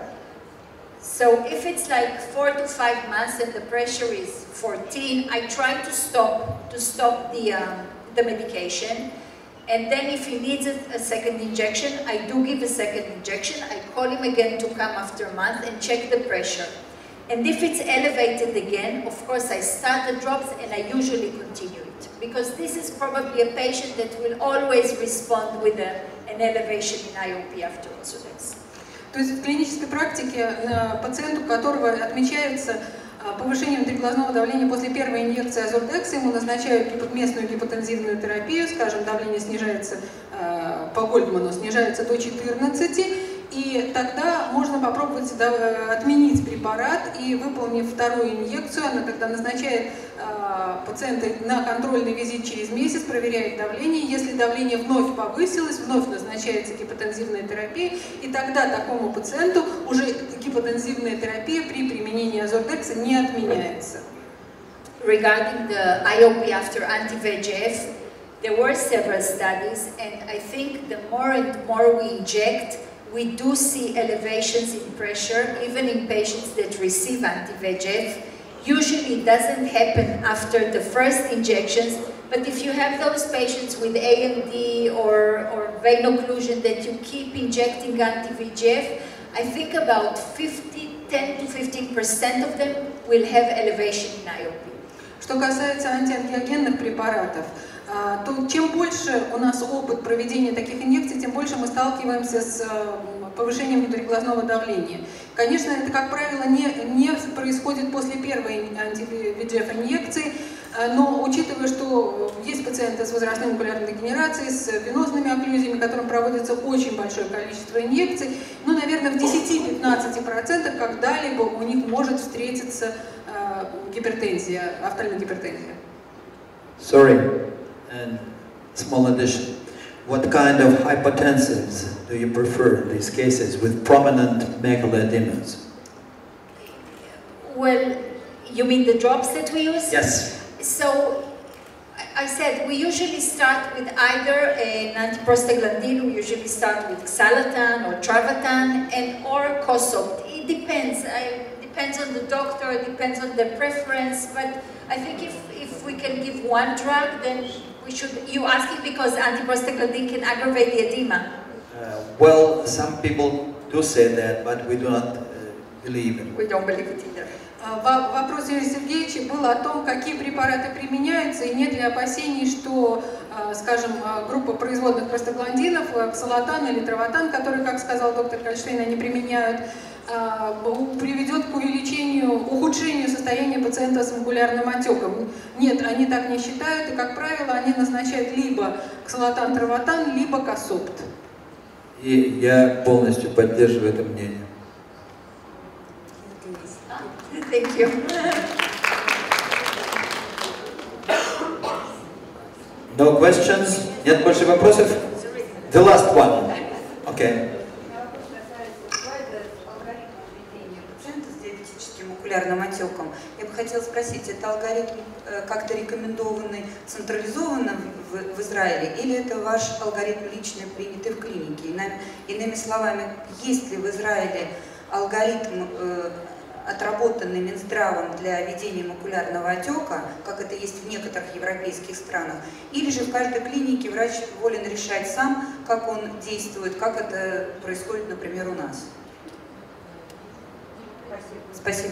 So if it's like four to five months and the pressure is fourteen, I try to stop to stop the um, the medication, and then if he needs a, a second injection, I do give a second injection. I call him again to come after a month and check the pressure. And if it's elevated again, of course I start the drops and I usually continue it, because this is probably a patient that will always respond with a, an elevation in I O P after Ozurdex. То есть в клинической практике пациенту, у которого отмечается повышение внутриглазного давления после первой инъекции Озурдекса, ему назначают местную гипотензивную терапию, скажем, давление снижается по Гольдману, снижается до четырнадцати, и тогда можно попробовать отменить препарат, и, выполнив вторую инъекцию, она тогда назначает пациента на контрольный визит через месяц, проверяет давление. Если давление вновь повысилось, вновь назначается гипотензивная терапия, и тогда такому пациенту уже гипотензивная терапия при применении Озурдекса не отменяется. Regarding the I O P after anti-V E G F, there were several studies, and I think the more and more we inject, we do see elevations in pressure, even in patients that receive anti-V E G F. Usually it doesn't happen after the first injections, but if you have those patients with A M D or, or vein occlusion that you keep injecting anti-V E G F, I think about fifty, ten to fifteen percent of them will have elevation in I O P. Что касается антиангиогенных препаратов, то чем больше у нас опыт проведения таких инъекций, тем больше мы сталкиваемся с повышением внутриглазного давления. Конечно, это, как правило, не, не происходит после первой анти-Ви И Джи Эф инъекции, но учитывая, что есть пациенты с возрастной макулярной дегенерацией, с венозными окклюзиями, которым проводится очень большое количество инъекций, ну, наверное, в десяти-пятнадцати процентах когда-либо у них может встретиться э, гипертензия, артериальная гипертензия. Sorry, and small addition. What kind of hypotensives do you prefer in these cases with prominent maculademas? Well, you mean the drops that we use? Yes. So, I said we usually start with either an antiprostaglandin, we usually start with Xalatan or Travatan, and or Cosopt. It depends. It depends on the doctor, it depends on their preference, but I think if, if we can give one drug, then we should. You asking because antiprostaglandin can aggravate the edema? Uh, well, some people do say that, but we do not uh, believe it. We don't believe it either. Вопрос Юрия Сергеевича был о том, какие препараты применяются, и нет ли опасений, что, скажем, группа производных простагландинов, Ксалатан или Траватан, которые, как сказал доктор Гольштейн, они применяют, приведет к увеличению, ухудшению состояния пациента с макулярным отеком. Нет, они так не считают, и, как правило, они назначают либо Ксалатан, Траватан, либо Касопт. И я полностью поддерживаю это мнение. Thank you. No questions? Нет больше вопросов? The last one. Okay. Пациента с диабетическим макулярным отеком. Я бы хотела спросить, это алгоритм как-то рекомендованный централизованно в, в Израиле, или это ваш алгоритм лично принятый в клинике? Иными словами, есть ли в Израиле алгоритм, э, отработанный Минздравом для ведения макулярного отека, как это есть в некоторых европейских странах, или же в каждой клинике врач волен решать сам, как он действует, как это происходит, например, у нас? Спасибо.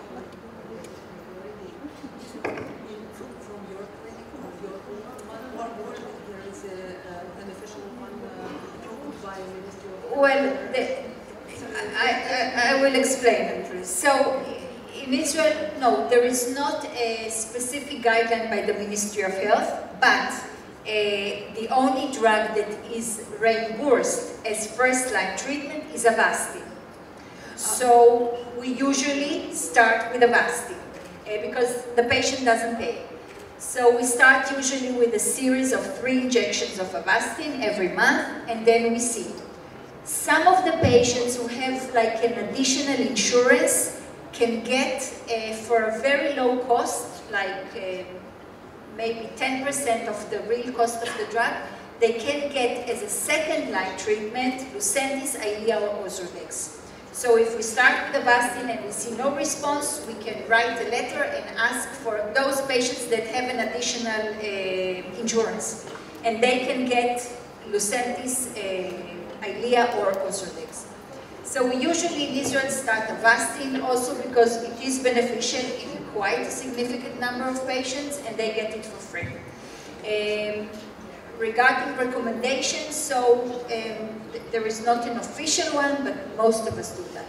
Well, the, I, I, I will explain. So, in Israel, no, there is not a specific guideline by the Ministry of Health, but uh, the only drug that is reimbursed as first-line treatment is Avastin. So, we usually start with Avastin, uh, because the patient doesn't pay. So we start usually with a series of three injections of Avastin every month, and then we see. Some of the patients who have like an additional insurance can get uh, for a very low cost, like uh, maybe ten percent of the real cost of the drug, they can get as a second line treatment Lucentis, Eylea or Ozurdex. So if we start with Avastin and we see no response, we can write a letter and ask for those patients that have an additional uh, insurance. And they can get Lucentis, uh, Eylea or Ozurdex. So we usually in Israel start Avastin also because it is beneficial in quite a significant number of patients and they get it for free. Um, regarding recommendations, so um, there is not an official one, but most of us do that.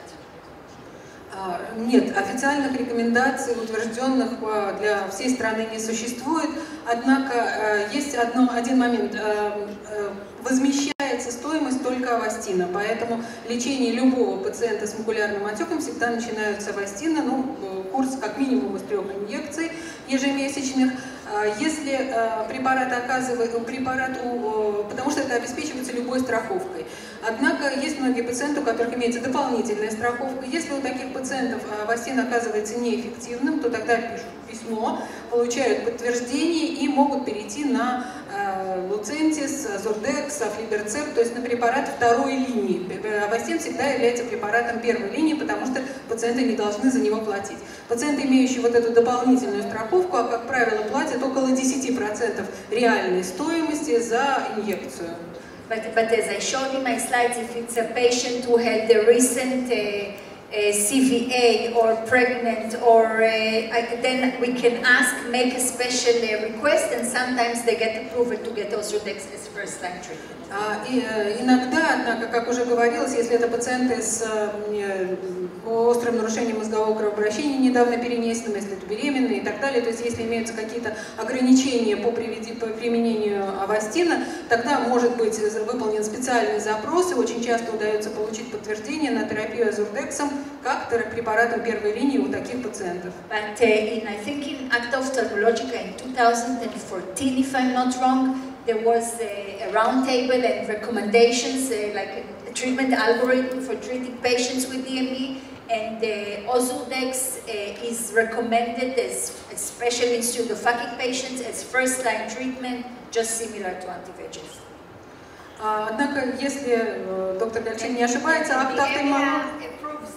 Нет, официальных рекомендаций, утвержденных для всей страны, не существует. Однако есть одно, один момент. Возмещается стоимость только Авастина, поэтому лечение любого пациента с макулярным отеком всегда начинается с Авастина, ну, курс как минимум из трех инъекций ежемесячных. Если препарат оказывает, препарат, потому что это обеспечивается любой страховкой. Однако есть многие пациенты, у которых имеется дополнительная страховка. Если у таких пациентов Авастин оказывается неэффективным, то тогда пишут письмо, получают подтверждение и могут перейти на Lucentis, Ozurdex, Aflibercept, то есть на препарат второй линии. Авастин всегда является препаратом первой линии, потому что пациенты не должны за него платить. Пациенты, имеющие вот эту дополнительную страховку, а как правило платят около десяти процентов реальной стоимости за инъекцию. But, but as I showed in my slides, if it's a patient who had the recent uh, uh, C V A or pregnant, or uh, I, then we can ask, make a special uh, request, and sometimes they get approval to get Ozurdex as first-line treatment. И, иногда, однако, как уже говорилось, если это пациенты с острым нарушением мозгового кровообращения, недавно перенесенным, если это беременные и так далее, то есть если имеются какие-то ограничения по, по применению Авастина, тогда может быть выполнен специальный запрос, и очень часто удается получить подтверждение на терапию Ozurdexом как препаратом первой линии у таких пациентов. But uh, in, I think in Acta Ophthalmologica in two thousand fourteen, if I'm not wrong, there was a, a roundtable and recommendations, uh, like a, a treatment algorithm for treating patients with D M E, and uh, Ozurdex uh, is recommended as, especially in pseudophakic patients, as first-line treatment, just similar to anti-V E G F. Однако, если доктор Гальчин не ошибается, акт офтальмологии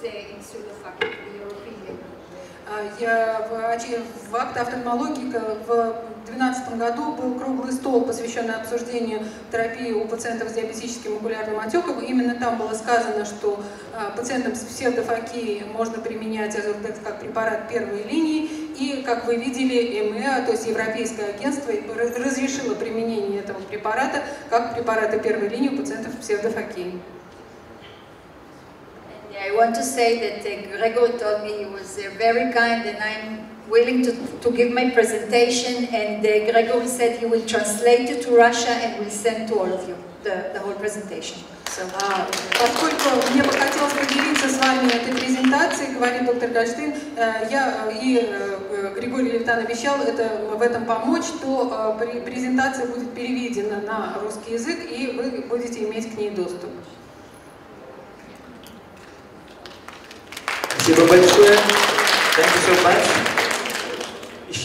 в акте офтальмологии в две тысячи двенадцатом году был круглый стол, посвященный обсуждению терапии у пациентов с диабетическим макулярным отеком. Именно там было сказано, что пациентам с псевдофакией можно применять Ozurdex как препарат первой линии. И, как вы видели, эм и а, то есть Европейское агентство, разрешило применение этого препарата как препарата первой линии у пациентов с псевдофакией. I want to say that uh, Gregor told me he was uh, very kind and I'm willing to, to give my presentation, and uh, Gregor said he will translate it to Russia and will send to all of you the, the whole presentation. So, а, поскольку мне бы хотелось поделиться с вами этой презентацией, говорит доктор Гальштейн, я и Григорий Левтан обещал это, в этом помочь, то презентация будет переведена на русский язык и вы будете иметь к ней доступ. Спасибо большое. Thank you so much.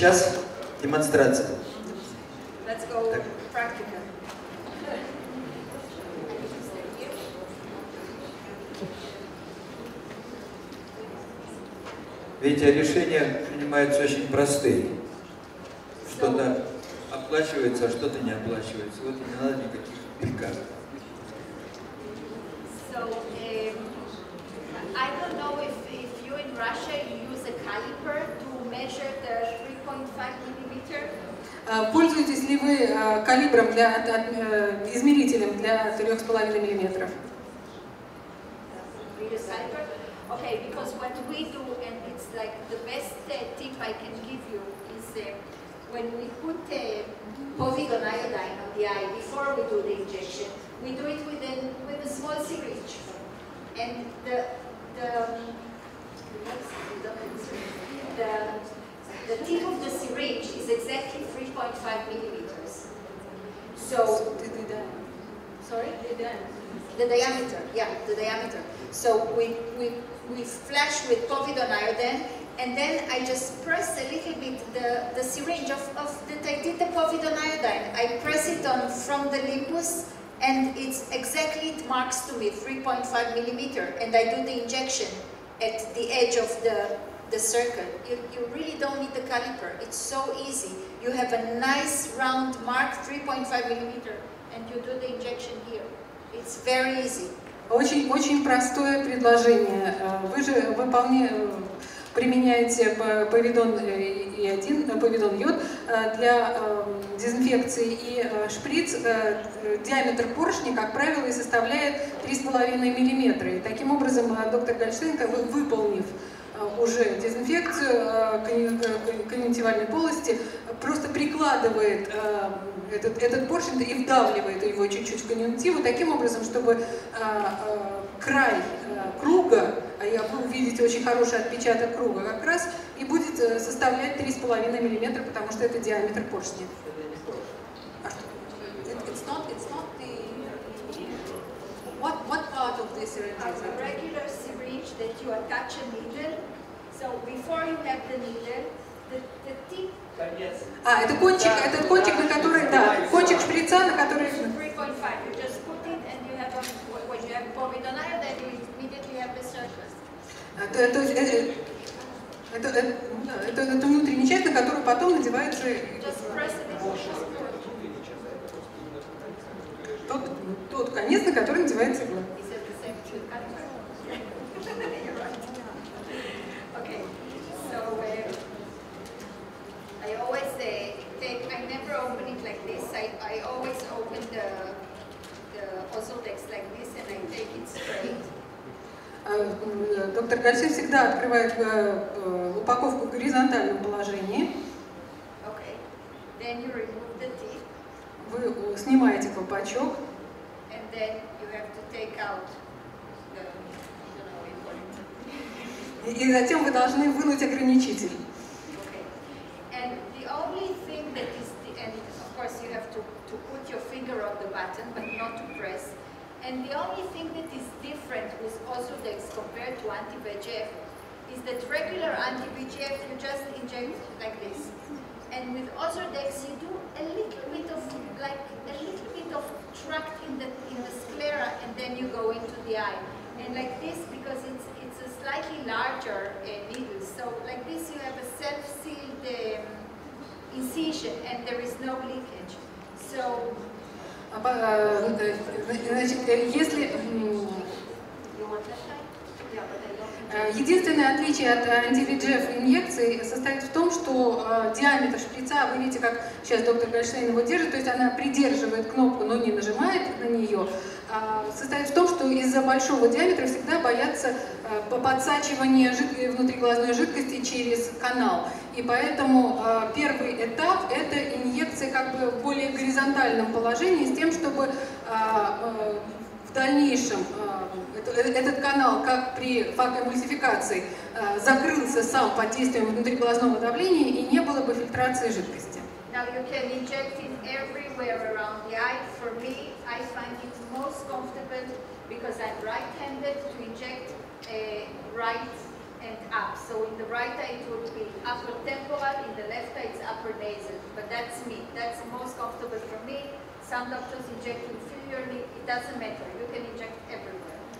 сейчас демонстрация. Let's go Так. practical. Видите, решения принимаются очень простые. Что-то оплачивается, а что-то не оплачивается. Вот и не надо никаких приказов. So, um, I don't know if, if you in Russia you use a caliper to measure the three point five millimeter. А, Пользуетесь ли вы а, калибром для от- от- э, измерителем для трех с половиной миллиметров? Read a caliper? Okay, because what we do, and it's like the best uh, tip I can give you, is uh, when we put uh, povidone iodine on the eye before we do the injection, we do it with a, with a small syringe. And the, the, um, the, the tip of the syringe is exactly three point five millimeters. So, sorry? The diameter, yeah, the diameter. So we, we, we flash with povidone iodine, and then I just press a little bit the, the syringe of, of that I did the povidone iodine. I press it on from the limbus, and it's exactly, it marks to me three point five millimeter, and I do the injection at the edge of the, the circle. You, you really don't need the caliper. It's so easy. You have a nice round mark, three point five millimeter, and you do the injection here. It's very easy. Очень, очень простое предложение. Вы же выполне применяете повидон иодин, повидон йод для дезинфекции, и шприц, диаметр поршня, как правило, и составляет три с половиной миллиметра. И таким образом доктор Гольштейн, выполнив уже дезинфекцию конъюнктивальной полости, просто прикладывает этот, этот поршень и вдавливает его чуть-чуть в конъюнктиву, таким образом, чтобы край круга, а вы увидите очень хороший отпечаток круга, как раз и будет составлять три с половиной миллиметра, потому что это диаметр поршня. It's not, it's not the... What, what part of this syringe is it? A regular syringe that you attach a needle. So before you have the needle, the, the tip. А, это кончик, это кончик, на который, да, кончик шприца, на который... three point five. You just put it, and you have a, when you have povidone iodine, you immediately have the circle. Это, то есть, это, это, это, это, это внутренняя часть, на которую потом надевается Just press it. тот, тот конец, на который надевается игла. Is it the same with caliper? You're right. Okay. So uh, I always uh, take. I never open it like this. I, I always open the the Ozoldex like this, and I take it straight. Доктор Гольштейн всегда открывает упаковку в горизонтальном положении. Okay. Then you remove the tip. Вы снимаете колпачок. And then you have to take out the, I don't know what you call it. И затем вы должны вынуть ограничитель. Okay. And the only thing that is, the, and of course you have to, to put your finger on the button, but not to press. And the only thing that is different with Ozoldex compared to anti-V E G F is that regular anti-V E G F you just inject like this. And with Ozoldex you do a little bit of, like, a little bit of tract in the, in the sclera, and then you go into the eye. And like this, because it's, it's a slightly larger uh, needle, so like this you have a self-sealed um, incision, and there is no leakage. So, Значит, если... you want that type? Yeah, but I don't. Единственное отличие от анти-ви джи эф инъекции состоит в том, что э, диаметр шприца, вы видите, как сейчас доктор Гольштейн его держит, то есть она придерживает кнопку, но не нажимает на нее, э, состоит в том, что из-за большого диаметра всегда боятся э, подсачивания жидкой, внутриглазной жидкости через канал. И поэтому э, первый этап – это инъекция как бы в более горизонтальном положении, с тем, чтобы э, э, в дальнейшем э, этот канал, как при факоэмульсификации, э, закрылся сам под действием внутриглазного давления и не было бы фильтрации жидкости. Now you can inject it everywhere around the eye. For me, I find it most comfortable because I'm right-handed to inject uh, right and up. So in the right eye it would be upper temporal, in the left eye it's upper nasal. But that's me. That's the most comfortable for me. Some doctors inject inferiorly. It doesn't matter. You can inject everywhere.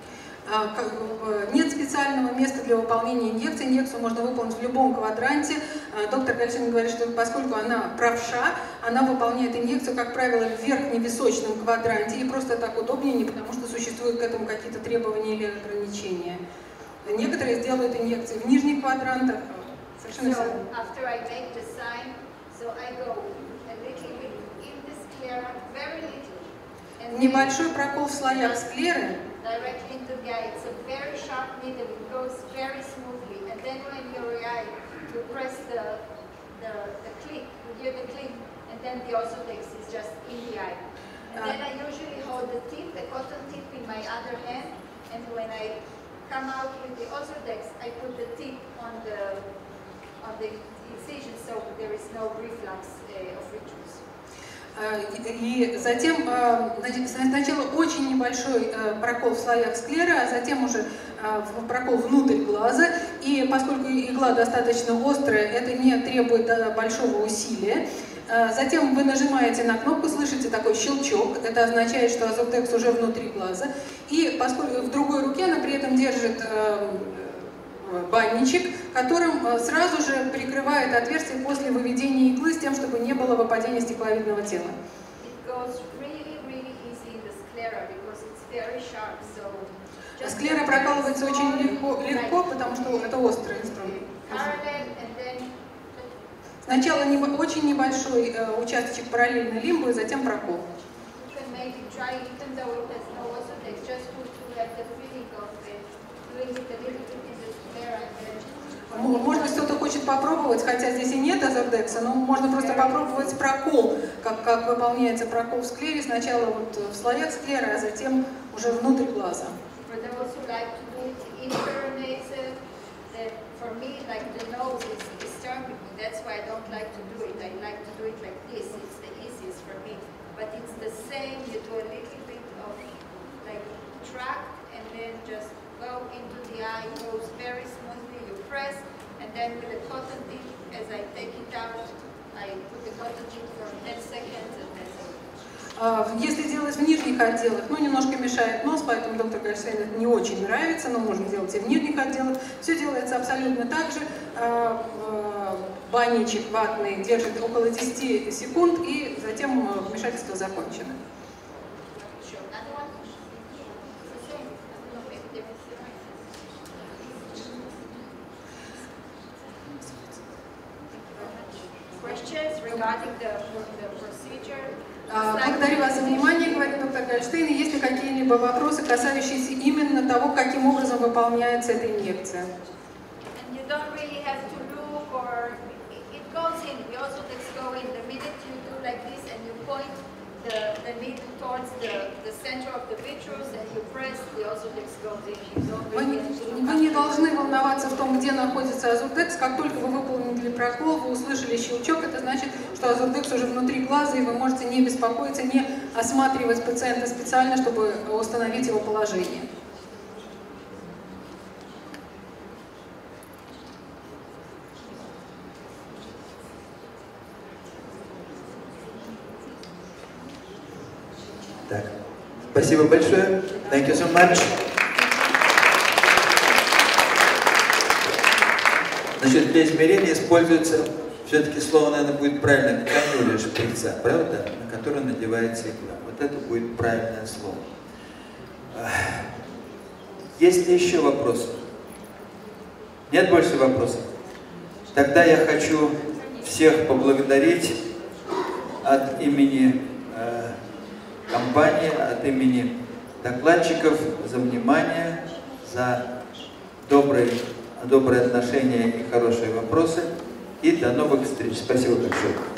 Нет специального места для выполнения инъекции. Инъекцию можно выполнить в любом квадранте. Доктор Гольштейн говорит, что поскольку она правша, она выполняет инъекцию, как правило, в верхневисочном квадранте. И просто так удобнее, не потому что существуют к этому какие-то требования или ограничения. Некоторые сделают инъекции в нижних квадрантах. Совершенно so, after I make the sign, so I go a little bit in the sclera, very little. And небольшой прокол в слоях склеры. Directly into the eye. It's a very sharp needle. It goes very smoothly. And then when your eye, you press the the, the click, you hear the click, and then the Ozurdex is just in the eye. And uh, then I usually hold the tip, the cotton tip in my other hand, and when I come out with the Ozurdex, I put the tip on the on the incision, so there is no reflux uh, of rituals. И затем сначала очень небольшой прокол в слоях склеры, а затем уже прокол внутрь глаза. И поскольку игла достаточно острая, это не требует большого усилия. Затем вы нажимаете на кнопку, слышите такой щелчок, это означает, что Озурдекс уже внутри глаза. И поскольку в другой руке она при этом держит банничек, которым сразу же прикрывает отверстие после выведения иглы с тем, чтобы не было выпадения стекловидного тела. Склера прокалывается очень легко, легко, потому что это острый инструмент. Сначала не, очень небольшой э, участочек параллельно лимбу, и затем прокол. Может быть, кто-то хочет попробовать, хотя здесь и нет Озурдекса, но можно просто попробовать прокол, как, как выполняется прокол в склере. Сначала вот в слоях склеры, а затем уже внутрь глаза. Go into the eye, goes very smoothly, you press, and then with the cotton tip, as I take it out, I put the cotton tip for ten seconds and that's it. Если делать в нижних отделах, ну, немножко мешает нос, поэтому доктор Гольштейн это не очень нравится, но можно делать и в нижних отделах. Все делается абсолютно так же. Банничек ватный держит около десяти секунд, и затем вмешательство закончено. Благодарю вас за внимание, говорит доктор Гольштейн. Есть ли какие-либо вопросы, касающиеся именно того, каким образом выполняется эта инъекция? Вы не должны волноваться в том, где находится Озурдекс. Как только вы выполнили прокол, вы услышали щелчок, это значит, что Озурдекс уже внутри глаза, и вы можете не беспокоиться, не осматривать пациента специально, чтобы установить его положение. Так, спасибо большое. Thank you so much. Значит, для измерения используется, все-таки слово, наверное, будет правильно, канюля шприца, правда? На которую надевается игла. Вот это будет правильное слово. Есть ли еще вопросы? Нет больше вопросов? Тогда я хочу всех поблагодарить от имени э, компании, от имени докладчиков за внимание, за добрые, добрые отношения и хорошие вопросы. И до новых встреч. Спасибо большое.